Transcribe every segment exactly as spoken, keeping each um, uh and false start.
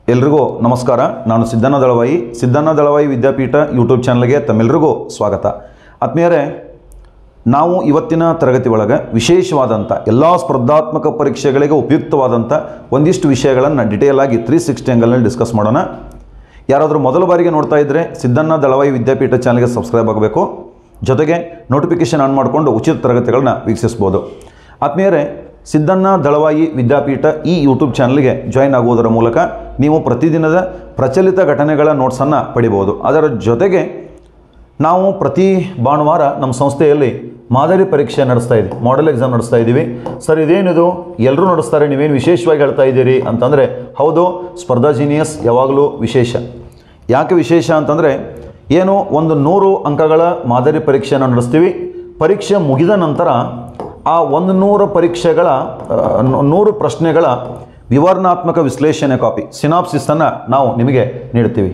ಎಲ್ರಿಗೂ ನಮಸ್ಕಾರ. ನಾನು ಸಿದ್ದಣ್ಣ ದಳವಾಯಿ, ಸಿದ್ದಣ್ಣ ದಳವಾಯಿ ವಿದ್ಯಾಪೀಠ ಯೂಟ್ಯೂಬ್ ಚಾನಲ್ಗೆ ತಮ್ಮೆಲ್ಲರಿಗೂ ಸ್ವಾಗತ. ಆತ್ಮೀಯರೇ, ನಾವು ಇವತ್ತಿನ ತರಗತಿ ಒಳಗೆ ವಿಶೇಷವಾದಂಥ ಎಲ್ಲ ಸ್ಪರ್ಧಾತ್ಮಕ ಪರೀಕ್ಷೆಗಳಿಗೆ ಉಪಯುಕ್ತವಾದಂಥ ಒಂದಿಷ್ಟು ವಿಷಯಗಳನ್ನು ಡಿಟೇಲ್ ಆಗಿ ತ್ರೀ ಸಿಕ್ಸ್ಟಿ ಆ್ಯಂಗಲ್ನಲ್ಲಿ ಡಿಸ್ಕಸ್ ಮಾಡೋಣ. ಯಾರಾದರೂ ಮೊದಲ ಬಾರಿಗೆ ನೋಡ್ತಾ ಇದ್ದರೆ ಸಿದ್ದಣ್ಣ ದಳವಾಯಿ ವಿದ್ಯಾಪೀಠ ಚಾನಲ್ಗೆ ಸಬ್ಸ್ಕ್ರೈಬ್ ಆಗಬೇಕು. ಜೊತೆಗೆ ನೋಟಿಫಿಕೇಷನ್ ಆನ್ ಮಾಡಿಕೊಂಡು ಉಚಿತ ತರಗತಿಗಳನ್ನ ವೀಕ್ಷಿಸ್ಬೋದು. ಆತ್ಮೀಯರೇ, ಸಿದ್ದಣ್ಣ ದಳವಾಯಿ ವಿದ್ಯಾಪೀಠ ಈ ಯೂಟ್ಯೂಬ್ ಚಾನಲ್ಗೆ ಜಾಯಿನ್ ಆಗುವುದರ ಮೂಲಕ ನೀವು ಪ್ರತಿದಿನದ ಪ್ರಚಲಿತ ಘಟನೆಗಳ ನೋಟ್ಸನ್ನು ಪಡಿಬೋದು. ಅದರ ಜೊತೆಗೆ ನಾವು ಪ್ರತಿ ಭಾನುವಾರ ನಮ್ಮ ಸಂಸ್ಥೆಯಲ್ಲಿ ಮಾದರಿ ಪರೀಕ್ಷೆ ನಡೆಸ್ತಾ ಇದ್ದೀವಿ, ಮಾಡೆಲ್ ಎಕ್ಸಾಮ್ ನಡೆಸ್ತಾ ಇದ್ದೀವಿ. ಸರ್, ಇದೇನಿದು ಎಲ್ಲರೂ ನಡೆಸ್ತಾರೆ, ನೀವೇನು ವಿಶೇಷವಾಗಿ ಹೇಳ್ತಾ ಇದ್ದೀರಿ ಅಂತಂದರೆ, ಹೌದು, ಸ್ಪರ್ಧಾ ಜೀನಿಯಸ್ ಯಾವಾಗಲೂ ವಿಶೇಷ. ಯಾಕೆ ವಿಶೇಷ ಅಂತಂದರೆ, ಏನು ಒಂದು ನೂರು ಅಂಕಗಳ ಮಾದರಿ ಪರೀಕ್ಷೆಯನ್ನು ನಡೆಸ್ತೀವಿ. ಪರೀಕ್ಷೆ ಮುಗಿದ ನಂತರ ಆ ಒಂದು ನೂರು ಪರೀಕ್ಷೆಗಳ ನೂರು ಪ್ರಶ್ನೆಗಳ ವಿವರಣಾತ್ಮಕ ವಿಶ್ಲೇಷಣೆ ಕಾಪಿ ಸಿನಾಪ್ಸಿಸನ್ನು ನಾವು ನಿಮಗೆ ನೀಡ್ತೀವಿ.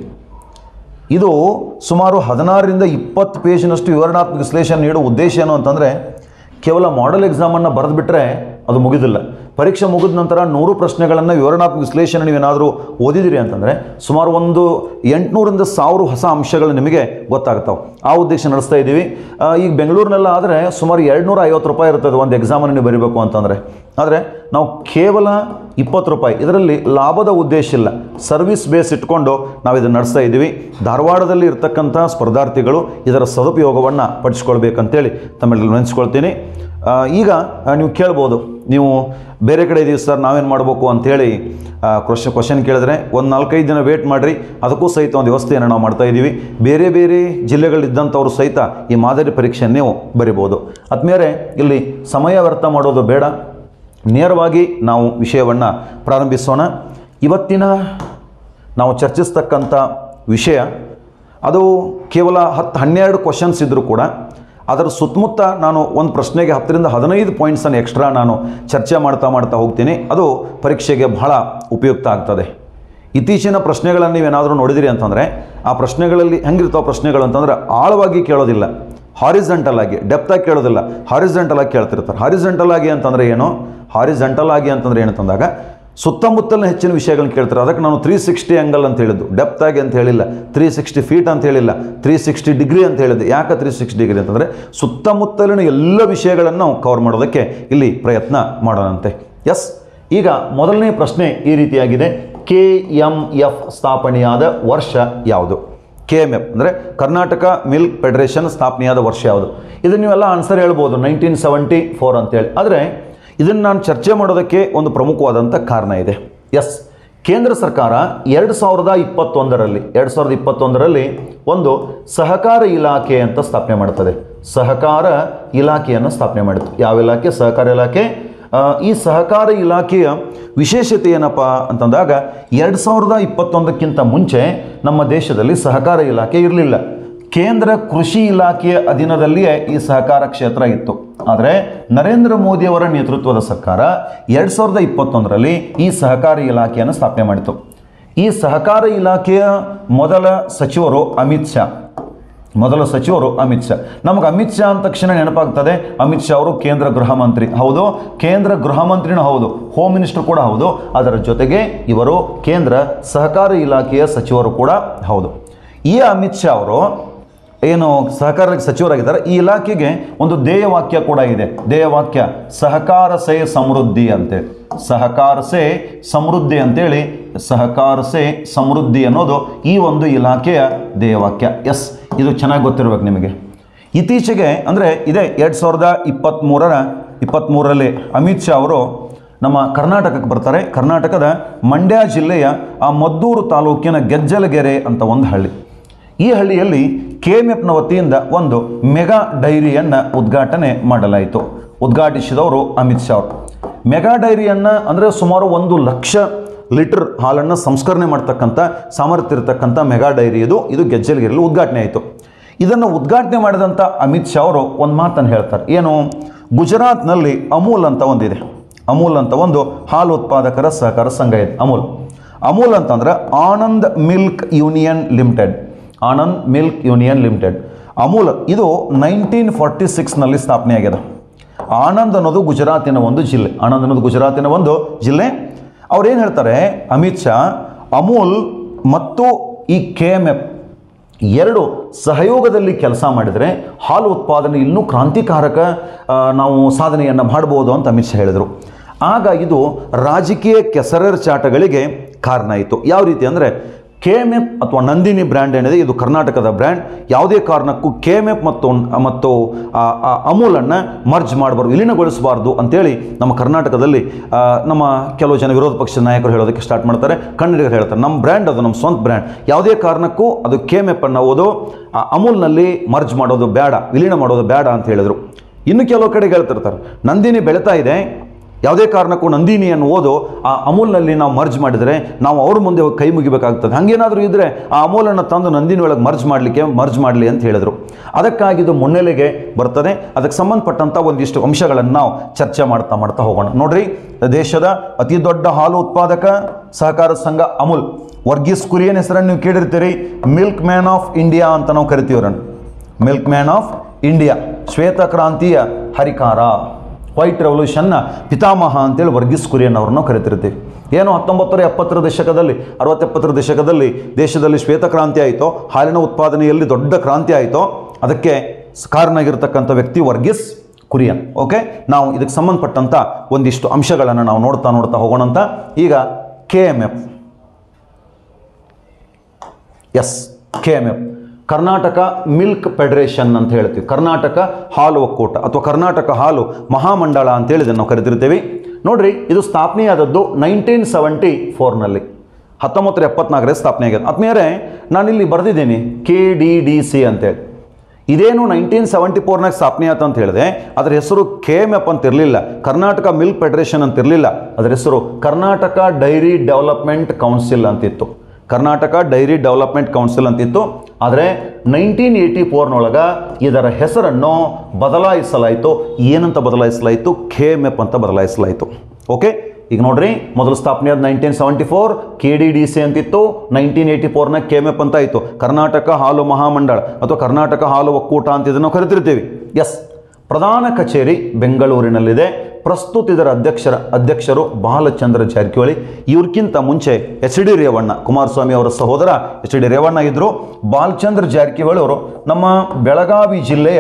ಇದು ಸುಮಾರು ಹದಿನಾರರಿಂದ ಇಪ್ಪತ್ತು ಪೇಜಿನಷ್ಟು ವಿವರಣಾತ್ಮಕ ವಿಶ್ಲೇಷಣೆ ನೀಡುವ ಉದ್ದೇಶ ಏನು ಅಂತಂದರೆ, ಕೇವಲ ಮಾಡೆಲ್ ಎಕ್ಸಾಮನ್ನು ಬರೆದುಬಿಟ್ರೆ ಅದು ಮುಗಿದಿಲ್ಲ. ಪರೀಕ್ಷೆ ಮುಗಿದ ನಂತರ ನೂರು ಪ್ರಶ್ನೆಗಳನ್ನು ವಿವರಣಾತ್ಮಕ ವಿಶ್ಲೇಷಣೆ ನೀವೇನಾದರೂ ಓದಿದಿರಿ ಅಂತಂದರೆ ಸುಮಾರು ಒಂದು ಎಂಟುನೂರಿಂದ ಸಾವಿರ ಹೊಸ ಅಂಶಗಳು ನಿಮಗೆ ಗೊತ್ತಾಗ್ತಾವೆ. ಆ ಉದ್ದೇಶ ನಡೆಸ್ತಾ ಇದ್ದೀವಿ. ಈಗ ಬೆಂಗಳೂರಿನೆಲ್ಲ ಆದರೆ ಸುಮಾರು ಎರಡು ನೂರ ಐವತ್ತು ರೂಪಾಯಿ ಇರ್ತದೆ ಒಂದು ಎಕ್ಸಾಮನ್ನು ನೀವು ಬರೀಬೇಕು ಅಂತಂದರೆ. ಆದರೆ ನಾವು ಕೇವಲ ಇಪ್ಪತ್ತು ರೂಪಾಯಿ, ಇದರಲ್ಲಿ ಲಾಭದ ಉದ್ದೇಶ ಇಲ್ಲ, ಸರ್ವಿಸ್ ಬೇಸ್ ಇಟ್ಕೊಂಡು ನಾವು ಇದನ್ನು ನಡೆಸ್ತಾ ಇದ್ದೀವಿ. ಧಾರವಾಡದಲ್ಲಿ ಇರ್ತಕ್ಕಂಥ ಸ್ಪರ್ಧಾರ್ಥಿಗಳು ಇದರ ಸದುಪಯೋಗವನ್ನು ಪಡಿಸ್ಕೊಳ್ಬೇಕಂತೇಳಿ ತಮ್ಮೆಲ್ಲರೂ ನೆನೆಸ್ಕೊಳ್ತೀನಿ. ಈಗ ನೀವು ಕೇಳ್ಬೋದು, ನೀವು ಬೇರೆ ಕಡೆ ಇದೀವಿ ಸರ್, ನಾವೇನು ಮಾಡಬೇಕು ಅಂಥೇಳಿ ಕ್ವಶನ್ ಕ್ವಶನ್ ಕೇಳಿದ್ರೆ ಒಂದು ನಾಲ್ಕೈದು ದಿನ ವೇಟ್ ಮಾಡಿರಿ, ಅದಕ್ಕೂ ಸಹಿತ ಒಂದು ವ್ಯವಸ್ಥೆಯನ್ನು ನಾವು ಮಾಡ್ತಾ ಇದ್ದೀವಿ. ಬೇರೆ ಬೇರೆ ಜಿಲ್ಲೆಗಳಿದ್ದಂಥವರು ಸಹಿತ ಈ ಮಾದರಿ ಪರೀಕ್ಷೆಯನ್ನು ನೀವು ಬರಿಬೋದು. ಆದ್ಮೇಲೆ ಇಲ್ಲಿ ಸಮಯ ವ್ಯರ್ಥ ಮಾಡೋದು ಬೇಡ, ನೇರವಾಗಿ ನಾವು ವಿಷಯವನ್ನು ಪ್ರಾರಂಭಿಸೋಣ. ಇವತ್ತಿನ ನಾವು ಚರ್ಚಿಸ್ತಕ್ಕಂಥ ವಿಷಯ ಅದು ಕೇವಲ ಹತ್ತು ಹನ್ನೆರಡು ಕ್ವಶನ್ಸ್ ಇದ್ದರೂ ಕೂಡ ಅದರ ಸುತ್ತಮುತ್ತ ನಾನು ಒಂದು ಪ್ರಶ್ನೆಗೆ ಹತ್ತರಿಂದ ಹದಿನೈದು ಪಾಯಿಂಟ್ಸನ್ನು ಎಕ್ಸ್ಟ್ರಾ ನಾನು ಚರ್ಚೆ ಮಾಡ್ತಾ ಮಾಡ್ತಾ ಹೋಗ್ತೀನಿ. ಅದು ಪರೀಕ್ಷೆಗೆ ಬಹಳ ಉಪಯುಕ್ತ ಆಗ್ತದೆ. ಇತ್ತೀಚಿನ ಪ್ರಶ್ನೆಗಳನ್ನು ನೀವೇನಾದರೂ ನೋಡಿದಿರಿ ಅಂತಂದರೆ ಆ ಪ್ರಶ್ನೆಗಳಲ್ಲಿ ಹೆಂಗಿರ್ತಾವೆ ಪ್ರಶ್ನೆಗಳು ಅಂತಂದರೆ, ಆಳವಾಗಿ ಕೇಳೋದಿಲ್ಲ, ಹಾರಿಜೆಂಟಲ್ ಆಗಿ ಡೆಪ್ತಾಗಿ ಕೇಳೋದಿಲ್ಲ, ಹಾರಿಜೆಂಟಲ್ ಆಗಿ ಕೇಳ್ತಿರ್ತಾರೆ. ಹಾರಿಜೆಂಟಲ್ ಆಗಿ ಅಂತಂದರೆ ಏನು? ಹಾರಿಜೆಂಟಲ್ ಆಗಿ ಅಂತಂದರೆ ಏನಂತಂದಾಗ ಸುತ್ತಮುತ್ತಲಿನ ಹೆಚ್ಚಿನ ವಿಷಯಗಳನ್ನ ಕೇಳ್ತಾರೆ. ಅದಕ್ಕೆ ನಾನು ತ್ರೀ ಸಿಕ್ಸ್ಟಿ ಆ್ಯಂಗಲ್ ಅಂತ ಹೇಳಿದ್ದು, ಡೆಪ್ತ್ ಆಗಿ ಅಂತ ಹೇಳಿಲ್ಲ, ತ್ರೀ ಸಿಕ್ಸ್ಟಿ ಫೀಟ್ ಅಂತ ಹೇಳಿಲ್ಲ, ತ್ರೀ ಸಿಕ್ಸ್ಟಿ ಡಿಗ್ರಿ ಅಂತ ಹೇಳಿದ್ದೆ. ಯಾಕೆ ತ್ರೀ ಸಿಕ್ಸ್ಟಿ ಡಿಗ್ರಿ ಅಂತಂದರೆ ಸುತ್ತಮುತ್ತಲಿನ ಎಲ್ಲ ವಿಷಯಗಳನ್ನು ನಾವು ಕವರ್ ಮಾಡೋದಕ್ಕೆ ಇಲ್ಲಿ ಪ್ರಯತ್ನ ಮಾಡೋಣಂತೆ. ಎಸ್, ಈಗ ಮೊದಲನೇ ಪ್ರಶ್ನೆ ಈ ರೀತಿಯಾಗಿದೆ. ಕೆ ಎಮ್ ಎಫ್ ಸ್ಥಾಪನೆಯಾದ ವರ್ಷ ಯಾವುದು? ಕೆ ಎಮ್ ಎಫ್ ಅಂದರೆ ಕರ್ನಾಟಕ ಮಿಲ್ಕ್ ಫೆಡರೇಷನ್ ಸ್ಥಾಪನೆಯಾದ ವರ್ಷ ಯಾವುದು? ಇದನ್ನು ನೀವೆಲ್ಲ ಆನ್ಸರ್ ಹೇಳ್ಬೋದು, ನೈನ್ಟೀನ್ ಸೆವೆಂಟಿ ಫೋರ್ ಅಂತೇಳಿ. ಆದರೆ ಇದನ್ನು ನಾನು ಚರ್ಚೆ ಮಾಡೋದಕ್ಕೆ ಒಂದು ಪ್ರಮುಖವಾದಂಥ ಕಾರಣ ಇದೆ. ಎಸ್, ಕೇಂದ್ರ ಸರ್ಕಾರ ಎರಡು ಸಾವಿರದ ಇಪ್ಪತ್ತೊಂದರಲ್ಲಿ ಎರಡು ಸಾವಿರದ ಇಪ್ಪತ್ತೊಂದರಲ್ಲಿ ಒಂದು ಸಹಕಾರ ಇಲಾಖೆ ಅಂತ ಸ್ಥಾಪನೆ ಮಾಡ್ತದೆ. ಸಹಕಾರ ಇಲಾಖೆಯನ್ನು ಸ್ಥಾಪನೆ ಮಾಡಿತು. ಯಾವ ಇಲಾಖೆ? ಸಹಕಾರ ಇಲಾಖೆ. ಈ ಸಹಕಾರ ಇಲಾಖೆಯ ವಿಶೇಷತೆ ಏನಪ್ಪ ಅಂತಂದಾಗ, ಎರಡು ಸಾವಿರದ ಇಪ್ಪತ್ತೊಂದಕ್ಕಿಂತ ಮುಂಚೆ ನಮ್ಮ ದೇಶದಲ್ಲಿ ಸಹಕಾರ ಇಲಾಖೆ ಇರಲಿಲ್ಲ. ಕೇಂದ್ರ ಕೃಷಿ ಇಲಾಖೆಯ ಅಧೀನದಲ್ಲಿಯೇ ಈ ಸಹಕಾರ ಕ್ಷೇತ್ರ ಇತ್ತು. ಆದರೆ ನರೇಂದ್ರ ಮೋದಿಯವರ ನೇತೃತ್ವದ ಸರ್ಕಾರ ಎರಡು ಸಾವಿರದ ಇಪ್ಪತ್ತೊಂದರಲ್ಲಿ ಈ ಸಹಕಾರಿ ಇಲಾಖೆಯನ್ನು ಸ್ಥಾಪನೆ ಮಾಡಿತು. ಈ ಸಹಕಾರ ಇಲಾಖೆಯ ಮೊದಲ ಸಚಿವರು ಅಮಿತ್ ಶಾ. ಮೊದಲ ಸಚಿವರು ಅಮಿತ್ ಶಾ. ನಮಗೆ ಅಮಿತ್ ಶಾ ಅಂದ ತಕ್ಷಣ ನೆನಪಾಗ್ತದೆ, ಅಮಿತ್ ಶಾ ಅವರು ಕೇಂದ್ರ ಗೃಹ ಮಂತ್ರಿ. ಹೌದು, ಕೇಂದ್ರ ಗೃಹ ಮಂತ್ರಿನೂ ಹೌದು, ಹೋಮ್ ಮಿನಿಸ್ಟರ್ ಕೂಡ ಹೌದು. ಅದರ ಜೊತೆಗೆ ಇವರು ಕೇಂದ್ರ ಸಹಕಾರಿ ಇಲಾಖೆಯ ಸಚಿವರು ಕೂಡ ಹೌದು. ಈ ಅಮಿತ್ ಶಾ ಅವರು ಏನು ಸಹಕಾರ ಸಚಿವರಾಗಿದ್ದಾರೆ. ಈ ಇಲಾಖೆಗೆ ಒಂದು ಧ್ಯೇಯವಾಕ್ಯ ಕೂಡ ಇದೆ. ಧ್ಯೇಯವಾಕ್ಯ ಸಹಕಾರ ಸೇ ಸಮೃದ್ಧಿ ಅಂತೇಳಿ. ಸಹಕಾರ ಸೇ ಸಮೃದ್ಧಿ ಅಂತೇಳಿ, ಸಹಕಾರ ಸೇ ಸಮೃದ್ಧಿ ಅನ್ನೋದು ಈ ಒಂದು ಇಲಾಖೆಯ ಧ್ಯೇಯವಾಕ್ಯ. ಎಸ್, ಇದು ಚೆನ್ನಾಗಿ ಗೊತ್ತಿರಬೇಕು ನಿಮಗೆ. ಇತ್ತೀಚೆಗೆ ಅಂದರೆ ಇದೇ ಎರಡು ಸಾವಿರದ ಇಪ್ಪತ್ತ್ಮೂರರ ಇಪ್ಪತ್ತ್ಮೂರರಲ್ಲಿ ಅಮಿತ್ ಶಾ ಅವರು ನಮ್ಮ ಕರ್ನಾಟಕಕ್ಕೆ ಬರ್ತಾರೆ. ಕರ್ನಾಟಕದ ಮಂಡ್ಯ ಜಿಲ್ಲೆಯ ಆ ಮದ್ದೂರು ತಾಲೂಕಿನ ಗೆಜ್ಜಲಗೆರೆ ಅಂತ ಒಂದು ಹಳ್ಳಿ. ಈ ಹಳ್ಳಿಯಲ್ಲಿ ಕೆ ಎಮ್ ಎಫ್ನ ವತಿಯಿಂದ ಒಂದು ಮೆಗಾ ಡೈರಿಯನ್ನು ಉದ್ಘಾಟನೆ ಮಾಡಲಾಯಿತು. ಉದ್ಘಾಟಿಸಿದವರು ಅಮಿತ್ ಶಾ ಅವರು. ಮೆಗಾ ಡೈರಿಯನ್ನು ಅಂದರೆ ಸುಮಾರು ಒಂದು ಲಕ್ಷ ಲೀಟರ್ ಹಾಲನ್ನು ಸಂಸ್ಕರಣೆ ಮಾಡ್ತಕ್ಕಂಥ ಸಾಮರ್ಥ್ಯ ಇರತಕ್ಕಂಥ ಮೆಗಾ ಡೈರಿ ಇದು ಇದು ಗೆಜ್ಜಲಗೆರೆಯಲ್ಲಿ ಉದ್ಘಾಟನೆ ಆಯಿತು. ಇದನ್ನು ಉದ್ಘಾಟನೆ ಮಾಡಿದಂಥ ಅಮಿತ್ ಶಾ ಅವರು ಒಂದು ಮಾತನ್ನು ಹೇಳ್ತಾರೆ. ಏನು? ಗುಜರಾತ್ನಲ್ಲಿ ಅಮೂಲ್ ಅಂತ ಒಂದಿದೆ. ಅಮೂಲ್ ಅಂತ ಒಂದು ಹಾಲು ಉತ್ಪಾದಕರ ಸಹಕಾರ ಸಂಘ ಇದೆ. ಅಮೂಲ್ ಅಮೂಲ್ ಅಂತಂದರೆ Anand milk union limited. Anand milk union limited Amul ಇದು ನೈನ್ಟೀನ್ ಫಾರ್ಟಿ ಸಿಕ್ಸ್ನಲ್ಲಿ ಸ್ಥಾಪನೆ ಆಗಿದೆ. ಆನಂದ್ ಅನ್ನೋದು ಗುಜರಾತಿನ ಒಂದು ಜಿಲ್ಲೆ. ಆನಂದ್ ಅನ್ನೋದು ಗುಜರಾತಿನ ಒಂದು ಜಿಲ್ಲೆ. ಅವ್ರೇನು ಹೇಳ್ತಾರೆ, ಅಮಿತ್ ಶಾ, ಅಮೂಲ್ ಮತ್ತು ಈ ಕೆ ಎಮ್ ಎಫ್ ಎರಡು ಸಹಯೋಗದಲ್ಲಿ ಕೆಲಸ ಮಾಡಿದರೆ ಹಾಲು ಉತ್ಪಾದನೆ ಇನ್ನೂ ಕ್ರಾಂತಿಕಾರಕ ನಾವು ಸಾಧನೆಯನ್ನು ಮಾಡ್ಬೋದು ಅಂತ ಅಮಿತ್ ಶಾ ಹೇಳಿದರು. ಆಗ ಇದು ರಾಜಕೀಯ ಕೆಸರೆರಚಾಟಗಳಿಗೆ ಕಾರಣ ಆಯಿತು. ಯಾವ ರೀತಿ ಅಂದರೆ ಕೆ ಎಮ್ ಎಫ್ ಅಥವಾ ನಂದಿನಿ ಬ್ರ್ಯಾಂಡ್ ಏನಿದೆ ಇದು ಕರ್ನಾಟಕದ ಬ್ರ್ಯಾಂಡ್. ಯಾವುದೇ ಕಾರಣಕ್ಕೂ ಕೆ ಎಮ್ ಎಫ್ ಮತ್ತು ಮತ್ತು ಅಮೂಲನ್ನು ಮರ್ಜ್ ಮಾಡಬಾರ್ದು, ವಿಲೀನಗೊಳಿಸಬಾರ್ದು ಅಂತೇಳಿ ನಮ್ಮ ಕರ್ನಾಟಕದಲ್ಲಿ ನಮ್ಮ ಕೆಲವು ಜನ ವಿರೋಧ ಪಕ್ಷದ ನಾಯಕರು ಹೇಳೋದಕ್ಕೆ ಸ್ಟಾರ್ಟ್ ಮಾಡ್ತಾರೆ. ಕನ್ನಡಿಗರು ಹೇಳ್ತಾರೆ ನಮ್ಮ ಬ್ರ್ಯಾಂಡ್ ಅದು ನಮ್ಮ ಸ್ವಂತ ಬ್ರ್ಯಾಂಡ್, ಯಾವುದೇ ಕಾರಣಕ್ಕೂ ಅದು ಕೆ ಎಮ್ ಎಫ್ ಅನ್ನೋದು ಅಮೂಲ್ನಲ್ಲಿ ಮರ್ಜ್ ಮಾಡೋದು ಬೇಡ, ವಿಲೀನ ಮಾಡೋದು ಬೇಡ ಅಂತ ಹೇಳಿದರು. ಇನ್ನು ಕೆಲವು ಕಡೆಗೆ ಹೇಳ್ತಿರ್ತಾರೆ ನಂದಿನಿ ಬೆಳೀತಾ ಇದೆ, ಯಾವುದೇ ಕಾರಣಕ್ಕೂ ನಂದಿನಿಯನ್ನು ಓದು ಆ ಅಮೂಲ್ನಲ್ಲಿ ನಾವು ಮರ್ಜ್ ಮಾಡಿದರೆ ನಾವು ಅವ್ರ ಮುಂದೆ ಕೈ ಮುಗಿಬೇಕಾಗ್ತದೆ, ಹಾಗೇನಾದರೂ ಇದ್ದರೆ ಆ ಅಮೂಲನ್ನು ತಂದು ನಂದಿನಿ ಒಳಗೆ ಮರ್ಜ್ ಮಾಡಲಿಕ್ಕೆ ಮರ್ಜ್ ಮಾಡಲಿ ಅಂತ ಹೇಳಿದರು. ಅದಕ್ಕಾಗಿ ಇದು ಮುನ್ನೆಲೆಗೆ ಬರ್ತದೆ. ಅದಕ್ಕೆ ಸಂಬಂಧಪಟ್ಟಂಥ ಒಂದಿಷ್ಟು ಅಂಶಗಳನ್ನು ನಾವು ಚರ್ಚೆ ಮಾಡ್ತಾ ಮಾಡ್ತಾ ಹೋಗೋಣ. ನೋಡ್ರಿ, ದೇಶದ ಅತಿ ದೊಡ್ಡ ಹಾಲು ಉತ್ಪಾದಕ ಸಹಕಾರ ಸಂಘ ಅಮೂಲ್, ವರ್ಗೀಸ್ ಕುರಿಯನ್ ಹೆಸರನ್ನು ನೀವು ಕೇಳಿರ್ತೀರಿ. ಮಿಲ್ಕ್ ಮ್ಯಾನ್ ಆಫ್ ಇಂಡಿಯಾ ಅಂತ ನಾವು ಕರಿತೀವ್ರನ್ನು. ಮಿಲ್ಕ್ ಮ್ಯಾನ್ ಆಫ್ ಇಂಡಿಯಾ, ಶ್ವೇತ ಕ್ರಾಂತಿಯ ಹರಿಕಾರ, ವೈಟ್ ರೆವಲ್ಯೂಷನ್ನ ಪಿತಾಮಹ ಅಂತೇಳಿ ವರ್ಗೀಸ್ ಕುರಿಯನ್ ಅವ್ರನ್ನ ಕರಿತಿರ್ತೀವಿ. ಏನು ಹತ್ತೊಂಬತ್ತು ನೂರ ಎಪ್ಪತ್ತರ ದಶಕದಲ್ಲಿ ಅರವತ್ತೆಪ್ಪತ್ತರ ದಶಕದಲ್ಲಿ ದೇಶದಲ್ಲಿ ಶ್ವೇತಕ್ರಾಂತಿ ಆಯಿತೋ, ಹಾಲಿನ ಉತ್ಪಾದನೆಯಲ್ಲಿ ದೊಡ್ಡ ಕ್ರಾಂತಿ ಆಯಿತೋ, ಅದಕ್ಕೆ ಕಾರಣ ಆಗಿರ್ತಕ್ಕಂಥ ವ್ಯಕ್ತಿ ವರ್ಗೀಸ್ ಕುರಿಯನ್. ಓಕೆ, ನಾವು ಇದಕ್ಕೆ ಸಂಬಂಧಪಟ್ಟಂಥ ಒಂದಿಷ್ಟು ಅಂಶಗಳನ್ನು ನಾವು ನೋಡ್ತಾ ನೋಡ್ತಾ ಹೋಗೋಣಂತ. ಈಗ K M F, yes K M F Karnataka milk federation ಅಂತ ಹೇಳ್ತೀವಿ. ಕರ್ನಾಟಕ ಹಾಲು ಒಕ್ಕೂಟ ಅಥವಾ ಕರ್ನಾಟಕ ಹಾಲು ಮಹಾಮಂಡಳ ಅಂತೇಳಿ ಇದನ್ನು ನಾವು ಕರೆದಿರ್ತೀವಿ. ನೋಡ್ರಿ, ಇದು ಸ್ಥಾಪನೆಯಾದದ್ದು ನೈನ್ಟೀನ್ ಸೆವೆಂಟಿ ಫೋರ್ನಲ್ಲಿ, ಹತ್ತೊಂಬತ್ತು ನೂರ ಎಪ್ಪತ್ನಾಲ್ಕರಲ್ಲಿ ಸ್ಥಾಪನೆ ಆಗಿದೆ. ಆದ್ಮೇಲೆ ನಾನಿಲ್ಲಿ ಬರೆದಿದ್ದೀನಿ ಕೆ ಡಿ ಡಿ ಸಿ ಅಂತೇಳಿ. ಇದೇನು ನೈನ್ಟೀನ್ ಸೆವೆಂಟಿ ಫೋರ್ನಾಗ ಸ್ಥಾಪನೆ ಆಯ್ತು ಅಂತ ಹೇಳಿದೆ, ಅದರ ಹೆಸರು ಕೆ ಎಮ್ ಎಫ್ ಅಂತ ಇರಲಿಲ್ಲ, ಕರ್ನಾಟಕ ಮಿಲ್ಕ್ ಫೆಡರೇಷನ್ ಅಂತ ಇರಲಿಲ್ಲ. ಅದರ ಹೆಸರು ಕರ್ನಾಟಕ ಡೈರಿ ಡೆವಲಪ್ಮೆಂಟ್ ಕೌನ್ಸಿಲ್ ಅಂತಿತ್ತು. ಕರ್ನಾಟಕ ಡೈರಿ ಡೆವಲಪ್ಮೆಂಟ್ ಕೌನ್ಸಿಲ್ ಅಂತಿತ್ತು. ಆದರೆ ನೈನ್ಟೀನ್ ಏಯ್ಟಿ ಫೋರ್ನೊಳಗೆ ಇದರ ಹೆಸರನ್ನು ಬದಲಾಯಿಸಲಾಯಿತು. ಏನಂತ ಬದಲಾಯಿಸಲಾಯಿತು? ಕೆ ಎಮ್ ಎಫ್ ಅಂತ ಬದಲಾಯಿಸಲಾಯಿತು. ಓಕೆ, ಈಗ ನೋಡ್ರಿ, ಮೊದಲು ಸ್ಥಾಪನೆ ಆದ nineteen seventy four K D D C ಅಂತಿತ್ತು. ನೈನ್ಟೀನ್ ಏಯ್ಟಿ ಫೋರ್ನ ಕೆ ಎಮ್ ಎಫ್ ಅಂತ ಆಯಿತು, ಕರ್ನಾಟಕ ಹಾಲು ಮಹಾಮಂಡಳ ಅಥವಾ ಕರ್ನಾಟಕ ಹಾಲು ಒಕ್ಕೂಟ ಅಂತ ಇದನ್ನು ಕರಿತಿರ್ತೀವಿ. ಎಸ್, ಪ್ರಧಾನ ಕಚೇರಿ ಬೆಂಗಳೂರಿನಲ್ಲಿದೆ. ಪ್ರಸ್ತುತ ಇದರ ಅಧ್ಯಕ್ಷರ ಅಧ್ಯಕ್ಷರು ಬಾಲಚಂದ್ರ ಜಾರಕಿಹೊಳಿ. ಇವ್ರಿಗಿಂತ ಮುಂಚೆ ಎಚ್ ಡಿ ರೇವಣ್ಣ, ಕುಮಾರಸ್ವಾಮಿ ಅವರ ಸಹೋದರ ಎಚ್ ಡಿ ರೇವಣ್ಣ ಇದ್ದರು. ಬಾಲಚಂದ್ರ ಜಾರಕಿಹೊಳಿ ಅವರು ನಮ್ಮ ಬೆಳಗಾವಿ ಜಿಲ್ಲೆಯ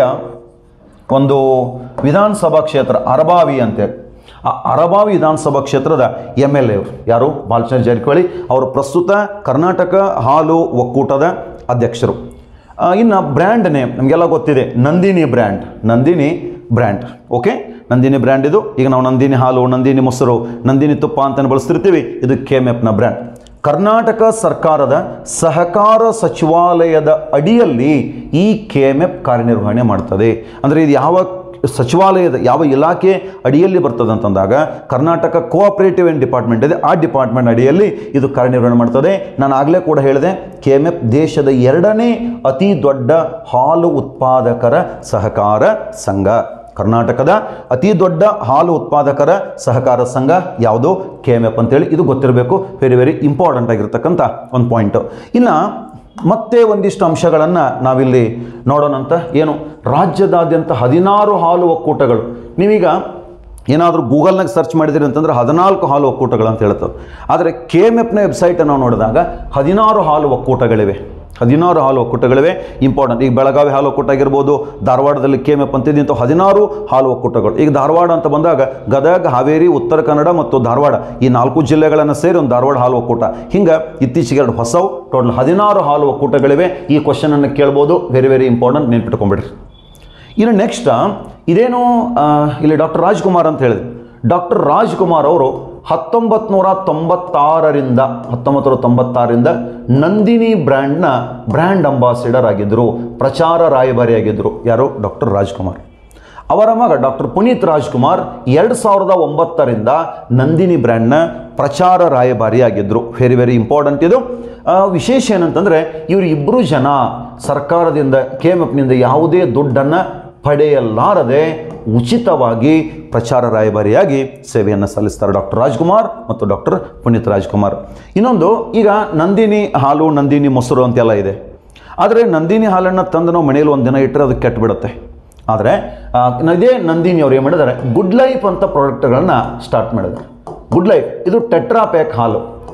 ಒಂದು ವಿಧಾನಸಭಾ ಕ್ಷೇತ್ರ ಅರಬಾವಿ ಅಂತೇಳಿ, ಆ ಅರಬಾವಿ ವಿಧಾನಸಭಾ ಕ್ಷೇತ್ರದ ಎಮ್ ಎಲ್ ಎ ಅವರು ಯಾರು? ಬಾಲಚಂದ್ರ ಜಾರಕಿಹೊಳಿ ಅವರು ಪ್ರಸ್ತುತ ಕರ್ನಾಟಕ ಹಾಲು ಒಕ್ಕೂಟದ ಅಧ್ಯಕ್ಷರು. ಇನ್ನು ಬ್ರ್ಯಾಂಡ್ ನೇಮ್ ನಮಗೆಲ್ಲ ಗೊತ್ತಿದೆ, Nandini brand. Nandini brand okay, Nandini brand ಇದು. ಈಗ ನಾವು ನಂದಿನಿ ಹಾಲು, ನಂದಿನಿ ಮೊಸರು, ನಂದಿನಿ ತುಪ್ಪ ಅಂತ ಬಳಸ್ತಿರ್ತೀವಿ. ಇದು ಕೆ ಎಮ್ ಎಫ್ನ ಬ್ರ್ಯಾಂಡ್. ಕರ್ನಾಟಕ ಸರ್ಕಾರದ ಸಹಕಾರ ಸಚಿವಾಲಯದ ಅಡಿಯಲ್ಲಿ ಈ ಕೆ ಎಮ್ ಎಫ್ ಕಾರ್ಯನಿರ್ವಹಣೆ ಮಾಡ್ತದೆ. ಅಂದರೆ ಇದು ಯಾವ ಸಚಿವಾಲಯದ ಯಾವ ಇಲಾಖೆ ಅಡಿಯಲ್ಲಿ ಬರ್ತದೆ ಅಂತಂದಾಗ ಕರ್ನಾಟಕ ಕೋಆಪರೇಟಿವ್ ಆ್ಯಂಡ್ ಡಿಪಾರ್ಟ್ಮೆಂಟ್ ಇದೆ, ಆ ಡಿಪಾರ್ಟ್ಮೆಂಟ್ ಅಡಿಯಲ್ಲಿ ಇದು ಕಾರ್ಯನಿರ್ವಹಣೆ ಮಾಡ್ತದೆ. ನಾನು ಆಗಲೇ ಕೂಡ ಹೇಳಿದೆ, ಕೆ ಎಮ್ ಎಫ್ ದೇಶದ ಎರಡನೇ ಅತಿ ದೊಡ್ಡ ಹಾಲು ಉತ್ಪಾದಕರ ಸಹಕಾರ ಸಂಘ. ಕರ್ನಾಟಕದ ಅತಿ ದೊಡ್ಡ ಹಾಲು ಉತ್ಪಾದಕರ ಸಹಕಾರ ಸಂಘ ಯಾವುದು? ಕೆ ಎಮ್ ಎಫ್ ಅಂತೇಳಿ ಇದು ಗೊತ್ತಿರಬೇಕು. ವೆರಿ ವೆರಿ ಇಂಪಾರ್ಟೆಂಟ್ ಆಗಿರ್ತಕ್ಕಂಥ ಒಂದು ಪಾಯಿಂಟು. ಇನ್ನು ಮತ್ತೆ ಒಂದಿಷ್ಟು ಅಂಶಗಳನ್ನು ನಾವಿಲ್ಲಿ ನೋಡೋಣಂತ. ಏನು? ರಾಜ್ಯದಾದ್ಯಂತ ಹದಿನಾರು ಹಾಲು ಒಕ್ಕೂಟಗಳು. ನೀವೀಗ ಏನಾದರೂ ಗೂಗಲ್ನಾಗ ಸರ್ಚ್ ಮಾಡಿದಿರಿ ಅಂತಂದರೆ ಹದಿನಾಲ್ಕು ಹಾಲು ಒಕ್ಕೂಟಗಳು ಅಂತ ಹೇಳ್ತದೆ. ಆದರೆ ಕೆ ಎಮ್ ಎಫ್ನ ವೆಬ್ಸೈಟನ್ನು ನಾವು ನೋಡಿದಾಗ ಹದಿನಾರು ಹಾಲು ಒಕ್ಕೂಟಗಳಿವೆ. ಹದಿನಾರು ಹಾಲು ಒಕ್ಕೂಟಗಳಿವೆ. ಇಂಪಾರ್ಟೆಂಟ್. ಈಗ ಬೆಳಗಾವಿ ಹಾಲು ಒಕ್ಕೂಟ ಆಗಿರ್ಬೋದು, ಧಾರವಾಡದಲ್ಲಿ ಕೆ ಎಮ್ ಎಫ್ ಅಂತಿದ್ದು ಇಂಥ ಹದಿನಾರು ಹಾಲು ಒಕ್ಕೂಟಗಳು. ಈಗ ಧಾರವಾಡ ಅಂತ ಬಂದಾಗ ಗದಗ, ಹಾವೇರಿ, ಉತ್ತರ ಕನ್ನಡ ಮತ್ತು ಧಾರವಾಡ ಈ ನಾಲ್ಕು ಜಿಲ್ಲೆಗಳನ್ನು ಸೇರಿ ಒಂದು ಧಾರವಾಡ ಹಾಲು ಒಕ್ಕೂಟ. ಹಿಂಗೆ ಇತ್ತೀಚೆಗೆ ಎರಡು ಹೊಸವು, ಟೋಟಲ್ ಹದಿನಾರು ಹಾಲು ಒಕ್ಕೂಟಗಳಿವೆ. ಈ ಕ್ವಶನನ್ನು ಕೇಳ್ಬೋದು. ವೆರಿ ವೆರಿ ಇಂಪಾರ್ಟೆಂಟ್, ನೆನ್ಪಿಟ್ಕೊಂಬಿಡ್ರಿ. ಇನ್ನು ನೆಕ್ಸ್ಟ್ ಇದೇನು ಇಲ್ಲಿ ಡಾಕ್ಟರ್ ರಾಜ್ಕುಮಾರ್ ಅಂತ ಹೇಳಿದೆ. ಡಾಕ್ಟರ್ ರಾಜ್ಕುಮಾರ್ ಅವರು ಹತ್ತೊಂಬತ್ತು ನೂರ ತೊಂಬತ್ತಾರರಿಂದ ಹತ್ತೊಂಬತ್ತು ನೂರ ತೊಂಬತ್ತಾರರಿಂದ ನಂದಿನಿ ಬ್ರ್ಯಾಂಡ್ನ ಬ್ರ್ಯಾಂಡ್ ಅಂಬಾಸಿಡರ್ ಆಗಿದ್ದರು, ಪ್ರಚಾರ ರಾಯಭಾರಿಯಾಗಿದ್ದರು. ಯಾರು? ಡಾಕ್ಟರ್ ರಾಜ್ಕುಮಾರ್. ಅವರ ಮಗ ಡಾಕ್ಟರ್ ಪುನೀತ್ ರಾಜ್ಕುಮಾರ್ ಎರಡು ಸಾವಿರದ ಒಂಬತ್ತರಿಂದ ನಂದಿನಿ ಬ್ರ್ಯಾಂಡ್ನ ಪ್ರಚಾರ ರಾಯಭಾರಿಯಾಗಿದ್ದರು. ವೆರಿ ವೆರಿ ಇಂಪಾರ್ಟೆಂಟ್ ಇದು. ವಿಶೇಷ ಏನಂತಂದರೆ ಇವರು ಇಬ್ಬರು ಜನ ಸರ್ಕಾರದಿಂದ ಕೆ ಎಮ್ ಎಫ್ನಿಂದ ಯಾವುದೇ ದುಡ್ಡನ್ನು ಪಡೆಯಲಾರದೆ ಉಚಿತವಾಗಿ ಪ್ರಚಾರ ರಾಯಭಾರಿಯಾಗಿ ಸೇವೆಯನ್ನು ಸಲ್ಲಿಸ್ತಾರೆ ಡಾಕ್ಟರ್ ರಾಜ್ಕುಮಾರ್ ಮತ್ತು ಡಾಕ್ಟರ್ ಪುನೀತ್ ರಾಜ್ಕುಮಾರ್. ಇನ್ನೊಂದು, ಈಗ ನಂದಿನಿ ಹಾಲು, ನಂದಿನಿ ಮೊಸರು ಅಂತೆಲ್ಲ ಇದೆ. ಆದರೆ ನಂದಿನಿ ಹಾಲನ್ನು ತಂದು ನಾವು ಮನೆಯಲ್ಲಿ ಒಂದು ದಿನ ಇಟ್ಟರೆ ಅದು ಕೆಟ್ಟುಬಿಡುತ್ತೆ. ಆದರೆ ಇದೇ ನಂದಿನಿ ಅವ್ರು ಏನು ಮಾಡಿದ್ದಾರೆ, ಗುಡ್ ಲೈಫ್ ಅಂತ ಪ್ರಾಡಕ್ಟ್ಗಳನ್ನು ಸ್ಟಾರ್ಟ್ ಮಾಡಿದ್ದಾರೆ. ಗುಡ್ ಲೈಫ್ ಇದು ಟೆಟ್ರಾ ಪ್ಯಾಕ್ ಹಾಲು.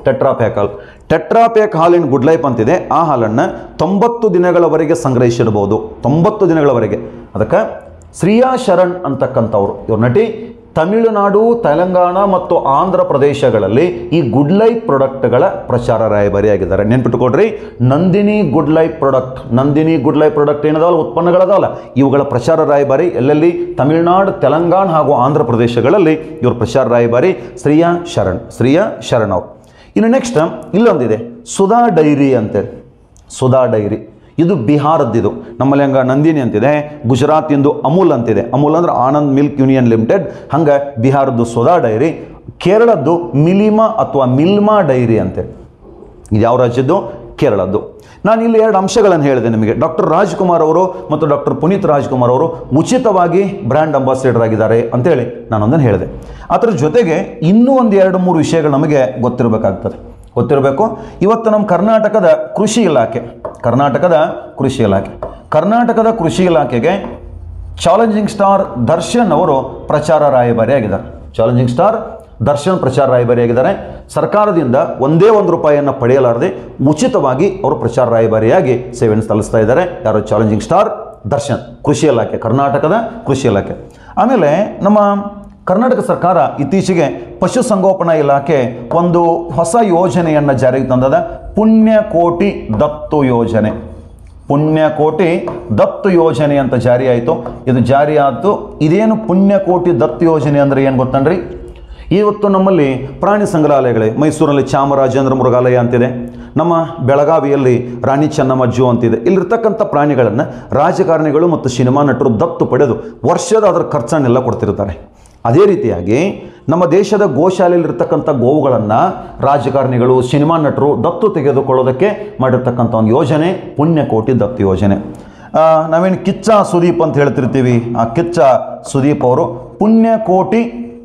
ಟೆಟ್ರಾಪ್ಯಾಕ್ ಹಾಲು. ಟೆಟ್ರಾಪ್ಯಾಕ್ ಹಾಲಿನ ಗುಡ್ ಲೈಫ್ ಅಂತಿದೆ, ಆ ಹಾಲನ್ನು ತೊಂಬತ್ತು ದಿನಗಳವರೆಗೆ ಸಂಗ್ರಹಿಸಿರ್ಬೋದು, ತೊಂಬತ್ತು ದಿನಗಳವರೆಗೆ. ಅದಕ್ಕೆ ಶ್ರೇಯಾ ಶರಣ್ ಅಂತಕ್ಕಂಥವ್ರು, ಇವ್ರ ನಟಿ, ತಮಿಳುನಾಡು, ತೆಲಂಗಾಣ ಮತ್ತು ಆಂಧ್ರ ಪ್ರದೇಶಗಳಲ್ಲಿ ಈ ಗುಡ್ ಲೈಫ್ ಪ್ರಾಡಕ್ಟ್ಗಳ ಪ್ರಚಾರ ರಾಯಭಾರಿಯಾಗಿದ್ದಾರೆ. ನೆನ್ಪಿಟ್ಟುಕೊಡ್ರಿ, Nandini good life product, Nandini good life product ಏನದಾವಲ್ಲ, ಉತ್ಪನ್ನಗಳದಾವಲ್ಲ, ಇವುಗಳ ಪ್ರಚಾರ ರಾಯಭಾರಿ ಎಲ್ಲೆಲ್ಲಿ? ತಮಿಳುನಾಡು, ತೆಲಂಗಾಣ ಹಾಗೂ ಆಂಧ್ರ ಪ್ರದೇಶಗಳಲ್ಲಿ ಇವರು ಪ್ರಚಾರ ರಾಯಭಾರಿ ಶ್ರೇಯಾ ಶರಣ್, ಶ್ರೇಯಾ ಶರಣ್ ಅವರು. ಇನ್ನು ನೆಕ್ಸ್ಟ್ ಇಲ್ಲೊಂದಿದೆ ಸುಧಾ ಡೈರಿ ಅಂತೇಳಿ, ಸುಧಾ ಡೈರಿ ಇದು ಬಿಹಾರದ್ದಿದು. ನಮ್ಮಲ್ಲಿ ಹಂಗೆ ನಂದಿನಿ ಅಂತಿದೆ, ಗುಜರಾತಿಂದು ಅಮೂಲ್ ಅಂತಿದೆ, ಅಮೂಲ್ ಅಂದ್ರೆ ಆನಂದ್ ಮಿಲ್ಕ್ ಯೂನಿಯನ್ ಲಿಮಿಟೆಡ್, ಹಂಗೆ ಬಿಹಾರದ್ದು ಸುಧಾ ಡೈರಿ, ಕೇರಳದ್ದು ಮಿಲಿಮಾ ಅಥವಾ ಮಿಲ್ಮಾ ಡೈರಿ ಅಂತೇಳಿ. ಇದು ಯಾವ ರಾಜ್ಯದ್ದು? ಕೇರಳದ್ದು. ನಾನು ಇಲ್ಲಿ ಎರಡು ಅಂಶಗಳನ್ನು ಹೇಳಿದೆ ನಿಮಗೆ. ಡಾಕ್ಟರ್ ರಾಜ್ಕುಮಾರ್ ಅವರು ಮತ್ತು ಡಾಕ್ಟರ್ ಪುನೀತ್ ರಾಜ್ಕುಮಾರ್ ಅವರು ಉಚಿತವಾಗಿ ಬ್ರ್ಯಾಂಡ್ ಅಂಬಾಸಿಡರ್ ಆಗಿದ್ದಾರೆ ಅಂತೇಳಿ ನಾನೊಂದನ್ನು ಹೇಳಿದೆ. ಅದರ ಜೊತೆಗೆ ಇನ್ನೂ ಒಂದು ಎರಡು ಮೂರು ವಿಷಯಗಳು ನಮಗೆ ಗೊತ್ತಿರಬೇಕಾಗ್ತದೆ, ಗೊತ್ತಿರಬೇಕು. ಇವತ್ತು ನಮ್ಮ ಕರ್ನಾಟಕದ ಕೃಷಿ ಇಲಾಖೆ, ಕರ್ನಾಟಕದ ಕೃಷಿ ಇಲಾಖೆ ಕರ್ನಾಟಕದ ಕೃಷಿ ಇಲಾಖೆಗೆ ಚಾಲೆಂಜಿಂಗ್ ಸ್ಟಾರ್ ದರ್ಶನ್ ಅವರು ಪ್ರಚಾರ ರಾಯಭಾರಿ ಆಗಿದ್ದಾರೆ. ಚಾಲೆಂಜಿಂಗ್ ಸ್ಟಾರ್ ದರ್ಶನ್ ಪ್ರಚಾರ ರಾಯಭಾರಿ ಆಗಿದ್ದಾರೆ. ಸರ್ಕಾರದಿಂದ ಒಂದೇ ಒಂದು ರೂಪಾಯಿಯನ್ನು ಪಡೆಯಲಾರದೆ ಉಚಿತವಾಗಿ ಅವರು ಪ್ರಚಾರ ರಾಯಭಾರಿಯಾಗಿ ಸೇವೆಯನ್ನು ಸಲ್ಲಿಸ್ತಾ ಇದ್ದಾರೆ. ಯಾರು? ಚಾಲೆಂಜಿಂಗ್ ಸ್ಟಾರ್ ದರ್ಶನ್, ಕೃಷಿ ಇಲಾಖೆ, ಕರ್ನಾಟಕದ ಕೃಷಿ ಇಲಾಖೆ. ಆಮೇಲೆ ನಮ್ಮ ಕರ್ನಾಟಕ ಸರ್ಕಾರ ಇತ್ತೀಚೆಗೆ ಪಶುಸಂಗೋಪನಾ ಇಲಾಖೆ ಒಂದು ಹೊಸ ಯೋಜನೆಯನ್ನು ಜಾರಿಗೆ ತಂದದ, ಪುಣ್ಯಕೋಟಿ ದತ್ತು ಯೋಜನೆ. ಪುಣ್ಯಕೋಟಿ ದತ್ತು ಯೋಜನೆ ಅಂತ ಜಾರಿ ಆಯಿತು. ಇದು ಜಾರಿ ಆಯಿತು. ಇದೇನು ಪುಣ್ಯಕೋಟಿ ದತ್ತು ಯೋಜನೆ ಅಂದರೆ ಏನು ಗೊತ್ತನ್ರಿ? ಇವತ್ತು ನಮ್ಮಲ್ಲಿ ಪ್ರಾಣಿ ಸಂಗ್ರಹಾಲಯಗಳೇ, ಮೈಸೂರಲ್ಲಿ ಚಾಮರಾಜೇಂದ್ರ ಮೃಗಾಲಯ ಅಂತಿದೆ, ನಮ್ಮ ಬೆಳಗಾವಿಯಲ್ಲಿ ರಾಣಿ ಚೆನ್ನಮ್ಮ ಜೂ ಅಂತಿದೆ. ಇಲ್ಲಿರ್ತಕ್ಕಂಥ ಪ್ರಾಣಿಗಳನ್ನು ರಾಜಕಾರಣಿಗಳು ಮತ್ತು ಸಿನಿಮಾ ನಟರು ದತ್ತು ಪಡೆದು ವರ್ಷದ ಅದರ ಖರ್ಚನ್ನೆಲ್ಲ ಕೊಡ್ತಿರ್ತಾರೆ. ಅದೇ ರೀತಿಯಾಗಿ ನಮ್ಮ ದೇಶದ ಗೋಶಾಲೆಯಲ್ಲಿರ್ತಕ್ಕಂಥ ಗೋವುಗಳನ್ನು ರಾಜಕಾರಣಿಗಳು, ಸಿನಿಮಾ ನಟರು ದತ್ತು ತೆಗೆದುಕೊಳ್ಳೋದಕ್ಕೆ ಮಾಡಿರ್ತಕ್ಕಂಥ ಒಂದು ಯೋಜನೆ ಪುಣ್ಯಕೋಟಿ ದತ್ತು ಯೋಜನೆ. ನಾವೇನು ಕಿಚ್ಚ ಸುದೀಪ್ ಅಂತ ಹೇಳ್ತಿರ್ತೀವಿ, ಆ ಕಿಚ್ಚ ಸುದೀಪ್ ಅವರು ಪುಣ್ಯಕೋಟಿ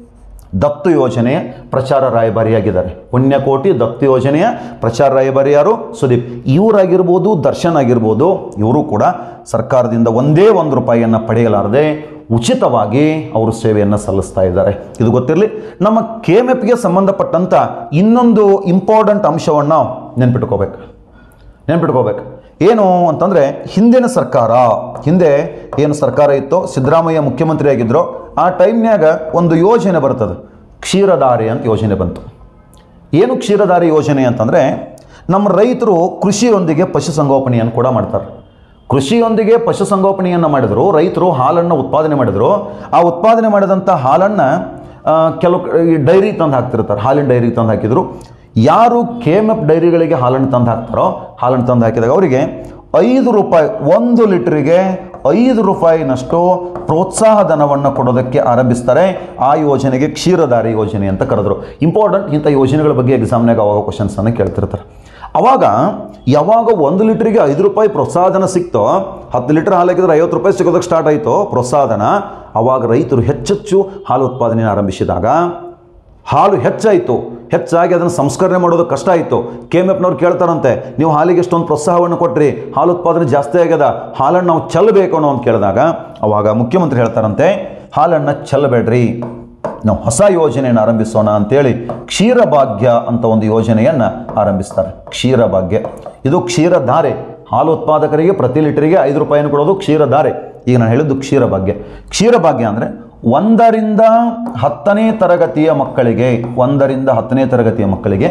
ದತ್ತು ಯೋಜನೆಯ ಪ್ರಚಾರ ರಾಯಭಾರಿಯಾಗಿದ್ದಾರೆ. ಪುಣ್ಯಕೋಟಿ ದತ್ತು ಯೋಜನೆಯ ಪ್ರಚಾರ ರಾಯಭಾರಿ ಯಾರು? ಸುದೀಪ್. ಇವರಾಗಿರ್ಬೋದು, ದರ್ಶನ್ ಆಗಿರ್ಬೋದು, ಇವರು ಕೂಡ ಸರ್ಕಾರದಿಂದ ಒಂದೇ ಒಂದು ರೂಪಾಯಿಯನ್ನು ಪಡೆಯಲಾರದೆ ಉಚಿತವಾಗಿ ಅವರು ಸೇವೆಯನ್ನು ಸಲ್ಲಿಸ್ತಾ ಇದ್ದಾರೆ. ಇದು ಗೊತ್ತಿರಲಿ. ನಮ್ಮ ಕೆ ಎಮ್ ಎಫ್ಗೆ ಸಂಬಂಧಪಟ್ಟಂಥ ಇನ್ನೊಂದು ಇಂಪಾರ್ಟೆಂಟ್ ಅಂಶವನ್ನು ನೆನ್ಪಿಟ್ಕೋಬೇಕು ನೆನ್ಪಿಟ್ಕೋಬೇಕು ಏನು ಅಂತಂದರೆ, ಹಿಂದಿನ ಸರ್ಕಾರ, ಹಿಂದೆ ಏನು ಸರ್ಕಾರ ಇತ್ತೋ, ಸಿದ್ದರಾಮಯ್ಯ ಮುಖ್ಯಮಂತ್ರಿ ಆಗಿದ್ದರು, ಆ ಟೈಮ್ನ್ಯಾಗ ಒಂದು ಯೋಜನೆ ಬರ್ತದೆ, ಕ್ಷೀರಧಾರೆ ಅಂತ ಯೋಜನೆ ಬಂತು. ಏನು ಕ್ಷೀರಧಾರೆ ಯೋಜನೆ ಅಂತಂದರೆ, ನಮ್ಮ ರೈತರು ಕೃಷಿಯೊಂದಿಗೆ ಪಶುಸಂಗೋಪನೆಯನ್ನು ಕೂಡ ಮಾಡ್ತಾರೆ. ಕೃಷಿಯೊಂದಿಗೆ ಪಶುಸಂಗೋಪನೆಯನ್ನು ಮಾಡಿದರು, ರೈತರು ಹಾಲನ್ನು ಉತ್ಪಾದನೆ ಮಾಡಿದರು. ಆ ಉತ್ಪಾದನೆ ಮಾಡಿದಂಥ ಹಾಲನ್ನು ಕೆಲವು ಡೈರಿ ತಂದು ಹಾಕ್ತಿರ್ತಾರೆ, ಹಾಲಿನ ಡೈರಿಗೆ ತಂದು ಹಾಕಿದರು. ಯಾರು ಕೆ ಎಮ್ ಎಫ್ ಡೈರಿಗಳಿಗೆ ಹಾಲನ್ನು ತಂದು ಹಾಕ್ತಾರೋ, ಹಾಲನ್ನು ತಂದು ಹಾಕಿದಾಗ ಅವರಿಗೆ ಐದು ರೂಪಾಯಿ ಒಂದು ಲೀಟ್ರಿಗೆ ಐದು ರೂಪಾಯಿನಷ್ಟು ಪ್ರೋತ್ಸಾಹ ಧನವನ್ನು ಕೊಡೋದಕ್ಕೆ ಆರಂಭಿಸ್ತಾರೆ. ಆ ಯೋಜನೆಗೆ ಕ್ಷೀರಧಾರೆ ಯೋಜನೆ ಅಂತ ಕರೆದ್ರು. ಇಂಪಾರ್ಟೆಂಟ್, ಇಂಥ ಯೋಜನೆಗಳ ಬಗ್ಗೆ ಎಕ್ಸಾಮ್ನಾಗ ಅವಾಗ ಕ್ವಶನ್ಸನ್ನು ಕೇಳ್ತಿರ್ತಾರೆ. ಅವಾಗ ಯಾವಾಗ ಒಂದು ಲೀಟ್ರಿಗೆ ಐದು ರೂಪಾಯಿ ಪ್ರೋತ್ಸಾಹಧನ ಸಿಕ್ತೋ, ಹತ್ತು ಲೀಟರ್ ಹಾಲು ಹಾಕಿದ್ರೆ ಐವತ್ತು ರೂಪಾಯಿ ಸಿಗೋದಕ್ಕೆ ಸ್ಟಾರ್ಟ್ ಆಯಿತು ಪ್ರೋತ್ಸಾಹಧನ, ಅವಾಗ ರೈತರು ಹೆಚ್ಚೆಚ್ಚು ಹಾಲು ಉತ್ಪಾದನೆಯನ್ನು ಆರಂಭಿಸಿದಾಗ ಹಾಲು ಹೆಚ್ಚಾಯಿತು. ಹೆಚ್ಚಾಗಿ ಅದನ್ನು ಸಂಸ್ಕರಣೆ ಮಾಡೋದು ಕಷ್ಟ ಆಯಿತು. ಕೆ ಎಮ್ ಎಫ್ನವ್ರು ಕೇಳ್ತಾರಂತೆ, ನೀವು ಹಾಲಿಗೆ ಎಷ್ಟೊಂದು ಪ್ರೋತ್ಸಾಹವನ್ನು ಕೊಟ್ಟರೆ ಹಾಲು ಉತ್ಪಾದನೆ ಜಾಸ್ತಿ ಆಗ್ಯದ, ಹಾಲನ್ನು ನಾವು ಚೆಲ್ಲಬೇಕು ಅನ್ನೋ ಅಂತ ಕೇಳಿದಾಗ ಅವಾಗ ಮುಖ್ಯಮಂತ್ರಿ ಹೇಳ್ತಾರಂತೆ, ಹಾಲನ್ನು ಚೆಲ್ಲಬೇಡ್ರಿ, ನಾವು ಹೊಸ ಯೋಜನೆಯನ್ನು ಆರಂಭಿಸೋಣ ಅಂತೇಳಿ ಕ್ಷೀರಭಾಗ್ಯ ಅಂತ ಒಂದು ಯೋಜನೆಯನ್ನು ಆರಂಭಿಸ್ತಾರೆ. ಕ್ಷೀರಭಾಗ್ಯ, ಇದು ಕ್ಷೀರಧಾರೆ, ಹಾಲು ಉತ್ಪಾದಕರಿಗೆ ಪ್ರತಿ ಲೀಟರಿಗೆ ಐದು ರೂಪಾಯಿಯನ್ನು ಕೊಡೋದು ಕ್ಷೀರಧಾರೆ. ಈಗ ನಾನು ಹೇಳಿದ್ದು ಕ್ಷೀರಭಾಗ್ಯ. ಕ್ಷೀರಭಾಗ್ಯ ಅಂದರೆ ಒಂದರಿಂದ ಹತ್ತನೇ ತರಗತಿಯ ಮಕ್ಕಳಿಗೆ, ಒಂದರಿಂದ ಹತ್ತನೇ ತರಗತಿಯ ಮಕ್ಕಳಿಗೆ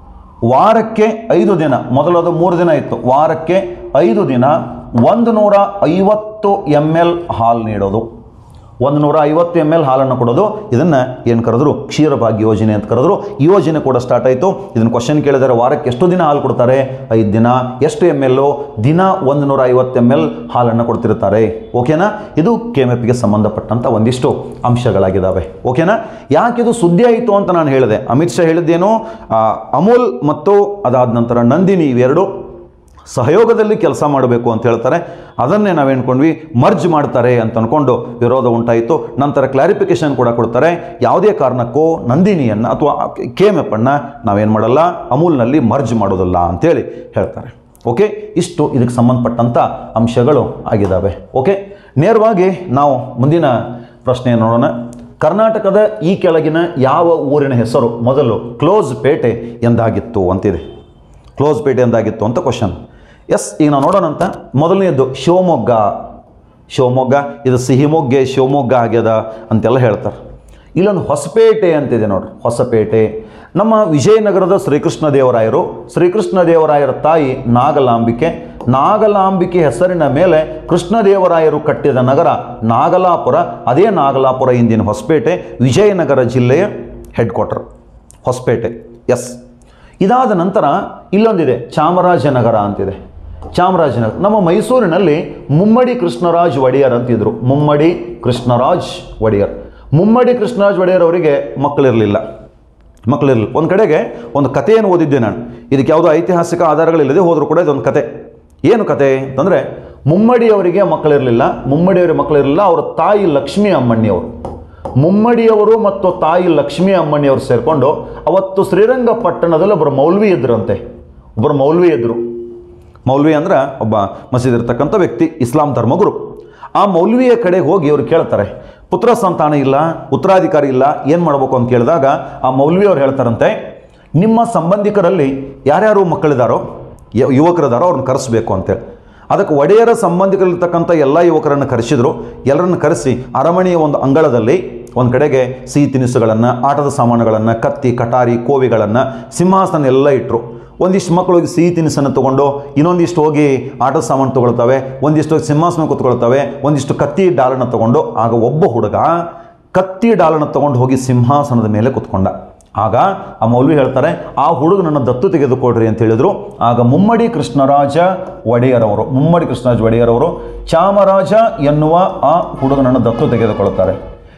ವಾರಕ್ಕೆ ಐದು ದಿನ, ಮೊದಲದು ಮೂರು ದಿನ ಇತ್ತು, ವಾರಕ್ಕೆ ಐದು ದಿನ ಒಂದು ನೂರ ಐವತ್ತು ಎಮ್ ಎಲ್ ಹಾಲು ನೀಡೋದು, ಒಂದು ನೂರ ಐವತ್ತು ಎಮ್ ಎಲ್ ಹಾಲನ್ನು ಕೊಡೋದು. ಇದನ್ನು ಏನು ಕರೆದ್ರು? ಕ್ಷೀರಭಾಗ್ಯ ಯೋಜನೆ ಅಂತ ಕರೆದ್ರು. ಈ ಯೋಜನೆ ಕೂಡ ಸ್ಟಾರ್ಟ್ ಆಯಿತು. ಇದನ್ನು ಕ್ವಶನ್ ಕೇಳಿದರೆ ವಾರಕ್ಕೆ ಎಷ್ಟು ದಿನ ಹಾಲು ಕೊಡ್ತಾರೆ? ಐದು ದಿನ. ಎಷ್ಟು ಎಮ್ ಎಲ್ಲು? ದಿನ ಒಂದು ನೂರ ಐವತ್ತು ಎಮ್ ಎಲ್ ಹಾಲನ್ನು ಕೊಡ್ತಿರ್ತಾರೆ. ಓಕೆನಾ? ಇದು ಕೆ ಎಮ್ ಎಫ್ಗೆ ಸಂಬಂಧಪಟ್ಟಂಥ ಒಂದಿಷ್ಟು ಅಂಶಗಳಾಗಿದ್ದಾವೆ. ಓಕೆನಾ? ಯಾಕಿದು ಸುದ್ದಿ ಆಯಿತು ಅಂತ ನಾನು ಹೇಳಿದೆ. ಅಮಿತ್ ಶಾ ಹೇಳಿದ್ದೇನು, ಅಮೂಲ್ ಮತ್ತು ಅದಾದ ನಂತರ ನಂದಿನಿ ಇವೆರಡು ಸಹಯೋಗದಲ್ಲಿ ಕೆಲಸ ಮಾಡಬೇಕು ಅಂತ ಹೇಳ್ತಾರೆ. ಅದನ್ನೇ ನಾವು ಹೇಳ್ಕೊಂಡ್ವಿ ಮರ್ಜ್ ಮಾಡ್ತಾರೆ ಅಂತ ಅಂದ್ಕೊಂಡು ವಿರೋಧ ಉಂಟಾಯಿತು. ನಂತರ ಕ್ಲಾರಿಫಿಕೇಶನ್ ಕೂಡ ಕೊಡ್ತಾರೆ, ಯಾವುದೇ ಕಾರಣಕ್ಕೂ ನಂದಿನಿಯನ್ನು ಅಥವಾ ಕೆ ಎಮ್ ಎಫ್ ಅನ್ನು ನಾವೇನು ಮಾಡಲ್ಲ, ಅಮೂಲ್ನಲ್ಲಿ ಮರ್ಜ್ ಮಾಡೋದಿಲ್ಲ ಅಂತೇಳಿ ಹೇಳ್ತಾರೆ. ಓಕೆ, ಇಷ್ಟು ಇದಕ್ಕೆ ಸಂಬಂಧಪಟ್ಟಂಥ ಅಂಶಗಳು ಆಗಿದ್ದಾವೆ. ಓಕೆ, ನೇರವಾಗಿ ನಾವು ಮುಂದಿನ ಪ್ರಶ್ನೆ ನೋಡೋಣ. ಕರ್ನಾಟಕದ ಈ ಕೆಳಗಿನ ಯಾವ ಊರಿನ ಹೆಸರು ಮೊದಲು ಕ್ಲೋಸ್ ಪೇಟೆ ಎಂದಾಗಿತ್ತು ಅಂತಿದೆ. ಕ್ಲೋಸ್ ಪೇಟೆ ಎಂದಾಗಿತ್ತು ಅಂತ ಕ್ವಶನ್. ಎಸ್, ಈಗ ನಾವು ನೋಡೋಣಂತ. ಮೊದಲನೆಯದ್ದು ಶಿವಮೊಗ್ಗ. ಶಿವಮೊಗ್ಗ ಇದು ಸಿಹಿಮೊಗ್ಗೆ ಶಿವಮೊಗ್ಗ ಆಗ್ಯದ ಅಂತೆಲ್ಲ ಹೇಳ್ತಾರೆ. ಇಲ್ಲೊಂದು ಹೊಸಪೇಟೆ ಅಂತಿದೆ ನೋಡ್ರಿ, ಹೊಸಪೇಟೆ. ನಮ್ಮ ವಿಜಯನಗರದ ಶ್ರೀಕೃಷ್ಣ ದೇವರಾಯರು, ಶ್ರೀಕೃಷ್ಣ ದೇವರಾಯರ ತಾಯಿ ನಾಗಲಾಂಬಿಕೆ, ನಾಗಲಾಂಬಿಕೆ ಹೆಸರಿನ ಮೇಲೆ ಕೃಷ್ಣದೇವರಾಯರು ಕಟ್ಟಿದ ನಗರ ನಾಗಲಾಪುರ. ಅದೇ ನಾಗಲಾಪುರ ಇಂದಿನ ಹೊಸಪೇಟೆ, ವಿಜಯನಗರ ಜಿಲ್ಲೆಯ ಹೆಡ್ ಕ್ವಾರ್ಟರ್ ಹೊಸಪೇಟೆ. ಎಸ್, ಇದಾದ ನಂತರ ಇಲ್ಲೊಂದಿದೆ ಚಾಮರಾಜನಗರ ಅಂತಿದೆ. ಚಾಮರಾಜನಗರ ನಮ್ಮ ಮೈಸೂರಿನಲ್ಲಿ ಮುಮ್ಮಡಿ ಕೃಷ್ಣರಾಜ್ ಒಡೆಯರ್ ಅಂತಿದ್ರು. ಮುಮ್ಮಡಿ ಕೃಷ್ಣರಾಜ್ ಒಡೆಯರ್. ಮುಮ್ಮಡಿ ಕೃಷ್ಣರಾಜ್ ಒಡೆಯರ್ ಅವರಿಗೆ ಮಕ್ಕಳಿರಲಿಲ್ಲ ಮಕ್ಕಳಿರಲಿಲ್ಲ ಒಂದು ಕಡೆಗೆ ಒಂದು ಕಥೆಯನ್ನು ಓದಿದ್ದೆ ನಾನು. ಇದಕ್ಕೆ ಯಾವುದೋ ಐತಿಹಾಸಿಕ ಆಧಾರಗಳಿಲ್ಲದೆ ಹೋದರೂ ಕೂಡ ಇದೊಂದು ಕತೆ. ಏನು ಕತೆ ಅಂತಂದರೆ, ಮುಮ್ಮಡಿಯವರಿಗೆ ಮಕ್ಕಳಿರಲಿಲ್ಲ. ಮುಮ್ಮಡಿಯವರಿಗೆ ಮಕ್ಕಳಿರಲಿಲ್ಲ. ಅವರ ತಾಯಿ ಲಕ್ಷ್ಮೀ ಅಮ್ಮಣ್ಣಿಯವರು, ಮುಮ್ಮಡಿಯವರು ಮತ್ತು ತಾಯಿ ಲಕ್ಷ್ಮೀ ಅಮ್ಮಣ್ಣಿಯವರು ಸೇರಿಕೊಂಡು ಅವತ್ತು ಶ್ರೀರಂಗಪಟ್ಟಣದಲ್ಲಿ ಒಬ್ಬರು ಮೌಲ್ವಿ ಇದ್ರಂತೆ. ಒಬ್ಬರು ಮೌಲ್ವಿ ಇದ್ದರು. ಮೌಲ್ವಿ ಅಂದ್ರೆ ಒಬ್ಬ ಮಸೀದ್ ಇರ್ತಕ್ಕಂಥ ವ್ಯಕ್ತಿ, ಇಸ್ಲಾಂ ಧರ್ಮಗುರು. ಆ ಮೌಲ್ವಿಯ ಕಡೆಗೆ ಹೋಗಿ ಇವರು ಕೇಳ್ತಾರೆ, ಪುತ್ರ ಸಂತಾನ ಇಲ್ಲ, ಉತ್ತರಾಧಿಕಾರಿ ಇಲ್ಲ, ಏನು ಮಾಡಬೇಕು ಅಂತ ಕೇಳಿದಾಗ ಆ ಮೌಲ್ವಿಯವ್ರು ಹೇಳ್ತಾರಂತೆ, ನಿಮ್ಮ ಸಂಬಂಧಿಕರಲ್ಲಿ ಯಾರ್ಯಾರು ಮಕ್ಕಳಿದಾರೋ, ಯುವಕರಿದಾರೋ ಅವ್ರನ್ನ ಕರೆಸಬೇಕು ಅಂತೇಳಿ. ಅದಕ್ಕೆ ಒಡೆಯರ ಸಂಬಂಧಿಕರಿರ್ತಕ್ಕಂಥ ಎಲ್ಲ ಯುವಕರನ್ನು ಕರೆಸಿದ್ರು. ಎಲ್ಲರನ್ನು ಕರೆಸಿ ಅರಮನೆಯ ಒಂದು ಅಂಗಳದಲ್ಲಿ ಒಂದು ಕಡೆಗೆ ಸಿಹಿ ತಿನಿಸುಗಳನ್ನು, ಆಟದ ಸಾಮಾನುಗಳನ್ನು, ಕತ್ತಿ, ಕಟಾರಿ, ಕೋವಿಗಳನ್ನು, ಸಿಂಹಾಸನ ಎಲ್ಲ ಇಟ್ಟರು. ಒಂದಿಷ್ಟು ಮಕ್ಕಳು ಹೋಗಿ ಸಿಹಿ ತಿನಿಸನ್ನು ತೊಗೊಂಡು, ಇನ್ನೊಂದಿಷ್ಟು ಹೋಗಿ ಆಟದ ಸಾಮಾನು ತೊಗೊಳ್ತವೆ, ಒಂದಿಷ್ಟು ಹೋಗಿ ಸಿಂಹಾಸನ ಕೂತ್ಕೊಳ್ತವೆ, ಒಂದಿಷ್ಟು ಕತ್ತಿ ಡಾಲನ್ನು ತೊಗೊಂಡು. ಆಗ ಒಬ್ಬ ಹುಡುಗ ಕತ್ತಿ ಡಾಲನ್ನು ತೊಗೊಂಡು ಹೋಗಿ ಸಿಂಹಾಸನದ ಮೇಲೆ ಕೂತ್ಕೊಂಡ. ಆಗ ಆ ಮೌಲ್ವಿ ಹೇಳ್ತಾರೆ, ಆ ಹುಡುಗನನ್ನು ದತ್ತು ತೆಗೆದುಕೊಡ್ರಿ ಅಂತ ಹೇಳಿದರು. ಆಗ ಮುಮ್ಮಡಿ ಕೃಷ್ಣರಾಜ ಒಡೆಯರವರು ಮುಮ್ಮಡಿ ಕೃಷ್ಣರಾಜ ಒಡೆಯರವರು ಚಾಮರಾಜ ಎನ್ನುವ ಆ ಹುಡುಗನನ್ನು ದತ್ತು ತೆಗೆದುಕೊಳ್ಳುತ್ತಾರೆ.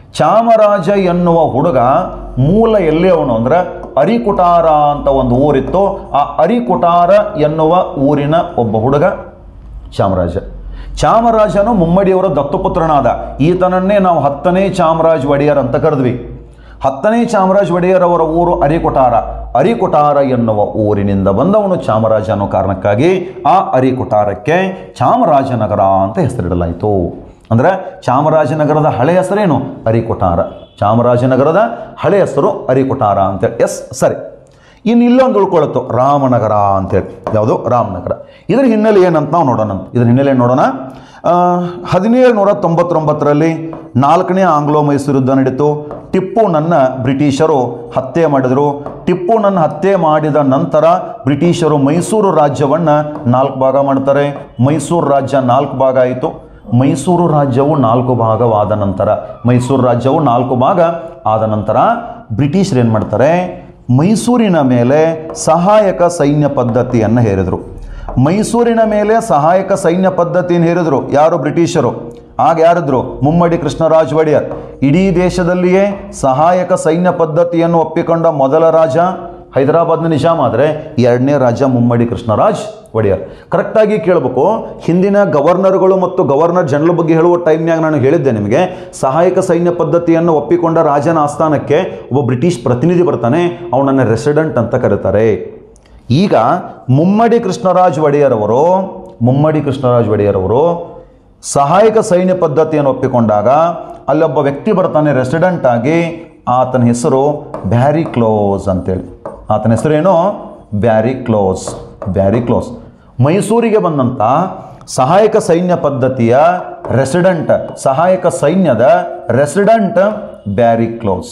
ಚಾಮರಾಜ ಎನ್ನುವ ಹುಡುಗ ಮೂಲ ಎಲ್ಲಿ ಅವನು ಅಂದರೆ ಅರಿಕುಟಾರ ಅಂತ ಒಂದು ಊರಿತ್ತು. ಆ ಅರಿಕುಟಾರ ಎನ್ನುವ ಊರಿನ ಒಬ್ಬ ಹುಡುಗ ಚಾಮರಾಜ. ಚಾಮರಾಜನು ಮುಮ್ಮಡಿಯವರ ದತ್ತುಪುತ್ರನಾದ. ಈತನನ್ನೇ ನಾವು ಹತ್ತನೇ ಚಾಮರಾಜ ಒಡೆಯರ್ ಅಂತ ಕರೆದ್ವಿ. ಹತ್ತನೇ ಚಾಮರಾಜ ಒಡೆಯರ್ ಅವರ ಊರು ಅರಿಕುಟಾರ. ಅರಿಕುಟಾರ ಎನ್ನುವ ಊರಿನಿಂದ ಬಂದವನು ಚಾಮರಾಜ ಅನ್ನೋ ಕಾರಣಕ್ಕಾಗಿ ಆ ಅರಿಕುಟಾರಕ್ಕೆ ಚಾಮರಾಜನಗರ ಅಂತ ಹೆಸರಿಡಲಾಯಿತು. ಅಂದರೆ ಚಾಮರಾಜನಗರದ ಹಳೆ ಹೆಸರೇನು? ಅರಿಕುಟಾರ. ಚಾಮರಾಜನಗರದ ಹಳೆ ಹೆಸರು ಅರಿಕುಟಾರ ಅಂತೇಳಿ. ಎಸ್, ಸರಿ. ಇನ್ನು ಇಲ್ಲೊಂದು ಉಳ್ಕೊಳತ್ತು, ರಾಮನಗರ ಅಂತೇಳಿ. ಯಾವುದು? ರಾಮನಗರ. ಇದರ ಹಿನ್ನೆಲೆ ಏನಂತ ನಾವು ನೋಡೋಣ. ಇದರ ಹಿನ್ನೆಲೆ ನೋಡೋಣ. ಹದಿನೇಳು ನೂರ ತೊಂಬತ್ತೊಂಬತ್ತರಲ್ಲಿ ನಾಲ್ಕನೇ ಆಂಗ್ಲೋ ಮೈಸೂರು ಯುದ್ಧ ನಡೀತು. ಟಿಪ್ಪುನನ್ನ ಬ್ರಿಟಿಷರು ಹತ್ಯೆ ಮಾಡಿದರು. ಟಿಪ್ಪುನನ್ನ ಹತ್ಯೆ ಮಾಡಿದ ನಂತರ ಬ್ರಿಟಿಷರು ಮೈಸೂರು ರಾಜ್ಯವನ್ನು ನಾಲ್ಕು ಭಾಗ ಮಾಡ್ತಾರೆ. ಮೈಸೂರು ರಾಜ್ಯ ನಾಲ್ಕು ಭಾಗ ಆಯಿತು. ಮೈಸೂರು ರಾಜ್ಯವು ನಾಲ್ಕು ಭಾಗವಾದ ನಂತರ ಮೈಸೂರು ರಾಜ್ಯವು ನಾಲ್ಕು ಭಾಗ ಆದ ನಂತರ ಬ್ರಿಟಿಷರು ಏನು ಮಾಡ್ತಾರೆ, ಮೈಸೂರಿನ ಮೇಲೆ ಸಹಾಯಕ ಸೈನ್ಯ ಪದ್ಧತಿಯನ್ನು ಹೇರಿದರು. ಮೈಸೂರಿನ ಮೇಲೆ ಸಹಾಯಕ ಸೈನ್ಯ ಪದ್ಧತಿಯನ್ನು ಹೇರಿದರು ಯಾರು? ಬ್ರಿಟಿಷರು. ಆಗ ಯಾರಿದ್ರು? ಮುಮ್ಮಡಿ ಕೃಷ್ಣರಾಜ ಒಡೆಯರ್. ಇಡೀ ದೇಶದಲ್ಲಿಯೇ ಸಹಾಯಕ ಸೈನ್ಯ ಪದ್ಧತಿಯನ್ನು ಒಪ್ಪಿಕೊಂಡ ಮೊದಲ ರಾಜ ಹೈದರಾಬಾದ್ನ ನಿಜಾಮ್. ಆದರೆ ಎರಡನೇ ರಾಜ ಮುಮ್ಮಡಿ ಕೃಷ್ಣರಾಜ ಒಡೆಯರ್. ಕರೆಕ್ಟಾಗಿ ಕೇಳಬೇಕು. ಹಿಂದಿನ ಗವರ್ನರ್ಗಳು ಮತ್ತು ಗವರ್ನರ್ ಜನರಲ್ ಬಗ್ಗೆ ಹೇಳುವ ಟೈಮ್ನಾಗ ನಾನು ಹೇಳಿದ್ದೆ ನಿಮಗೆ, ಸಹಾಯಕ ಸೈನ್ಯ ಪದ್ಧತಿಯನ್ನು ಒಪ್ಪಿಕೊಂಡ ರಾಜನ ಆಸ್ಥಾನಕ್ಕೆ ಒಬ್ಬ ಬ್ರಿಟಿಷ್ ಪ್ರತಿನಿಧಿ ಬರ್ತಾನೆ, ಅವನನ್ನು ರೆಸಿಡೆಂಟ್ ಅಂತ ಕರೀತಾರೆ. ಈಗ ಮುಮ್ಮಡಿ ಕೃಷ್ಣರಾಜ ಒಡೆಯರ್ ಅವರು ಮುಮ್ಮಡಿ ಕೃಷ್ಣರಾಜ ಒಡೆಯರ್ ಅವರು ಸಹಾಯಕ ಸೈನ್ಯ ಪದ್ಧತಿಯನ್ನು ಒಪ್ಪಿಕೊಂಡಾಗ ಅಲ್ಲೊಬ್ಬ ವ್ಯಕ್ತಿ ಬರ್ತಾನೆ ರೆಸಿಡೆಂಟ್ ಆಗಿ. ಆತನ ಹೆಸರು ಬ್ಯಾರಿ ಕ್ಲೋಸ್ ಅಂತೇಳಿ. ಆತನ ಹೆಸರೇನು? ಬ್ಯಾರಿ ಕ್ಲೋಸ್. ಬ್ಯಾರಿ ಕ್ಲೋಸ್ ಮೈಸೂರಿಗೆ ಬಂದಂಥ ಸಹಾಯಕ ಸೈನ್ಯ ಪದ್ಧತಿಯ ರೆಸಿಡೆಂಟ್, ಸಹಾಯಕ ಸೈನ್ಯದ ರೆಸಿಡೆಂಟ್ ಬ್ಯಾರಿ ಕ್ಲೋಸ್.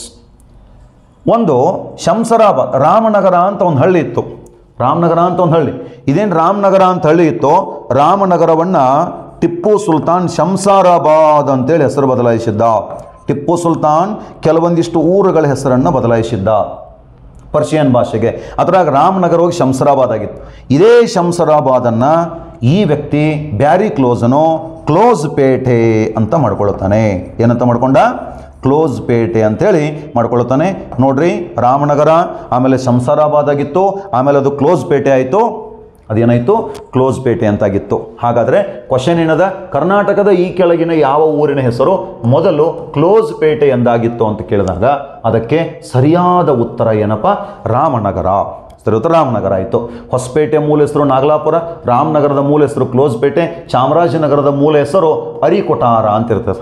ಒಂದು ಶಂಸರಾಬಾದ್, ರಾಮನಗರ ಅಂತ ಒಂದು ಹಳ್ಳಿ ಇತ್ತು. ರಾಮನಗರ ಅಂತ ಒಂದು ಹಳ್ಳಿ. ಇದೇನು ರಾಮನಗರ ಅಂತ ಹಳ್ಳಿ ಇತ್ತು. ರಾಮನಗರವನ್ನು ಟಿಪ್ಪು ಸುಲ್ತಾನ್ ಶಂಸಾರಾಬಾದ್ ಅಂತೇಳಿ ಹೆಸರು ಬದಲಾಯಿಸಿದ್ದ. ಟಿಪ್ಪು ಸುಲ್ತಾನ್ ಕೆಲವೊಂದಿಷ್ಟು ಊರುಗಳ ಹೆಸರನ್ನು ಬದಲಾಯಿಸಿದ್ದ ಪರ್ಷಿಯನ್ ಭಾಷೆಗೆ. ಅದರಾಗ ರಾಮನಗರ ಹೋಗಿ ಶಂಸರಾಬಾದ್ ಆಗಿತ್ತು. ಇದೇ ಶಂಸರಾಬಾದನ್ನು ಈ ವ್ಯಕ್ತಿ ಬ್ಯಾರಿ ಕ್ಲೋಸನು ಕ್ಲೋಸ್ ಪೇಟೆ ಅಂತ ಮಾಡ್ಕೊಳ್ತಾನೆ. ಏನಂತ ಮಾಡ್ಕೊಂಡ? ಕ್ಲೋಸ್ ಪೇಟೆ ಅಂತೇಳಿ ಮಾಡ್ಕೊಳ್ತಾನೆ. ನೋಡ್ರಿ, ರಾಮನಗರ ಆಮೇಲೆ ಶಂಸರಾಬಾದ್ ಆಗಿತ್ತು, ಆಮೇಲೆ ಅದು ಕ್ಲೋಸ್ ಪೇಟೆ ಆಯಿತು. ಅದೇನಾಯಿತು? ಕ್ಲೋಸ್ ಪೇಟೆ ಅಂತಾಗಿತ್ತು. ಹಾಗಾದರೆ ಕ್ವಶನ್ ಏನದ? ಕರ್ನಾಟಕದ ಈ ಕೆಳಗಿನ ಯಾವ ಊರಿನ ಹೆಸರು ಮೊದಲು ಕ್ಲೋಸ್ ಪೇಟೆ ಎಂದಾಗಿತ್ತು ಅಂತ ಕೇಳಿದಾಗ ಅದಕ್ಕೆ ಸರಿಯಾದ ಉತ್ತರ ಏನಪ್ಪ? ರಾಮನಗರ. ಸರಿ ಉತ್ತರ ರಾಮನಗರ ಆಯಿತು. ಹೊಸಪೇಟೆ ಮೂಲ ಹೆಸರು ನಾಗಲಾಪುರ, ರಾಮನಗರದ ಮೂಲ ಹೆಸರು ಕ್ಲೋಸ್ ಪೇಟೆ, ಚಾಮರಾಜನಗರದ ಮೂಲ ಹೆಸರು ಅರಿಕೊಟಾರ ಅಂತಿರ್ತದೆ.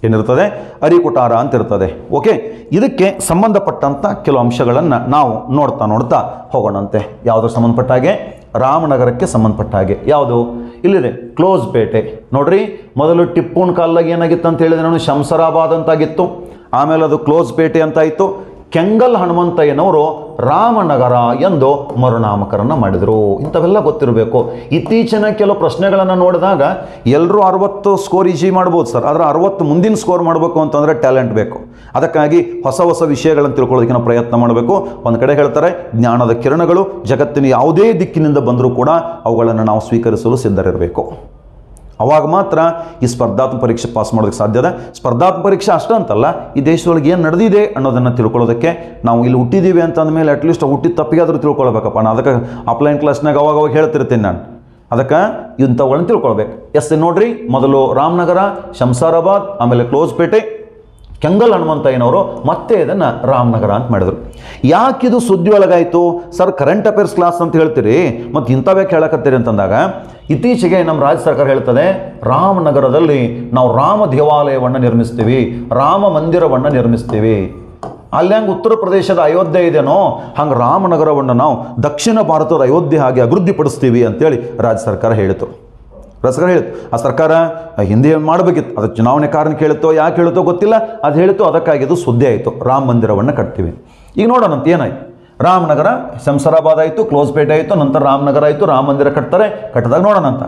ಏನಿರ್ತದೆ, ಅರಿಕುಟಾರ ಅಂತ ಇರ್ತದೆ. ಓಕೆ, ಇದಕ್ಕೆ ಸಂಬಂಧಪಟ್ಟಂಥ ಕೆಲವು ಅಂಶಗಳನ್ನು ನಾವು ನೋಡ್ತಾ ನೋಡ್ತಾ ಹೋಗೋಣಂತೆ. ಯಾವುದ್ರ ಸಂಬಂಧಪಟ್ಟ ಹಾಗೆ? ರಾಮನಗರಕ್ಕೆ ಸಂಬಂಧಪಟ್ಟ ಹಾಗೆ. ಯಾವುದು? ಇಲ್ಲಿದೆ ಕ್ಲೋಸ್ ಪೇಟೆ. ನೋಡ್ರಿ, ಮೊದಲು ಟಿಪ್ಪುನ ಕಾಲದಾಗ ಏನಾಗಿತ್ತು ಅಂತ ಹೇಳಿದ್ರೆ ನಾನು ಶಂಸರಾಬಾದ್ ಅಂತಾಗಿತ್ತು, ಆಮೇಲೆ ಅದು ಕ್ಲೋಸ್ ಪೇಟೆ ಅಂತಾಯಿತು. ಕೆಂಗಲ್ ಹನುಮಂತಯ್ಯನವರು ರಾಮನಗರ ಎಂದು ಮರುನಾಮಕರಣ ಮಾಡಿದರು. ಇಂಥವೆಲ್ಲ ಗೊತ್ತಿರಬೇಕು. ಇತ್ತೀಚಿನ ಕೆಲವು ಪ್ರಶ್ನೆಗಳನ್ನು ನೋಡಿದಾಗ ಎಲ್ಲರೂ ಅರವತ್ತು ಸ್ಕೋರ್ ಈಜಿ ಮಾಡ್ಬೋದು ಸರ್, ಆದರೆ ಅರವತ್ತು ಮುಂದಿನ ಸ್ಕೋರ್ ಮಾಡಬೇಕು ಅಂತಂದರೆ ಟ್ಯಾಲೆಂಟ್ ಬೇಕು. ಅದಕ್ಕಾಗಿ ಹೊಸ ಹೊಸ ವಿಷಯಗಳನ್ನು ತಿಳ್ಕೊಳ್ಳೋದಕ್ಕೆ ನಾವು ಪ್ರಯತ್ನ ಮಾಡಬೇಕು. ಒಂದು ಕಡೆ ಹೇಳ್ತಾರೆ, ಜ್ಞಾನದ ಕಿರಣಗಳು ಜಗತ್ತಿನ ಯಾವುದೇ ದಿಕ್ಕಿನಿಂದ ಬಂದರೂ ಕೂಡ ಅವುಗಳನ್ನು ನಾವು ಸ್ವೀಕರಿಸಲು ಸಿದ್ಧರಿರಬೇಕು. ಅವಾಗ ಮಾತ್ರ ಈ ಸ್ಪರ್ಧಾತ್ಮಕ ಪರೀಕ್ಷೆ ಪಾಸ್ ಮಾಡೋದಕ್ಕೆ ಸಾಧ್ಯ ಇದೆ. ಸ್ಪರ್ಧಾತ್ಮಕ ಪರೀಕ್ಷೆ ಅಷ್ಟೇ ಅಂತಲ್ಲ, ಈ ದೇಶದೊಳಗೆ ಏನು ನಡೆದಿದೆ ಅನ್ನೋದನ್ನು ತಿಳ್ಕೊಳ್ಳೋದಕ್ಕೆ ನಾವು ಇಲ್ಲಿ ಹುಟ್ಟಿದ್ದೀವಿ ಅಂತಂದಮೇಲೆ ಅಟ್ಲೀಸ್ಟ್ ಹುಟ್ಟಿದ ತಪ್ಪಿಗಾದರೂ ತಿಳ್ಕೊಳ್ಬೇಕಪ್ಪ. ನಾನು ಅದಕ್ಕೆ ಆಫ್ಲೈನ್ ಕ್ಲಾಸ್ನಾಗ ಅವಾಗ ಅವಾಗ ಹೇಳ್ತಿರ್ತೀನಿ ನಾನು. ಅದಕ್ಕೆ ಇಂಥವುಗಳನ್ನ ತಿಳ್ಕೊಳ್ಬೇಕು. ಎಸ್ ನೋಡ್ರಿ, ಮೊದಲು ರಾಮನಗರ, ಶಂಸಾರಾಬಾದ್, ಆಮೇಲೆ ಕ್ಲೋಸ್ ಪೇಟೆ, ಕೆಂಗಲ್ ಹನುಮಂತಯ್ಯನವರು ಮತ್ತೆ ಇದನ್ನು ರಾಮನಗರ ಅಂತ ಮಾಡಿದರು. ಯಾಕಿದು ಸುದ್ದಿ ಒಳಗಾಯಿತು ಸರ್? ಕರೆಂಟ್ ಅಫೇರ್ಸ್ ಕ್ಲಾಸ್ ಅಂತ ಹೇಳ್ತೀರಿ, ಮತ್ತು ಇಂಥವೇ ಕೇಳಕತ್ತೀರಿ ಅಂತಂದಾಗ, ಇತ್ತೀಚೆಗೆ ನಮ್ಮ ರಾಜ್ಯ ಸರ್ಕಾರ ಹೇಳ್ತದೆ, ರಾಮನಗರದಲ್ಲಿ ನಾವು ರಾಮ ದೇವಾಲಯವನ್ನು ನಿರ್ಮಿಸ್ತೀವಿ, ರಾಮ ಮಂದಿರವನ್ನು ನಿರ್ಮಿಸ್ತೀವಿ. ಅಲ್ಲಿ ಹಂಗೆ ಉತ್ತರ ಪ್ರದೇಶದ ಅಯೋಧ್ಯೆ ಇದೆನೋ ಹಂಗೆ ರಾಮನಗರವನ್ನು ನಾವು ದಕ್ಷಿಣ ಭಾರತದ ಅಯೋಧ್ಯೆ ಹಾಗೆ ಅಭಿವೃದ್ಧಿಪಡಿಸ್ತೀವಿ ಅಂತೇಳಿ ರಾಜ್ಯ ಸರ್ಕಾರ ಹೇಳಿತು. ಸರ್ಕಾರ ಹೇಳಿತು. ಆ ಸರ್ಕಾರ ಹಿಂದೆ ಮಾಡಬೇಕಿತ್ತು, ಅದು ಚುನಾವಣೆ ಕಾರಣ ಕೇಳುತ್ತೋ ಯಾಕೆ ಹೇಳುತ್ತೋ ಗೊತ್ತಿಲ್ಲ, ಅದು ಹೇಳಿತು. ಅದಕ್ಕಾಗಿ ಅದು ಸುದ್ದಿ ಆಯಿತು, ರಾಮ ಮಂದಿರವನ್ನು ಕಟ್ತೀವಿ. ಈಗ ನೋಡೋಣಂತ ಏನಾಯ್ತು. ರಾಮನಗರ, ಶಂಸರಾಬಾದ್ ಆಯಿತು, ಕ್ಲೋಸ್ ಪೇಟೆ ಆಯಿತು, ನಂತರ ರಾಮನಗರ ಆಯಿತು, ರಾಮ ಮಂದಿರ ಕಟ್ತಾರೆ. ಕಟ್ಟಿದಾಗ ನೋಡೋಣಂತ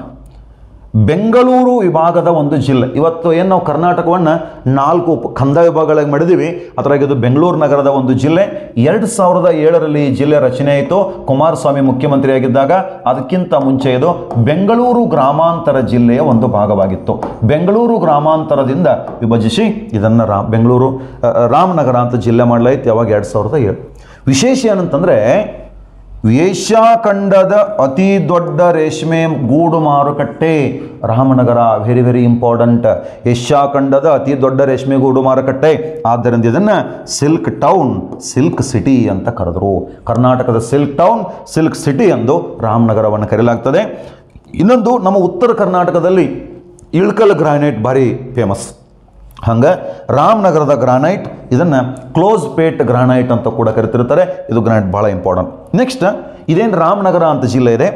ಬೆಂಗಳೂರು ವಿಭಾಗದ ಒಂದು ಜಿಲ್ಲೆ. ಇವತ್ತು ಏನು ನಾವು ಕರ್ನಾಟಕವನ್ನು ನಾಲ್ಕು ಉಪ ಕಂದಾಯ ವಿಭಾಗಗಳಾಗಿ ಮಾಡಿದ್ದೀವಿ, ಅದರಾಗ ಇದು ಬೆಂಗಳೂರು ನಗರದ ಒಂದು ಜಿಲ್ಲೆ. ಎರಡು ಸಾವಿರದ ಏಳರಲ್ಲಿ ಈ ಜಿಲ್ಲೆ ರಚನೆ ಆಯಿತು, ಕುಮಾರಸ್ವಾಮಿ ಮುಖ್ಯಮಂತ್ರಿಯಾಗಿದ್ದಾಗ. ಅದಕ್ಕಿಂತ ಮುಂಚೆ ಇದು ಬೆಂಗಳೂರು ಗ್ರಾಮಾಂತರ ಜಿಲ್ಲೆಯ ಒಂದು ಭಾಗವಾಗಿತ್ತು. ಬೆಂಗಳೂರು ಗ್ರಾಮಾಂತರದಿಂದ ವಿಭಜಿಸಿ ಇದನ್ನು ರಾ ಬೆಂಗಳೂರು ರಾಮನಗರ ಅಂತ ಜಿಲ್ಲೆ ಮಾಡಲಾಯಿತು. ಯಾವಾಗ? ಎರಡು ಸಾವಿರದ ಏಳು. ವಿಶೇಷ ಏನಂತಂದರೆ, ಏಷ್ಯಾ ಖಂಡದ ಅತಿ ದೊಡ್ಡ ರೇಷ್ಮೆ ಗೂಡು ಮಾರುಕಟ್ಟೆ Ramanagara. Very very important. Asia ಖಂಡದ ಅತಿ ದೊಡ್ಡ ರೇಷ್ಮೆ ಗೂಡು ಮಾರುಕಟ್ಟೆ. ಆದ್ದರಿಂದ ಇದನ್ನು ಸಿಲ್ಕ್ ಟೌನ್, ಸಿಲ್ಕ್ ಸಿಟಿ ಅಂತ ಕರೆದರು. ಕರ್ನಾಟಕದ ಸಿಲ್ಕ್ ಟೌನ್, ಸಿಲ್ಕ್ ಸಿಟಿ ಎಂದು ರಾಮನಗರವನ್ನು ಕರೆಯಲಾಗ್ತದೆ. ಇನ್ನೊಂದು, ನಮ್ಮ ಉತ್ತರ ಕರ್ನಾಟಕದಲ್ಲಿ ಇಳ್ಕಲ್ ಗ್ರಾನೈಟ್ ಭಾರಿ ಫೇಮಸ್. ಹಂಗೆ ರಾಮನಗರದ ಗ್ರಾನೈಟ್, ಇದನ್ನು ಕ್ಲೋಸ್ ಪೇಟ್ ಗ್ರಾನೈಟ್ ಅಂತ ಕೂಡ ಕರಿತಿರ್ತಾರೆ. ಇದು ಗ್ರಾನೈಟ್ ಭಾಳ ಇಂಪಾರ್ಟೆಂಟ್. ನೆಕ್ಸ್ಟ್, ಇದೇನು ರಾಮನಗರ ಅಂತ ಜಿಲ್ಲೆ ಇದೆ.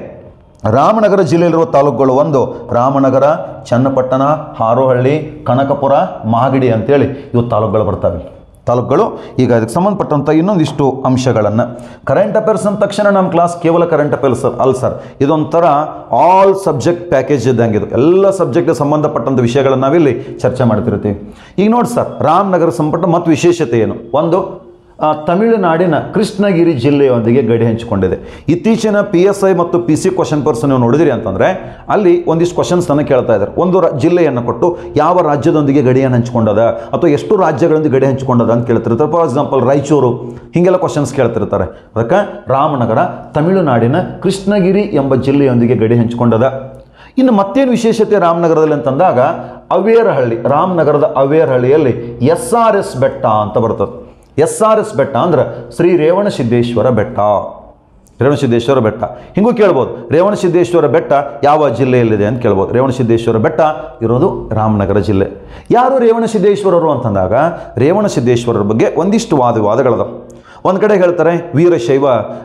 ರಾಮನಗರ ಜಿಲ್ಲೆಯಲ್ಲಿರುವ ತಾಲೂಕುಗಳು ಒಂದು ರಾಮನಗರ, ಚನ್ನಪಟ್ಟಣ, ಹಾರೋಹಳ್ಳಿ, ಕನಕಪುರ, ಮಾಗಡಿ ಅಂತೇಳಿ ಇವು ತಾಲೂಕುಗಳು ಬರ್ತವೆ. ತಾಲೂಕುಗಳು. ಈಗ ಅದಕ್ಕೆ ಸಂಬಂಧಪಟ್ಟಂಥ ಇನ್ನೊಂದಿಷ್ಟು ಅಂಶಗಳನ್ನು, ಕರೆಂಟ್ ಅಫೇರ್ಸ್ ಅಂದ ತಕ್ಷಣ ನಮ್ಮ ಕ್ಲಾಸ್ ಕೇವಲ ಕರೆಂಟ್ ಅಫೇರ್ಸ್ ಅಲ್ಲ ಸರ್, ಇದೊಂಥರ ಆಲ್ ಸಬ್ಜೆಕ್ಟ್ ಪ್ಯಾಕೇಜ್ ಇದ್ದಂಗೆ. ಇದು ಎಲ್ಲ ಸಬ್ಜೆಕ್ಟ್ಗೆ ಸಂಬಂಧಪಟ್ಟಂಥ ವಿಷಯಗಳನ್ನು ನಾವಿಲ್ಲಿ ಚರ್ಚೆ ಮಾಡ್ತಿರ್ತೀವಿ. ಈಗ ನೋಡಿ ಸರ್, ರಾಮನಗರ ಸಂಬಂಧಪಟ್ಟ ಮತ್ತು ವಿಶೇಷತೆ ಏನು? ಒಂದು, ತಮಿಳುನಾಡಿನ ಕೃಷ್ಣಗಿರಿ ಜಿಲ್ಲೆಯೊಂದಿಗೆ ಗಡಿ ಹಂಚಿಕೊಂಡಿದೆ. ಇತ್ತೀಚಿನ ಪಿ ಎಸ್ ಐ ಮತ್ತು ಪಿ ಸಿ ಕ್ವಶನ್ ಪೇಪರ್ಸ್ ನೀವು ನೋಡಿದಿರಿ ಅಂತಂದರೆ ಅಲ್ಲಿ ಒಂದಿಷ್ಟು ಕ್ವಶನ್ಸನ್ನು ಕೇಳ್ತಾ ಇದ್ದಾರೆ. ಒಂದು ಜಿಲ್ಲೆಯನ್ನು ಕೊಟ್ಟು ಯಾವ ರಾಜ್ಯದೊಂದಿಗೆ ಗಡಿಯನ್ನು ಹಂಚಿಕೊಂಡದ ಅಥವಾ ಎಷ್ಟು ರಾಜ್ಯಗಳೊಂದಿಗೆ ಗಡಿ ಹಂಚಿಕೊಂಡದ ಅಂತ ಕೇಳ್ತಿರ್ತಾರೆ. ಫಾರ್ ಎಕ್ಸಾಂಪಲ್ ರಾಯಚೂರು, ಹೀಗೆಲ್ಲ ಕ್ವಶನ್ಸ್ ಕೇಳ್ತಿರ್ತಾರೆ. ಅದಕ್ಕೆ ರಾಮನಗರ ತಮಿಳುನಾಡಿನ ಕೃಷ್ಣಗಿರಿ ಎಂಬ ಜಿಲ್ಲೆಯೊಂದಿಗೆ ಗಡಿ ಹಂಚಿಕೊಂಡದ. ಇನ್ನು ಮತ್ತೇನು ವಿಶೇಷತೆ ರಾಮನಗರದಲ್ಲಿ ಅಂತಂದಾಗ, ಅವೇರಹಳ್ಳಿ, ರಾಮನಗರದ ಅವೇರಹಳ್ಳಿಯಲ್ಲಿ ಎಸ್ ಆರ್ ಎಸ್ ಬೆಟ್ಟ ಅಂತ ಬರ್ತದೆ. ಎಸ್ ಆರ್ ಎಸ್ ಬೆಟ್ಟ ಅಂದ್ರೆ ಶ್ರೀ ರೇವಣಸಿದ್ದೇಶ್ವರ ಬೆಟ್ಟ. ರೇವಣಸಿದ್ದೇಶ್ವರ ಬೆಟ್ಟ ಹಿಂಗೂ ಕೇಳ್ಬೋದು. ರೇವಣಸಿದ್ದೇಶ್ವರ ಬೆಟ್ಟ ಯಾವ ಜಿಲ್ಲೆಯಲ್ಲಿದೆ ಅಂತ ಕೇಳ್ಬೋದು. ರೇವಣಸಿದ್ದೇಶ್ವರ ಬೆಟ್ಟ ಇರೋದು ರಾಮನಗರ ಜಿಲ್ಲೆ. ಯಾರು ರೇವಣಸಿದ್ದೇಶ್ವರರು ಅಂತಂದಾಗ, ರೇವಣಸಿದ್ದೇಶ್ವರರ ಬಗ್ಗೆ ಒಂದಿಷ್ಟು ವಾದವಾದಗಳದ. ಒಂದು ಕಡೆ ಹೇಳ್ತಾರೆ ವೀರಶೈವ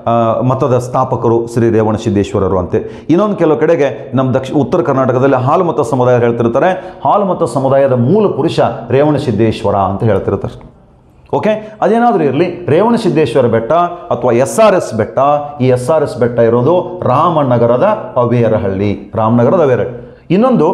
ಮತದ ಸ್ಥಾಪಕರು ಶ್ರೀ ರೇವಣಸಿದ್ದೇಶ್ವರರು ಅಂತೆ. ಇನ್ನೊಂದು ಕೆಲವು ಕಡೆಗೆ ನಮ್ಮ ದಕ್ಷಿಣ ಉತ್ತರ ಕರ್ನಾಟಕದಲ್ಲಿ ಹಾಲುಮತ ಸಮುದಾಯ ಹೇಳ್ತಿರ್ತಾರೆ, ಹಾಲುಮತ ಸಮುದಾಯದ ಮೂಲ ಪುರುಷ ರೇವಣಸಿದ್ದೇಶ್ವರ ಅಂತ ಹೇಳ್ತಿರ್ತಾರೆ. ಓಕೆ, ಅದೇನಾದರೂ ಇರಲಿ, ರೇವಣಸಿದ್ದೇಶ್ವರ ಬೆಟ್ಟ ಅಥವಾ ಎಸ್ ಆರ್ ಎಸ್ ಬೆಟ್ಟ, ಈ ಎಸ್ ಆರ್ ಎಸ್ ಬೆಟ್ಟ ಇರೋದು ರಾಮನಗರದ ಅವೇರಹಳ್ಳಿ. ರಾಮನಗರದ ಅವೇರಹಳ್ಳಿ. ಇನ್ನೊಂದು,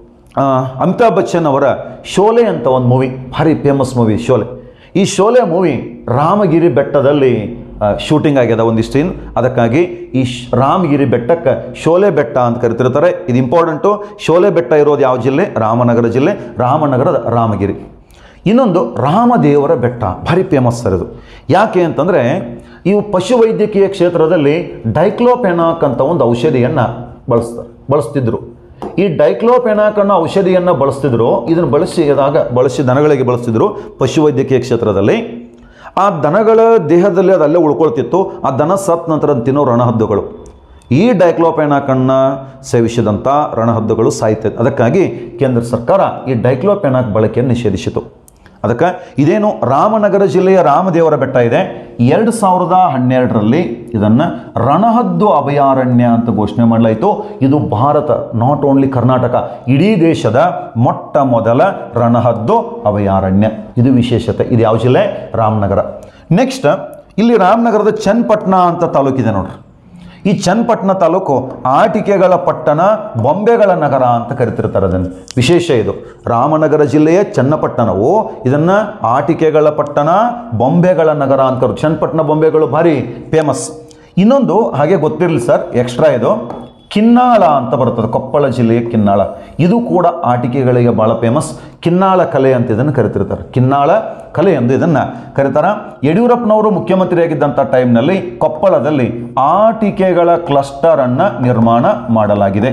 ಅಮಿತಾಬ್ ಬಚ್ಚನ್ ಅವರ ಶೋಲೆ ಅಂತ ಒಂದು ಮೂವಿ, ಭಾರಿ ಫೇಮಸ್ ಮೂವಿ ಶೋಲೆ. ಈ ಶೋಲೆ ಮೂವಿ ರಾಮಗಿರಿ ಬೆಟ್ಟದಲ್ಲಿ ಶೂಟಿಂಗ್ ಆಗ್ಯದ ಒಂದಿಷ್ಟು ಇನ್. ಅದಕ್ಕಾಗಿ ಈ ರಾಮಗಿರಿ ಬೆಟ್ಟಕ್ಕೆ ಶೋಲೆ ಬೆಟ್ಟ ಅಂತ ಕರಿತಿರ್ತಾರೆ. ಇದು ಇಂಪಾರ್ಟೆಂಟು. ಶೋಲೆ ಬೆಟ್ಟ ಇರೋದು ಯಾವ ಜಿಲ್ಲೆ? ರಾಮನಗರ ಜಿಲ್ಲೆ. ರಾಮನಗರದ ರಾಮಗಿರಿ. ಇನ್ನೊಂದು ರಾಮದೇವರ ಬೆಟ್ಟ, ಭಾರಿ ಫೇಮಸ್ ಸರ್ ಇದು. ಯಾಕೆ ಅಂತಂದರೆ, ಇವು ಪಶುವೈದ್ಯಕೀಯ ಕ್ಷೇತ್ರದಲ್ಲಿ ಡೈಕ್ಲೋಫೆನಾಕ್ ಅಂತ ಒಂದು ಔಷಧಿಯನ್ನು ಬಳಸ್ತಾರೆ ಬಳಸ್ತಿದ್ರು. ಈ ಡೈಕ್ಲೋಫೆನಾಕ್ ಅನ್ನೋ ಔಷಧಿಯನ್ನು ಬಳಸ್ತಿದ್ರು. ಇದನ್ನು ಬಳಸಿದಾಗ ಬಳಸಿ ದನಗಳಿಗೆ ಬಳಸ್ತಿದ್ರು ಪಶುವೈದ್ಯಕೀಯ ಕ್ಷೇತ್ರದಲ್ಲಿ. ಆ ದನಗಳ ದೇಹದಲ್ಲಿ ಅದಲ್ಲೇ ಉಳ್ಕೊಳ್ತಿತ್ತು. ಆ ದನ ಸತ್ ನಂತರ ತಿನ್ನೋ ರಣಹದ್ದುಗಳು. ಈ ಡೈಕ್ಲೋಫೆನಾಕನ್ನು ಸೇವಿಸಿದಂಥ ರಣಹದ್ದುಗಳು ಸಾಯ್ತದೆ. ಅದಕ್ಕಾಗಿ ಕೇಂದ್ರ ಸರ್ಕಾರ ಈ ಡೈಕ್ಲೋಫೆನಾಕ್ ಬಳಕೆಯನ್ನು ನಿಷೇಧಿಸಿತು. ಅದಕ್ಕೆ ಇದೇನು ರಾಮನಗರ ಜಿಲ್ಲೆಯ ರಾಮದೇವರ ಬೆಟ್ಟ ಇದೆ, ಎರಡು ಸಾವಿರದ ಹನ್ನೆರಡರಲ್ಲಿ ಇದನ್ನು ರಣಹದ್ದು ಅಭಯಾರಣ್ಯ ಅಂತ ಘೋಷಣೆ ಮಾಡಲಾಯಿತು. ಇದು ಭಾರತ, ನಾಟ್ ಓನ್ಲಿ ಕರ್ನಾಟಕ, ಇಡೀ ದೇಶದ ಮೊಟ್ಟ ಮೊದಲ ರಣಹದ್ದು ಅಭಯಾರಣ್ಯ. ಇದು ವಿಶೇಷತೆ. ಇದು ಯಾವ ಜಿಲ್ಲೆ? ರಾಮನಗರ. ನೆಕ್ಸ್ಟ್ ಇಲ್ಲಿ ರಾಮನಗರದ ಚನ್ನಪಟ್ಟಣ ಅಂತ ತಾಲೂಕಿದೆ ನೋಡ್ರಿ. ಈ ಚನ್ನಪಟ್ಟಣ ತಾಲೂಕು ಆಟಿಕೆಗಳ ಪಟ್ಟಣ, ಬೊಂಬೆಗಳ ನಗರ ಅಂತ ಕರಿತಿರ್ತಾರೆ. ಅದನ್ನು ವಿಶೇಷ ಇದು. ರಾಮನಗರ ಜಿಲ್ಲೆಯ ಚನ್ನಪಟ್ಟಣವು ಇದನ್ನು ಆಟಿಕೆಗಳ ಪಟ್ಟಣ, ಬೊಂಬೆಗಳ ನಗರ ಅಂತ ಕರು. ಚನ್ನಪಟ್ಟಣ ಬೊಂಬೆಗಳು ಭಾರಿ ಫೇಮಸ್. ಇನ್ನೊಂದು ಹಾಗೆ ಗೊತ್ತಿರಲಿ ಸರ್, ಎಕ್ಸ್ಟ್ರಾ ಇದು ಕಿನ್ನಾಳ ಅಂತ ಬರ್ತದೆ, ಕೊಪ್ಪಳ ಜಿಲ್ಲೆಯ ಕಿನ್ನಾಳ. ಇದು ಕೂಡ ಆಟಿಕೆಗಳಿಗೆ ಭಾಳ ಫೇಮಸ್. ಕಿನ್ನಾಳ ಕಲೆ ಅಂತ ಇದನ್ನು ಕರಿತಿರ್ತಾರೆ. ಕಿನ್ನಾಳ ಕಲೆ ಎಂದು ಇದನ್ನು ಕರೀತಾರೆ. ಯಡಿಯೂರಪ್ಪನವರು ಮುಖ್ಯಮಂತ್ರಿಯಾಗಿದ್ದಂಥ ಟೈಮ್ನಲ್ಲಿ ಕೊಪ್ಪಳದಲ್ಲಿ ಆಟಿಕೆಗಳ ಕ್ಲಸ್ಟರನ್ನು ನಿರ್ಮಾಣ ಮಾಡಲಾಗಿದೆ.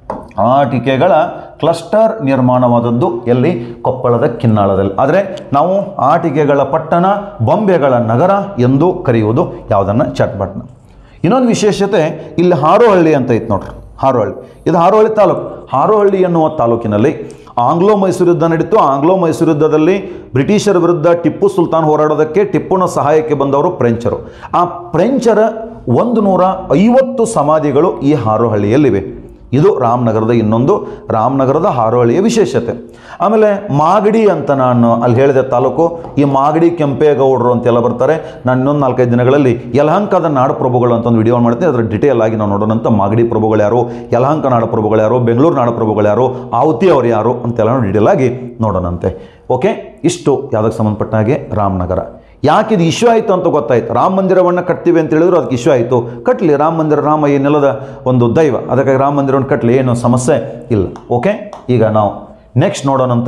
ಆಟಿಕೆಗಳ ಕ್ಲಸ್ಟರ್ ನಿರ್ಮಾಣವಾದದ್ದು ಎಲ್ಲಿ? ಕೊಪ್ಪಳದ ಕಿನ್ನಾಳದಲ್ಲಿ. ಆದರೆ ನಾವು ಆಟಿಕೆಗಳ ಪಟ್ಟಣ, ಬೊಂಬೆಗಳ ನಗರ ಎಂದು ಕರೆಯುವುದು ಯಾವುದನ್ನು? ಚನ್ನಪಟ್ಟಣ. ಇನ್ನೊಂದು ವಿಶೇಷತೆ ಇಲ್ಲಿ ಹಾರೋಹಳ್ಳಿ ಅಂತ ಇತ್ತು ನೋಡ್ರಿ. ಹಾರೋಹಳ್ಳಿ ಇದು ಹಾರೋಹಳ್ಳಿ ತಾಲೂಕು. ಹಾರೋಹಳ್ಳಿ ಎನ್ನುವ ತಾಲೂಕಿನಲ್ಲಿ ಆಂಗ್ಲೋ ಮೈಸೂರು ಯುದ್ಧ ನಡೀತು. ಆಂಗ್ಲೋ ಮೈಸೂರು ಯುದ್ಧದಲ್ಲಿ ಬ್ರಿಟಿಷರ ವಿರುದ್ಧ ಟಿಪ್ಪು ಸುಲ್ತಾನ್ ಹೋರಾಡೋದಕ್ಕೆ ಟಿಪ್ಪುನ ಸಹಾಯಕ್ಕೆ ಬಂದವರು ಫ್ರೆಂಚರು. ಆ ಫ್ರೆಂಚರ ಒಂದು ನೂರ ಐವತ್ತು ಸಮಾಧಿಗಳು ಈ ಹಾರೋಹಳ್ಳಿಯಲ್ಲಿವೆ. ಇದು ರಾಮನಗರದ ಇನ್ನೊಂದು ರಾಮನಗರದ ಹಾರೋಹಳ್ಳಿಯ ವಿಶೇಷತೆ. ಆಮೇಲೆ ಮಾಗಡಿ ಅಂತ ನಾನು ಅಲ್ಲಿ ಹೇಳಿದೆ ತಾಲೂಕು. ಈ ಮಾಗಡಿ ಕೆಂಪೇಗೌಡರು ಅಂತೆಲ್ಲ ಬರ್ತಾರೆ. ನಾನು ಇನ್ನೊಂದು ನಾಲ್ಕೈದು ದಿನಗಳಲ್ಲಿ ಯಲಹಂಕದ ನಾಡು ಪ್ರಭುಗಳು ಅಂತ ಒಂದು ವಿಡಿಯೋ ಮಾಡ್ತೀನಿ. ಅದರ ಡಿಟೇಲ್ ಆಗಿ ನಾವು ನೋಡೋಣಂತ. ಮಾಗಡಿ ಪ್ರಭುಗಳು ಯಾರು, ಯಲಹಂಕ ನಾಡು ಪ್ರಭುಗಳು ಯಾರು, ಬೆಂಗಳೂರು ನಾಡು ಪ್ರಭುಗಳು ಯಾರು, ಆವತಿ ಅವರು ಯಾರು ಅಂತೆಲ್ಲ ಡಿಟೇಲ್ ಆಗಿ ನೋಡೋಣಂತೆ. ಓಕೆ, ಇಷ್ಟು ಯಾವುದಕ್ಕೆ ಸಂಬಂಧಪಟ್ಟ ಹಾಗೆ ರಾಮನಗರ. ಯಾಕೆ ಇದು ಇಶ್ಯೂ ಆಯಿತು ಅಂತ ಗೊತ್ತಾಯ್ತು. ರಾಮ ಮಂದಿರವನ್ನು ಕಟ್ತೀವಿ ಅಂತ ಹೇಳಿದ್ರು, ಅದಕ್ಕೆ ಇಶ್ಯೂ ಆಯಿತು. ಕಟ್ಟಲಿ ರಾಮ ಮಂದಿರ, ರಾಮ ಈ ನೆಲದ ಒಂದು ದೈವ, ಅದಕ್ಕಾಗಿ ರಾಮ ಮಂದಿರವನ್ನು ಕಟ್ಟಲಿ, ಏನೋ ಸಮಸ್ಯೆ ಇಲ್ಲ. ಓಕೆ, ಈಗ ನಾವು ನೆಕ್ಸ್ಟ್ ನೋಡೋಣಂತ.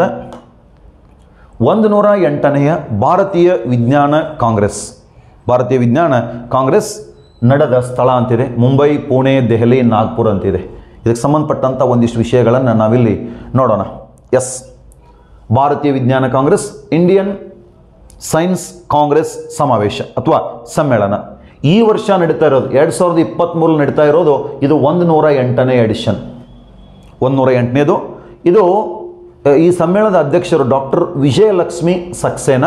ಒಂದು ನೂರ ಎಂಟನೆಯ ಭಾರತೀಯ ವಿಜ್ಞಾನ ಕಾಂಗ್ರೆಸ್ ಭಾರತೀಯ ವಿಜ್ಞಾನ ಕಾಂಗ್ರೆಸ್ ನಡೆದ ಸ್ಥಳ ಅಂತಿದೆ. ಮುಂಬೈ, ಪುಣೆ, ದೆಹಲಿ, ನಾಗ್ಪುರ್ ಅಂತಿದೆ. ಇದಕ್ಕೆ ಸಂಬಂಧಪಟ್ಟಂಥ ಒಂದಿಷ್ಟು ವಿಷಯಗಳನ್ನು ನಾವಿಲ್ಲಿ ನೋಡೋಣ. ಎಸ್, ಭಾರತೀಯ ವಿಜ್ಞಾನ ಕಾಂಗ್ರೆಸ್, ಇಂಡಿಯನ್ ಸೈನ್ಸ್ ಕಾಂಗ್ರೆಸ್ ಸಮಾವೇಶ ಅಥವಾ ಸಮ್ಮೇಳನ ಈ ವರ್ಷ ನಡೀತಾ ಇರೋದು ಎರಡು ಸಾವಿರದ ಇಪ್ಪತ್ತ್ಮೂರಲ್ಲಿ ನಡೀತಾ ಇರೋದು. ಇದು ಒಂದು ನೂರ ಎಂಟನೇ ಎಡಿಷನ್, ಒಂದು ನೂರ ಎಂಟನೇದು. ಇದು ಈ ಸಮ್ಮೇಳನದ ಅಧ್ಯಕ್ಷರು ಡಾಕ್ಟರ್ ವಿಜಯಲಕ್ಷ್ಮಿ ಸಕ್ಸೇನಾ.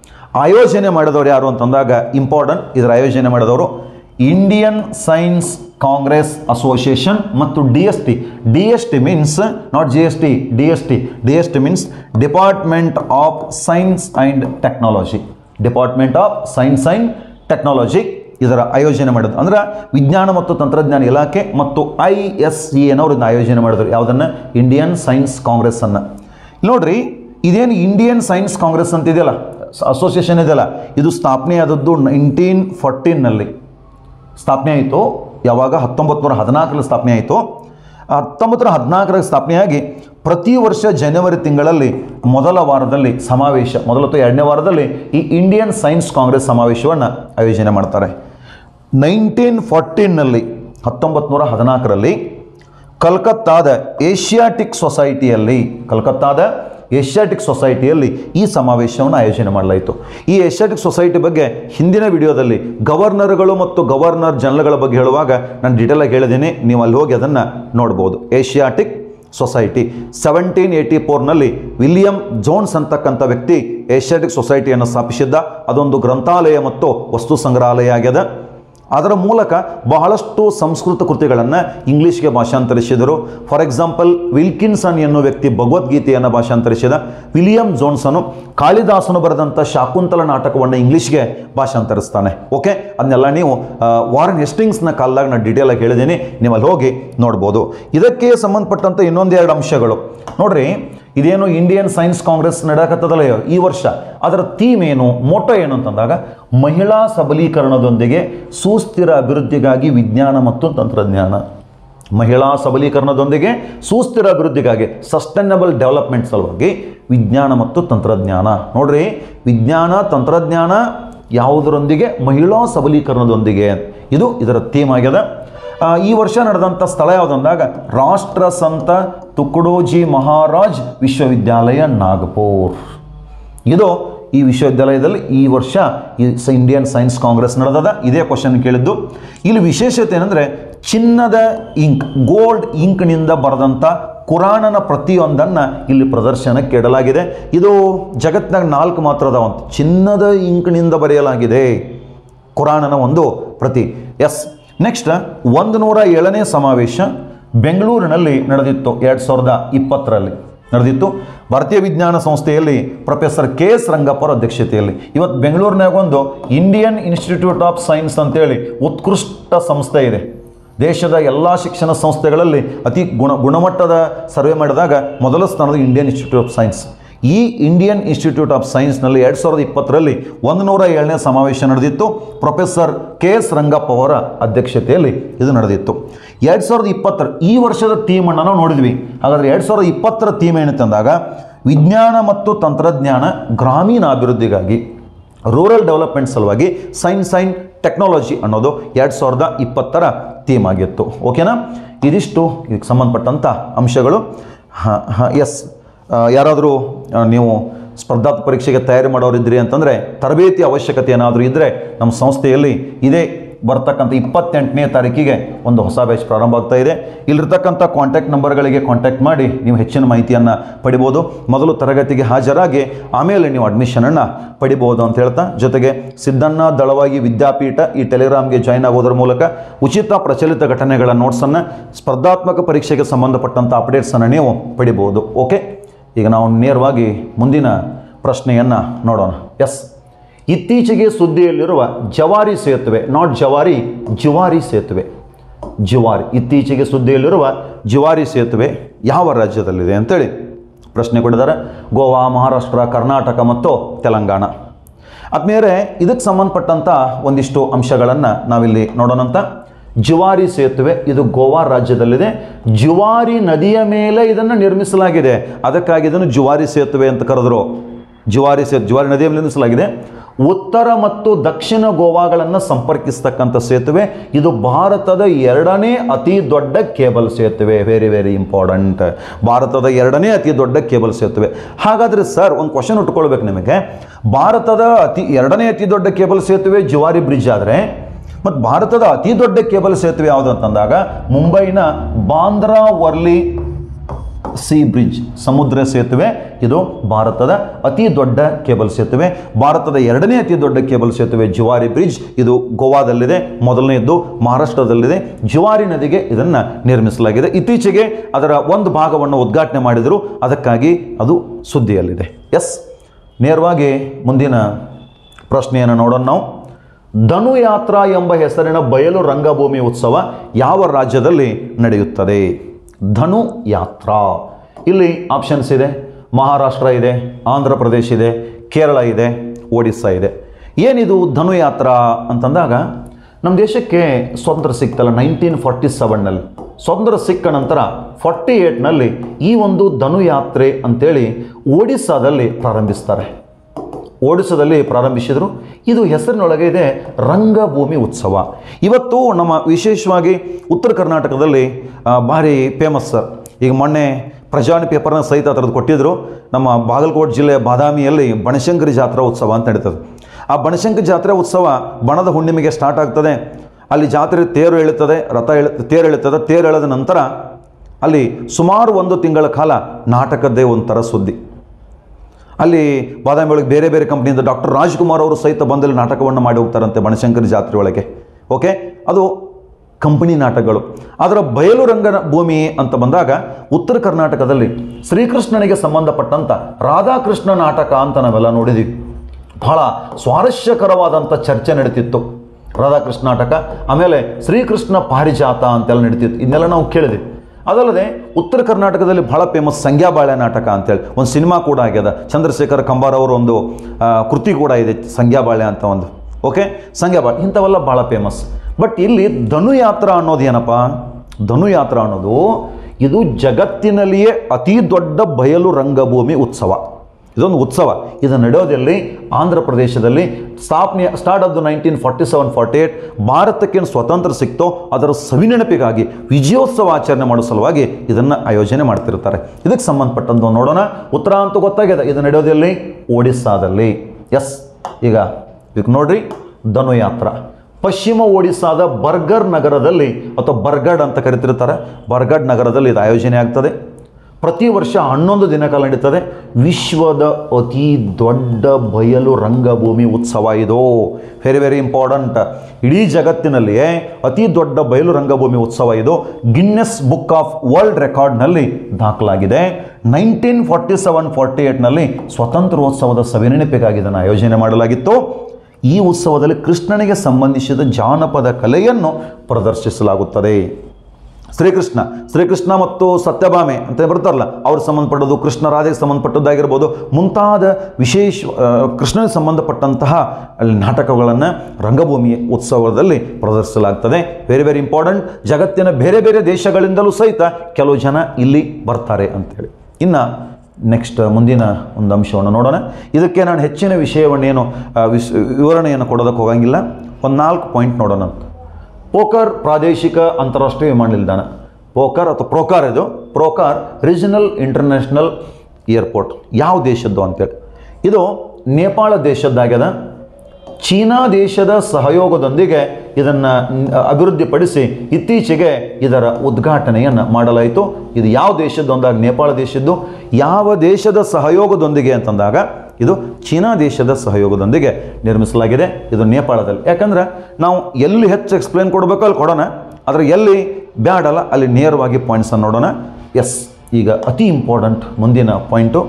ಆಯೋಜನೆ ಮಾಡಿದವರು ಯಾರು ಅಂತಂದಾಗ ಇಂಪಾರ್ಟೆಂಟ್, ಇದರ ಆಯೋಜನೆ ಮಾಡಿದವರು ಇಂಡಿಯನ್ ಸೈನ್ಸ್ ಕಾಂಗ್ರೆಸ್ ಅಸೋಸಿಯೇಷನ್ ಮತ್ತು D S T. D S T means not G S T, D S T. D S T means department of science and technology. Department of science and technology ಇದರ ಆಯೋಜನೆ ಮಾಡಿದ್ರು. ಅಂದ್ರೆ ವಿಜ್ಞಾನ ಮತ್ತು ತಂತ್ರಜ್ಞಾನ ಇಲಾಖೆ ಮತ್ತು ಐ ಎಸ್ ಸಿ ಏನವರು ಇದನ್ನು ಆಯೋಜನೆ ಮಾಡಿದ್ರು. ಯಾವುದನ್ನು? ಇಂಡಿಯನ್ ಸೈನ್ಸ್ ಕಾಂಗ್ರೆಸ್ಸನ್ನು. ನೋಡ್ರಿ, ಇದೇನು ಇಂಡಿಯನ್ ಸೈನ್ಸ್ ಕಾಂಗ್ರೆಸ್ ಅಂತಿದೆಯಲ್ಲ, ಅಸೋಸಿಯೇಷನ್ ಇದೆಯಲ್ಲ, ಇದು ಸ್ಥಾಪನೆ ಆದದ್ದು ನೈನ್ಟೀನ್ ಫೋರ್ಟೀನ್ನಲ್ಲಿ ಸ್ಥಾಪನೆ ಆಯಿತು. ಯಾವಾಗ? ಹತ್ತೊಂಬತ್ತು ನೂರ ಹದಿನಾಲ್ಕರಲ್ಲಿ ಸ್ಥಾಪನೆ ಆಯಿತು. ಹತ್ತೊಂಬತ್ತು ನೂರ ಹದಿನಾಲ್ಕರಲ್ಲಿ ಸ್ಥಾಪನೆಯಾಗಿ ಪ್ರತಿ ವರ್ಷ ಜನವರಿ ತಿಂಗಳಲ್ಲಿ ಮೊದಲ ವಾರದಲ್ಲಿ ಸಮಾವೇಶ, ಮೊದಲ ಅಥವಾ ಎರಡನೇ ವಾರದಲ್ಲಿ ಈ ಇಂಡಿಯನ್ ಸೈನ್ಸ್ ಕಾಂಗ್ರೆಸ್ ಸಮಾವೇಶವನ್ನು ಆಯೋಜನೆ ಮಾಡ್ತಾರೆ. ನೈನ್ಟೀನ್ ಫೋರ್ಟೀನ್ನಲ್ಲಿ ಹತ್ತೊಂಬತ್ತು ನೂರ ಹದಿನಾಲ್ಕರಲ್ಲಿ ಕಲ್ಕತ್ತಾದ ಏಷ್ಯಾಟಿಕ್ ಸೊಸೈಟಿಯಲ್ಲಿ ಕಲ್ಕತ್ತಾದ ಏಷ್ಯಾಟಿಕ್ ಸೊಸೈಟಿಯಲ್ಲಿ ಈ ಸಮಾವೇಶವನ್ನು ಆಯೋಜನೆ ಮಾಡಲಾಯಿತು. ಈ ಏಷ್ಯಾಟಿಕ್ ಸೊಸೈಟಿ ಬಗ್ಗೆ ಹಿಂದಿನ ವಿಡಿಯೋದಲ್ಲಿ ಗವರ್ನರ್ಗಳು ಮತ್ತು ಗವರ್ನರ್ ಜನರಲ್ಗಳ ಬಗ್ಗೆ ಹೇಳುವಾಗ ನಾನು ಡೀಟೇಲಾಗಿ ಹೇಳಿದ್ದೀನಿ. ನೀವು ಅಲ್ಲಿ ಹೋಗಿ ಅದನ್ನು ನೋಡ್ಬೋದು. ಏಷ್ಯಾಟಿಕ್ ಸೊಸೈಟಿ ಸೆವೆಂಟೀನ್ ಏಯ್ಟಿ ಫೋರ್ನಲ್ಲಿ ವಿಲಿಯಂ ಜೋನ್ಸ್ ಅಂತಕ್ಕಂಥ ವ್ಯಕ್ತಿ ಏಷ್ಯಾಟಿಕ್ ಸೊಸೈಟಿಯನ್ನು ಸ್ಥಾಪಿಸಿದ್ದ. ಅದೊಂದು ಗ್ರಂಥಾಲಯ ಮತ್ತು ವಸ್ತು ಸಂಗ್ರಹಾಲಯ ಆಗ್ಯದ. ಅದರ ಮೂಲಕ ಬಹಳಷ್ಟು ಸಂಸ್ಕೃತ ಕೃತಿಗಳನ್ನು ಇಂಗ್ಲೀಷ್ಗೆ ಭಾಷಾಂತರಿಸಿದರು. ಫಾರ್ ಎಕ್ಸಾಂಪಲ್, ವಿಲ್ಕಿನ್ಸನ್ ಎನ್ನುವ ವ್ಯಕ್ತಿ ಭಗವದ್ಗೀತೆಯನ್ನು ಭಾಷಾಂತರಿಸಿದ. ವಿಲಿಯಂ ಜೋನ್ಸನು ಕಾಳಿದಾಸನು ಬರೆದಂಥ ಶಾಕುಂತಲ ನಾಟಕವನ್ನು ಇಂಗ್ಲೀಷ್ಗೆ ಭಾಷಾಂತರಿಸ್ತಾನೆ. ಓಕೆ, ಅದನ್ನೆಲ್ಲ ನೀವು ವಾರನ್ ಹೆಸ್ಟಿಂಗ್ಸ್ನ ಕಾಲದಾಗ ನಾನು ಡೀಟೇಲಾಗಿ ಹೇಳಿದ್ದೀನಿ, ನೀವು ಅಲ್ಲಿ ಹೋಗಿ ನೋಡ್ಬೋದು. ಇದಕ್ಕೆ ಸಂಬಂಧಪಟ್ಟಂಥ ಇನ್ನೊಂದೆರಡು ಅಂಶಗಳು ನೋಡ್ರಿ. ಇದೇನು ಇಂಡಿಯನ್ ಸೈನ್ಸ್ ಕಾಂಗ್ರೆಸ್ ನಡೆಯಕತ್ತದಲ್ಲ ಈ ವರ್ಷ, ಅದರ ಥೀಮ್ ಏನು, ಮೋಟೋ ಏನು ಅಂತಂದಾಗ ಮಹಿಳಾ ಸಬಲೀಕರಣದೊಂದಿಗೆ ಸುಸ್ಥಿರ ಅಭಿವೃದ್ಧಿಗಾಗಿ ವಿಜ್ಞಾನ ಮತ್ತು ತಂತ್ರಜ್ಞಾನ. ಮಹಿಳಾ ಸಬಲೀಕರಣದೊಂದಿಗೆ ಸುಸ್ಥಿರ ಅಭಿವೃದ್ಧಿಗಾಗಿ, ಸಸ್ಟೈನಬಲ್ ಡೆವಲಪ್ಮೆಂಟ್ ಸಲುವಾಗಿ ವಿಜ್ಞಾನ ಮತ್ತು ತಂತ್ರಜ್ಞಾನ. ನೋಡ್ರಿ, ವಿಜ್ಞಾನ ತಂತ್ರಜ್ಞಾನ ಯಾವುದರೊಂದಿಗೆ? ಮಹಿಳಾ ಸಬಲೀಕರಣದೊಂದಿಗೆ. ಇದು ಇದರ ಥೀಮ್ ಆಗ್ಯದ. ಈ ವರ್ಷ ನಡೆದಂಥ ಸ್ಥಳ ಯಾವುದಂದಾಗ ರಾಷ್ಟ್ರ ಸಂತ ತುಕಡೋಜಿ ಮಹಾರಾಜ್ ವಿಶ್ವವಿದ್ಯಾಲಯ ನಾಗಪುರ್. ಇದು ಈ ವಿಶ್ವವಿದ್ಯಾಲಯದಲ್ಲಿ ಈ ವರ್ಷ ಈ ಇಂಡಿಯನ್ ಸೈನ್ಸ್ ಕಾಂಗ್ರೆಸ್ ನಡೆದದ. ಇದೇ ಕ್ವಶನ್ ಕೇಳಿದ್ದು. ಇಲ್ಲಿ ವಿಶೇಷತೆ ಏನಂದರೆ ಚಿನ್ನದ ಇಂಕ್ ಗೋಲ್ಡ್ ಇಂಕ್ನಿಂದ ಬರೆದಂಥ ಕುರಾನನ ಪ್ರತಿಯೊಂದನ್ನು ಇಲ್ಲಿ ಪ್ರದರ್ಶನಕ್ಕೆ ಇಡಲಾಗಿದೆ. ಇದು ಜಗತ್ತಿನಾಗ ನಾಲ್ಕು ಮಾತ್ರ ಅದಾವಂತ ಚಿನ್ನದ ಇಂಕ್ನಿಂದ ಬರೆಯಲಾಗಿದೆ ಕುರಾನನ ಒಂದು ಪ್ರತಿ. ಎಸ್ ನೆಕ್ಸ್ಟ್ ಒಂದು ನೂರ ಏಳನೇ ಸಮಾವೇಶ ಬೆಂಗಳೂರಿನಲ್ಲಿ ನಡೆದಿತ್ತು. ಎರಡು ಸಾವಿರದ ಇಪ್ಪತ್ತರಲ್ಲಿ ನಡೆದಿತ್ತು. ಭಾರತೀಯ ವಿಜ್ಞಾನ ಸಂಸ್ಥೆಯಲ್ಲಿ ಪ್ರೊಫೆಸರ್ ಕೆ ಎಸ್ ರಂಗಪ್ಪರ ಅಧ್ಯಕ್ಷತೆಯಲ್ಲಿ. ಇವತ್ತು ಬೆಂಗಳೂರಿನಾಗ ಒಂದು ಇಂಡಿಯನ್ ಇನ್ಸ್ಟಿಟ್ಯೂಟ್ ಆಫ್ ಸೈನ್ಸ್ ಅಂತೇಳಿ ಉತ್ಕೃಷ್ಟ ಸಂಸ್ಥೆ ಇದೆ. ದೇಶದ ಎಲ್ಲ ಶಿಕ್ಷಣ ಸಂಸ್ಥೆಗಳಲ್ಲಿ ಅತಿ ಗುಣ ಗುಣಮಟ್ಟದ ಸರ್ವೆ ಮಾಡಿದಾಗ ಮೊದಲ ಸ್ಥಾನದ ಇಂಡಿಯನ್ ಇನ್ಸ್ಟಿಟ್ಯೂಟ್ ಆಫ್ ಸೈನ್ಸ್. ಈ ಇಂಡಿಯನ್ ಇನ್ಸ್ಟಿಟ್ಯೂಟ್ ಆಫ್ ಸೈನ್ಸ್ನಲ್ಲಿ ಎರಡು ಸಾವಿರದ ಇಪ್ಪತ್ತರಲ್ಲಿ ಒಂದು ನೂರ ಏಳನೇ ಸಮಾವೇಶ ನಡೆದಿತ್ತು. ಪ್ರೊಫೆಸರ್ ಕೆ ಎಸ್ ರಂಗಪ್ಪ ಅವರ ಅಧ್ಯಕ್ಷತೆಯಲ್ಲಿ ಇದು ನಡೆದಿತ್ತು. ಎರಡು ಸಾವಿರದ ಇಪ್ಪತ್ತರ ಈ ವರ್ಷದ ಥೀಮನ್ನು ನಾವು ನೋಡಿದ್ವಿ. ಹಾಗಾದರೆ ಎರಡು ಸಾವಿರದ ಇಪ್ಪತ್ತರ ಥೀಮ್ ಏನಂತಂದಾಗ ವಿಜ್ಞಾನ ಮತ್ತು ತಂತ್ರಜ್ಞಾನ ಗ್ರಾಮೀಣ ಅಭಿವೃದ್ಧಿಗಾಗಿ, ರೂರಲ್ ಡೆವಲಪ್ಮೆಂಟ್ ಸಲುವಾಗಿ ಸೈನ್ಸ್ ಸೈನ್ ಟೆಕ್ನಾಲಜಿ ಅನ್ನೋದು ಎರಡು ಸಾವಿರದ ಇಪ್ಪತ್ತರ ಥೀಮ್ ಆಗಿತ್ತು. ಓಕೆನಾ? ಇದಿಷ್ಟು ಇದಕ್ಕೆ ಸಂಬಂಧಪಟ್ಟಂಥ ಅಂಶಗಳು. ಹಾಂ ಹಾಂ ಎಸ್ ಯಾರಾದರೂ ನೀವು ಸ್ಪರ್ಧಾತ್ಮಕ ಪರೀಕ್ಷೆಗೆ ತಯಾರಿ ಮಾಡೋರಿದ್ರಿ ಅಂತಂದರೆ ತರಬೇತಿ ಅವಶ್ಯಕತೆ ಏನಾದರೂ ಇದ್ದರೆ ನಮ್ಮ ಸಂಸ್ಥೆಯಲ್ಲಿ ಇದೇ ಬರ್ತಕ್ಕಂಥ ಇಪ್ಪತ್ತೆಂಟನೇ ತಾರೀಕಿಗೆ ಒಂದು ಹೊಸ ಬ್ಯಾಚ್ ಪ್ರಾರಂಭ ಆಗ್ತಾ ಇದೆ. ಇಲ್ಲಿರ್ತಕ್ಕಂಥ ಕಾಂಟ್ಯಾಕ್ಟ್ ನಂಬರ್ಗಳಿಗೆ ಕಾಂಟ್ಯಾಕ್ಟ್ ಮಾಡಿ ನೀವು ಹೆಚ್ಚಿನ ಮಾಹಿತಿಯನ್ನು ಪಡಿಬೋದು. ಮೊದಲು ತರಗತಿಗೆ ಹಾಜರಾಗಿ ಆಮೇಲೆ ನೀವು ಅಡ್ಮಿಷನನ್ನು ಪಡಿಬೋದು ಅಂತ ಹೇಳ್ತಾ, ಜೊತೆಗೆ ಸಿದ್ದಣ್ಣ ದಳವಾಯಿ ವಿದ್ಯಾಪೀಠ ಈ ಟೆಲಿಗ್ರಾಮ್ಗೆ ಜಾಯ್ನ್ ಆಗೋದ್ರ ಮೂಲಕ ಉಚಿತ ಪ್ರಚಲಿತ ಘಟನೆಗಳ ನೋಟ್ಸನ್ನು, ಸ್ಪರ್ಧಾತ್ಮಕ ಪರೀಕ್ಷೆಗೆ ಸಂಬಂಧಪಟ್ಟಂಥ ಅಪ್ಡೇಟ್ಸನ್ನು ನೀವು ಪಡಿಬೋದು. ಓಕೆ, ಈಗ ನಾವು ನೇರವಾಗಿ ಮುಂದಿನ ಪ್ರಶ್ನೆಯನ್ನು ನೋಡೋಣ. ಎಸ್ ಇತ್ತೀಚೆಗೆ ಸುದ್ದಿಯಲ್ಲಿರುವ ಜವಾರಿ ಸೇತುವೆ, ನಾಟ್ ಜವಾರಿ ಜುವಾರಿ ಸೇತುವೆ, ಜುವಾರಿ ಇತ್ತೀಚೆಗೆ ಸುದ್ದಿಯಲ್ಲಿರುವ ಜುವಾರಿ ಸೇತುವೆ ಯಾವ ರಾಜ್ಯದಲ್ಲಿದೆ ಅಂತೇಳಿ ಪ್ರಶ್ನೆ ಕೊಟ್ಟಿದ್ದಾರೆ. ಗೋವಾ, ಮಹಾರಾಷ್ಟ್ರ, ಕರ್ನಾಟಕ ಮತ್ತು ತೆಲಂಗಾಣ. ಆದ್ಮೇಲೆ ಇದಕ್ಕೆ ಸಂಬಂಧಪಟ್ಟಂಥ ಒಂದಿಷ್ಟು ಅಂಶಗಳನ್ನು ನಾವಿಲ್ಲಿ ನೋಡೋಣಂತ. ಜುವಾರಿ ಸೇತುವೆ ಇದು ಗೋವಾ ರಾಜ್ಯದಲ್ಲಿದೆ. ಜುವಾರಿ ನದಿಯ ಮೇಲೆ ಇದನ್ನು ನಿರ್ಮಿಸಲಾಗಿದೆ, ಅದಕ್ಕಾಗಿ ಇದನ್ನು ಜುವಾರಿ ಸೇತುವೆ ಅಂತ ಕರೆದರು. ಜುವಾರಿ ಸೇತು ಜುವಾರಿ ನದಿಯ ಮೇಲೆ ನಿರ್ಮಿಸಲಾಗಿದೆ. ಉತ್ತರ ಮತ್ತು ದಕ್ಷಿಣ ಗೋವಾಗಳನ್ನು ಸಂಪರ್ಕಿಸ್ತಕ್ಕಂಥ ಸೇತುವೆ. ಇದು ಭಾರತದ ಎರಡನೇ ಅತಿ ದೊಡ್ಡ ಕೇಬಲ್ ಸೇತುವೆ. Very very important. ಭಾರತದ ಎರಡನೇ ಅತಿ ದೊಡ್ಡ ಕೇಬಲ್ ಸೇತುವೆ. ಹಾಗಾದರೆ ಸರ್ ಒಂದು ಕ್ವಶನ್ ಉಟ್ಕೊಳ್ಬೇಕು ನಿಮಗೆ. ಭಾರತದ ಅತಿ ಎರಡನೇ ಅತಿ ದೊಡ್ಡ ಕೇಬಲ್ ಸೇತುವೆ ಜುವಾರಿ ಬ್ರಿಡ್ಜ್ ಆದರೆ, ಮತ್ತು ಭಾರತದ ಅತಿ ದೊಡ್ಡ ಕೇಬಲ್ ಸೇತುವೆ ಯಾವುದು ಅಂತಂದಾಗ ಮುಂಬೈನ ಬಾಂದ್ರಾ ವರ್ಲಿ ಸಿ ಬ್ರಿಡ್ಜ್ ಸಮುದ್ರ ಸೇತುವೆ ಇದು ಭಾರತದ ಅತಿ ದೊಡ್ಡ ಕೇಬಲ್ ಸೇತುವೆ. ಭಾರತದ ಎರಡನೇ ಅತಿ ದೊಡ್ಡ ಕೇಬಲ್ ಸೇತುವೆ ಜುವಾರಿ ಬ್ರಿಡ್ಜ್ ಇದು ಗೋವಾದಲ್ಲಿದೆ. ಮೊದಲನೆಯದ್ದು ಮಹಾರಾಷ್ಟ್ರದಲ್ಲಿದೆ. ಜುವಾರಿ ನದಿಗೆ ಇದನ್ನು ನಿರ್ಮಿಸಲಾಗಿದೆ. ಇತ್ತೀಚೆಗೆ ಅದರ ಒಂದು ಭಾಗವನ್ನು ಉದ್ಘಾಟನೆ ಮಾಡಿದರು, ಅದಕ್ಕಾಗಿ ಅದು ಸುದ್ದಿಯಲ್ಲಿದೆ. ಎಸ್ ನೇರವಾಗಿ ಮುಂದಿನ ಪ್ರಶ್ನೆಯನ್ನು ನೋಡೋಣ ನಾವು. ಧನುಯಾತ್ರಾ ಎಂಬ ಹೆಸರಿನ ಬಯಲು ರಂಗಭೂಮಿ ಉತ್ಸವ ಯಾವ ರಾಜ್ಯದಲ್ಲಿ ನಡೆಯುತ್ತದೆ? ಧನು ಯಾತ್ರಾ. ಇಲ್ಲಿ ಆಪ್ಷನ್ಸ್ ಇದೆ. ಮಹಾರಾಷ್ಟ್ರ ಇದೆ, ಆಂಧ್ರ ಪ್ರದೇಶ ಇದೆ, ಕೇರಳ ಇದೆ, ಒಡಿಸ್ಸಾ ಇದೆ. ಏನಿದು ಧನುಯಾತ್ರಾ ಅಂತಂದಾಗ, ನಮ್ಮ ದೇಶಕ್ಕೆ ಸ್ವಾತಂತ್ರ್ಯ ಸಿಕ್ತಲ್ಲ ನೈನ್ಟೀನ್ ಫಾರ್ಟಿ ಸೆವೆನ್ನಲ್ಲಿ, ಸ್ವಾತಂತ್ರ್ಯ ಸಿಕ್ಕ ನಂತರ ಫಾರ್ಟಿ ಏಯ್ಟ್ನಲ್ಲಿ ಈ ಒಂದು ಧನುಯಾತ್ರೆ ಅಂತೇಳಿ ಒಡಿಸ್ಸಾದಲ್ಲಿ ಪ್ರಾರಂಭಿಸ್ತಾರೆ. ಒಡಿಸ್ಸಾದಲ್ಲಿ ಪ್ರಾರಂಭಿಸಿದರು. ಇದು ಹೆಸರಿನೊಳಗೆ ಇದೆ ರಂಗಭೂಮಿ ಉತ್ಸವ. ಇವತ್ತು ನಮ್ಮ ವಿಶೇಷವಾಗಿ ಉತ್ತರ ಕರ್ನಾಟಕದಲ್ಲಿ ಭಾರಿ ಫೇಮಸ್ ಸರ್. ಈಗ ಮೊನ್ನೆ ಪ್ರಜಾವಾಣಿ ಪೇಪರ್ನ ಸಹಿತ ಅದರದ್ದು ಕೊಟ್ಟಿದ್ದರು. ನಮ್ಮ ಬಾಗಲಕೋಟೆ ಜಿಲ್ಲೆಯ ಬಾದಾಮಿಯಲ್ಲಿ ಬನಶಂಕರಿ ಜಾತ್ರಾ ಉತ್ಸವ ಅಂತ ನಡೀತದೆ. ಆ ಬನಶಂಕರಿ ಜಾತ್ರಾ ಉತ್ಸವ ಬಣದ ಹುಣ್ಣಿಮೆಗೆ ಸ್ಟಾರ್ಟ್ ಆಗ್ತದೆ. ಅಲ್ಲಿ ಜಾತ್ರೆ ತೇರು ಎಳುತ್ತದೆ, ರಥ ಎಳು ತೇರು ಎಳುತ್ತದೆ. ತೇರು ಎಳೆದ ನಂತರ ಅಲ್ಲಿ ಸುಮಾರು ಒಂದು ತಿಂಗಳ ಕಾಲ ನಾಟಕದ್ದೇ ಒಂಥರ ಸುದ್ದಿ. ಅಲ್ಲಿ ಬಾದಾಮಿ ಒಳಗೆ ಬೇರೆ ಬೇರೆ ಕಂಪ್ನಿಯಿಂದ ಡಾಕ್ಟರ್ ರಾಜ್ಕುಮಾರ್ ಅವರು ಸಹಿತ ಬಂದಲ್ಲಿ ನಾಟಕವನ್ನು ಮಾಡಿ ಹೋಗ್ತಾರಂತೆ ಬನಶಂಕರಿ ಜಾತ್ರೆ ಒಳಗೆ. ಓಕೆ, ಅದು ಕಂಪನಿ ನಾಟಕಗಳು. ಅದರ ಬಯಲು ರಂಗನ ಭೂಮಿ ಅಂತ ಬಂದಾಗ ಉತ್ತರ ಕರ್ನಾಟಕದಲ್ಲಿ ಶ್ರೀಕೃಷ್ಣನಿಗೆ ಸಂಬಂಧಪಟ್ಟಂಥ ರಾಧಾಕೃಷ್ಣ ನಾಟಕ ಅಂತ ನಾವೆಲ್ಲ ನೋಡಿದ್ದೀವಿ. ಬಹಳ ಸ್ವಾರಸ್ಯಕರವಾದಂಥ ಚರ್ಚೆ ನಡೀತಿತ್ತು ರಾಧಾಕೃಷ್ಣ ನಾಟಕ. ಆಮೇಲೆ ಶ್ರೀಕೃಷ್ಣ ಪಾರಿಜಾತ ಅಂತೆಲ್ಲ ನಡೀತಿತ್ತು. ಇದನ್ನೆಲ್ಲ ನಾವು ಕೇಳಿದ್ವಿ. ಅದಲ್ಲದೆ ಉತ್ತರ ಕರ್ನಾಟಕದಲ್ಲಿ ಬಹಳ ಫೇಮಸ್ ಸಂಗ್ಯಾಬಾಳ್ಯ ನಾಟಕ ಅಂತೇಳಿ ಒಂದು ಸಿನಿಮಾ ಕೂಡ ಆಗ್ಯದ. ಚಂದ್ರಶೇಖರ್ ಕಂಬಾರ್ ಅವರು ಒಂದು ಕೃತಿ ಕೂಡ ಇದೆ ಸಂಗ್ಯಾಬಾಳ್ಯ ಅಂತ ಒಂದು. ಓಕೆ, ಸಂಗ್ಯಾಬಾಳ್ಯ ಇಂಥವೆಲ್ಲ ಭಾಳ ಫೇಮಸ್. ಬಟ್ ಇಲ್ಲಿ ಧನುಯಾತ್ರಾ ಅನ್ನೋದು ಏನಪ್ಪ? ಧನುಯಾತ್ರಾ ಅನ್ನೋದು ಇದು ಜಗತ್ತಿನಲ್ಲಿಯೇ ಅತಿ ದೊಡ್ಡ ಬಯಲು ರಂಗಭೂಮಿ ಉತ್ಸವ. ಇದೊಂದು ಉತ್ಸವ. ಇದು ನಡೆಯೋದಲ್ಲಿ ಆಂಧ್ರ ಪ್ರದೇಶದಲ್ಲಿ ಸ್ಥಾಪನೆ ಸ್ಟಾರ್ಟ್ ಆದ್ದು nineteen forty seven forty eight. ಭಾರತಕ್ಕೇನು ಸ್ವತಂತ್ರ ಸಿಕ್ತೋ ಅದರ ಸವಿನೆನಪಿಗಾಗಿ ವಿಜಯೋತ್ಸವ ಆಚರಣೆ ಮಾಡೋ ಸಲುವಾಗಿ ಇದನ್ನು ಆಯೋಜನೆ ಮಾಡ್ತಿರ್ತಾರೆ. ಇದಕ್ಕೆ ಸಂಬಂಧಪಟ್ಟಂದು ನೋಡೋಣ. ಉತ್ತರ ಅಂತೂ ಗೊತ್ತಾಗಿದೆ. ಇದು ನಡೆಯೋದಲ್ಲಿ ಒಡಿಸ್ಸಾದಲ್ಲಿ. ಎಸ್, ಈಗ ಇದಕ್ಕೆ ನೋಡ್ರಿ ಧನುಯಾತ್ರಾ. ಪಶ್ಚಿಮ ಒಡಿಸ್ಸಾದ ಬರ್ಗರ್ ನಗರದಲ್ಲಿ ಅಥವಾ ಬರ್ಗಡ್ ಅಂತ ಕರಿತಿರ್ತಾರೆ, ಬರ್ಗಡ್ ನಗರದಲ್ಲಿ ಇದು ಆಯೋಜನೆ ಆಗ್ತದೆ. ಪ್ರತಿ ವರ್ಷ ಹನ್ನೊಂದು ದಿನ ಕಾಲ ನಡೀತದೆ. ವಿಶ್ವದ ಅತಿ ದೊಡ್ಡ ಬಯಲು ರಂಗಭೂಮಿ ಉತ್ಸವ ಇದು. Very very important. ಇಡೀ ಜಗತ್ತಿನಲ್ಲಿಯೇ ಅತಿ ದೊಡ್ಡ ಬಯಲು ರಂಗಭೂಮಿ ಉತ್ಸವ ಇದು. ಗಿನ್ನೆಸ್ ಬುಕ್ ಆಫ್ ವರ್ಲ್ಡ್ ರೆಕಾರ್ಡ್ನಲ್ಲಿ ದಾಖಲಾಗಿದೆ. ನೈನ್ಟೀನ್ ಫಾರ್ಟಿ ಸೆವೆನ್ ಫಾರ್ಟಿ ಏಟ್ನಲ್ಲಿ ಸ್ವಾತಂತ್ರ್ಯೋತ್ಸವದ ಸವಿನೆನಪಿಗಾಗಿ ಇದನ್ನು ಆಯೋಜನೆ ಮಾಡಲಾಗಿತ್ತು. ಈ ಉತ್ಸವದಲ್ಲಿ ಕೃಷ್ಣನಿಗೆ ಸಂಬಂಧಿಸಿದ ಜಾನಪದ ಕಲೆಯನ್ನು ಪ್ರದರ್ಶಿಸಲಾಗುತ್ತದೆ. ಶ್ರೀಕೃಷ್ಣ ಶ್ರೀಕೃಷ್ಣ ಮತ್ತು ಸತ್ಯಭಾಮೆ ಅಂತ ಬರ್ತಾರಲ್ಲ, ಅವ್ರಿಗೆ ಸಂಬಂಧಪಟ್ಟದ್ದು, ಕೃಷ್ಣ ರಾಧೆಗೆ ಸಂಬಂಧಪಟ್ಟದ್ದಾಗಿರ್ಬೋದು, ಮುಂತಾದ ವಿಶೇಷ ಕೃಷ್ಣನಿಗೆ ಸಂಬಂಧಪಟ್ಟಂತಹ ನಾಟಕಗಳನ್ನು ರಂಗಭೂಮಿ ಉತ್ಸವದಲ್ಲಿ ಪ್ರದರ್ಶಿಸಲಾಗ್ತದೆ. Very very important. ಜಗತ್ತಿನ ಬೇರೆ ಬೇರೆ ದೇಶಗಳಿಂದಲೂ ಸಹಿತ ಕೆಲವು ಜನ ಇಲ್ಲಿ ಬರ್ತಾರೆ ಅಂಥೇಳಿ. ಇನ್ನು ನೆಕ್ಸ್ಟ್ ಮುಂದಿನ ಒಂದು ಅಂಶವನ್ನು ನೋಡೋಣ. ಇದಕ್ಕೆ ನಾನು ಹೆಚ್ಚಿನ ವಿಷಯವನ್ನೇನು ವಿಸ್ ವಿವರಣೆಯನ್ನು ಕೊಡೋದಕ್ಕೆ ಹೋಗಂಗಿಲ್ಲ. ಒಂದು ನಾಲ್ಕು ಪಾಯಿಂಟ್ ನೋಡೋಣ. ಪೋಕರ್ ಪ್ರಾದೇಶಿಕ ಅಂತಾರಾಷ್ಟ್ರೀಯ ವಿಮಾನ ನಿಲ್ದಾಣ, ಪೋಕರ್ ಅಥವಾ ಪ್ರೋಕಾರ್, ಇದು ಪ್ರೋಕಾರ್ ರೀಜನಲ್ ಇಂಟರ್ನ್ಯಾಷನಲ್ ಏರ್ಪೋರ್ಟ್ ಯಾವ ದೇಶದ್ದು ಅಂತೇಳಿ. ಇದು ನೇಪಾಳ ದೇಶದ್ದಾಗ್ಯದ. ಚೀನಾ ದೇಶದ ಸಹಯೋಗದೊಂದಿಗೆ ಇದನ್ನು ಅಭಿವೃದ್ಧಿಪಡಿಸಿ ಇತ್ತೀಚೆಗೆ ಇದರ ಉದ್ಘಾಟನೆಯನ್ನು ಮಾಡಲಾಯಿತು. ಇದು ಯಾವ ದೇಶದ್ದು ಅಂದಾಗ ನೇಪಾಳ ದೇಶದ್ದು. ಯಾವ ದೇಶದ ಸಹಯೋಗದೊಂದಿಗೆ ಅಂತಂದಾಗ ಇದು ಚೀನಾ ದೇಶದ ಸಹಯೋಗದೊಂದಿಗೆ ನಿರ್ಮಿಸಲಾಗಿದೆ. ಇದು ನೇಪಾಳದಲ್ಲಿ. ಯಾಕಂದ್ರೆ ನಾವು ಎಲ್ಲಿ ಹೆಚ್ಚು ಎಕ್ಸ್ಪ್ಲೇನ್ ಕೊಡಬೇಕು ಅಲ್ಲಿ ಕೊಡೋಣ, ಆದರೆ ಎಲ್ಲಿ ಬ್ಯಾಡಲ್ಲ ಅಲ್ಲಿ ನೇರವಾಗಿ ಪಾಯಿಂಟ್ಸನ್ನು ನೋಡೋಣ. ಎಸ್, ಈಗ ಅತಿ ಇಂಪಾರ್ಟೆಂಟ್ ಮುಂದಿನ ಪಾಯಿಂಟು,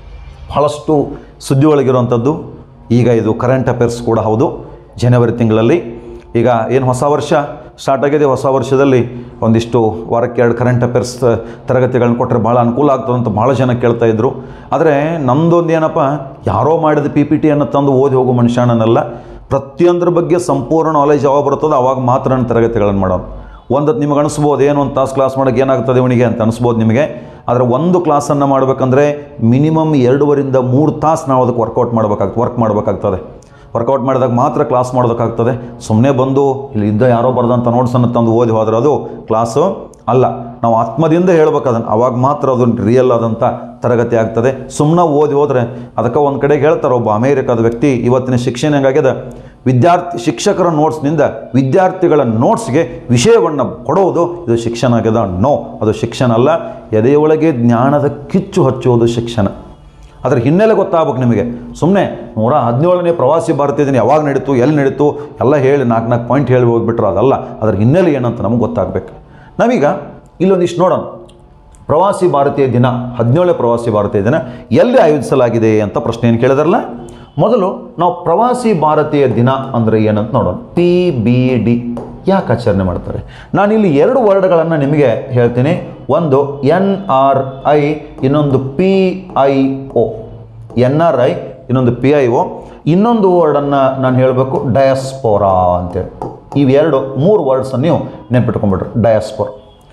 ಬಹಳಷ್ಟು ಸುದ್ದಿ ಒಳಗಿರುವಂಥದ್ದು. ಈಗ ಇದು ಕರೆಂಟ್ ಅಫೇರ್ಸ್ ಕೂಡ ಹೌದು. ಜನವರಿ ತಿಂಗಳಲ್ಲಿ ಈಗ ಏನು ಹೊಸ ವರ್ಷ ಸ್ಟಾರ್ಟ್ ಆಗಿದೆ, ಹೊಸ ವರ್ಷದಲ್ಲಿ ಒಂದಿಷ್ಟು ವಾರಕ್ಕೆ ಎರಡು ಕರೆಂಟ್ ಅಫೇರ್ಸ್ ತರಗತಿಗಳನ್ನ ಕೊಟ್ಟರೆ ಭಾಳ ಅನುಕೂಲ ಆಗ್ತದೆ ಅಂತ ಭಾಳ ಜನ ಕೇಳ್ತಾ ಇದ್ರು. ಆದರೆ ನಮ್ಮದೊಂದು ಏನಪ್ಪ, ಯಾರೋ ಮಾಡಿದ ಪಿ ಪಿ ಟಿಯನ್ನು ತಂದು ಓದಿ ಹೋಗೋ ಮನುಷ್ಯನಲ್ಲ. ಪ್ರತಿಯೊಂದ್ರ ಬಗ್ಗೆ ಸಂಪೂರ್ಣ ನಾಲೆಜ್ ಯಾವಾಗ ಬರ್ತದೆ ಅವಾಗ ಮಾತ್ರ ನಾನು ತರಗತಿಗಳನ್ನು ಮಾಡೋದು. ಒಂದತ್ತು ನಿಮಗೆ ಅನಿಸ್ಬೋದು ಏನು ಒಂದು ತಾಸು ಕ್ಲಾಸ್ ಮಾಡೋಕ್ಕೆ ಏನಾಗ್ತದೆ ಇವನಿಗೆ ಅಂತ ಅನಿಸ್ಬೋದು ನಿಮಗೆ. ಆದರೆ ಒಂದು ಕ್ಲಾಸನ್ನು ಮಾಡಬೇಕಂದ್ರೆ ಮಿನಿಮಮ್ ಎರಡೂವರಿಂದ ಮೂರು ತಾಸು ನಾವು ಅದಕ್ಕೆ ವರ್ಕೌಟ್ ಮಾಡಬೇಕಾಗ್ತದೆ ವರ್ಕ್ ಮಾಡಬೇಕಾಗ್ತದೆ ವರ್ಕೌಟ್ ಮಾಡಿದಾಗ ಮಾತ್ರ ಕ್ಲಾಸ್ ಮಾಡೋದಕ್ಕಾಗ್ತದೆ. ಸುಮ್ಮನೆ ಬಂದು ಇಲ್ಲಿ ಇದ್ದ ಯಾರೋ ಬರ್ದಂಥ ನೋಟ್ಸನ್ನು ತಂದು ಓದಿ ಹೋದ್ರೆ ಅದು ಕ್ಲಾಸು ಅಲ್ಲ. ನಾವು ಆತ್ಮದಿಂದ ಹೇಳ್ಬೇಕು ಅದನ್ನು, ಅವಾಗ ಮಾತ್ರ ಅದು ರಿಯಲ್ ಆದಂಥ ತರಗತಿ ಆಗ್ತದೆ. ಸುಮ್ಮನೆ ಓದಿ ಹೋದರೆ ಅದಕ್ಕೆ ಒಂದು ಕಡೆಗೆ ಹೇಳ್ತಾರೆ, ಒಬ್ಬ ಅಮೇರಿಕಾದ ವ್ಯಕ್ತಿ ಇವತ್ತಿನ ಶಿಕ್ಷಣ ಹೆಂಗಾಗಿದೆ, ವಿದ್ಯಾರ್ಥಿ ಶಿಕ್ಷಕರ ನೋಟ್ಸ್ನಿಂದ ವಿದ್ಯಾರ್ಥಿಗಳ ನೋಟ್ಸ್ಗೆ ವಿಷಯವನ್ನು ಕೊಡುವುದು ಇದು ಶಿಕ್ಷಣ ಆಗ್ಯದ. ನೋ, ಅದು ಶಿಕ್ಷಣ ಅಲ್ಲ. ಎದೆಯೊಳಗೆ ಜ್ಞಾನದ ಕಿಚ್ಚು ಹಚ್ಚುವುದು ಶಿಕ್ಷಣ. ಅದರ ಹಿನ್ನೆಲೆ ಗೊತ್ತಾಗಬೇಕು ನಿಮಗೆ. ಸುಮ್ಮನೆ ನೂರ ಹದಿನೇಳನೇ ಪ್ರವಾಸಿ ಭಾರತೀಯ ದಿನ ಯಾವಾಗ ನಡೀತು, ಎಲ್ಲಿ ನಡೀತು ಎಲ್ಲ ಹೇಳಿ ನಾಲ್ಕು ನಾಲ್ಕು ಪಾಯಿಂಟ್ ಹೇಳಿ ಹೋಗಿಬಿಟ್ರು ಅದಲ್ಲ. ಅದರ ಹಿನ್ನೆಲೆ ಏನಂತ ನಮಗೆ ಗೊತ್ತಾಗಬೇಕು. ನಾವೀಗ ಇಲ್ಲೊಂದಿಷ್ಟು ನೋಡೋಣ. ಪ್ರವಾಸಿ ಭಾರತೀಯ ದಿನ, ಹದಿನೇಳನೇ ಪ್ರವಾಸಿ ಭಾರತೀಯ ದಿನ ಎಲ್ಲಿ ಆಯೋಜಿಸಲಾಗಿದೆ ಅಂತ ಪ್ರಶ್ನೆಯನ್ನು ಕೇಳಿದಾರಲ್ಲ. ಮೊದಲು ನಾವು ಪ್ರವಾಸಿ ಭಾರತೀಯ ದಿನ ಅಂದರೆ ಏನಂತ ನೋಡೋಣ. ಪಿ ಬಿ ಡಿ ಯಾಕೆ ಆಚರಣೆ ಮಾಡ್ತಾರೆ? ನಾನಿಲ್ಲಿ ಎರಡು ವರ್ಡ್ಗಳನ್ನು ನಿಮಗೆ ಹೇಳ್ತೀನಿ. ಒಂದು ಎನ್ ಆರ್ ಐ, ಇನ್ನೊಂದು P I O. N R I, ಇನ್ನೊಂದು ಪಿ ಐ ಒ. ಇನ್ನೊಂದು ವರ್ಡನ್ನು ನಾನು ಹೇಳಬೇಕು, ಡಯಾಸ್ಪೋರಾ ಅಂತೇಳಿ. ಇವೆರಡು ಮೂರು ವರ್ಡ್ಸನ್ನು ನೀವು ನೆನ್ಪಿಟ್ಕೊಂಡ್ಬಿಟ್ರೆ. ಡಯಾಸ್ಪೋರಾ.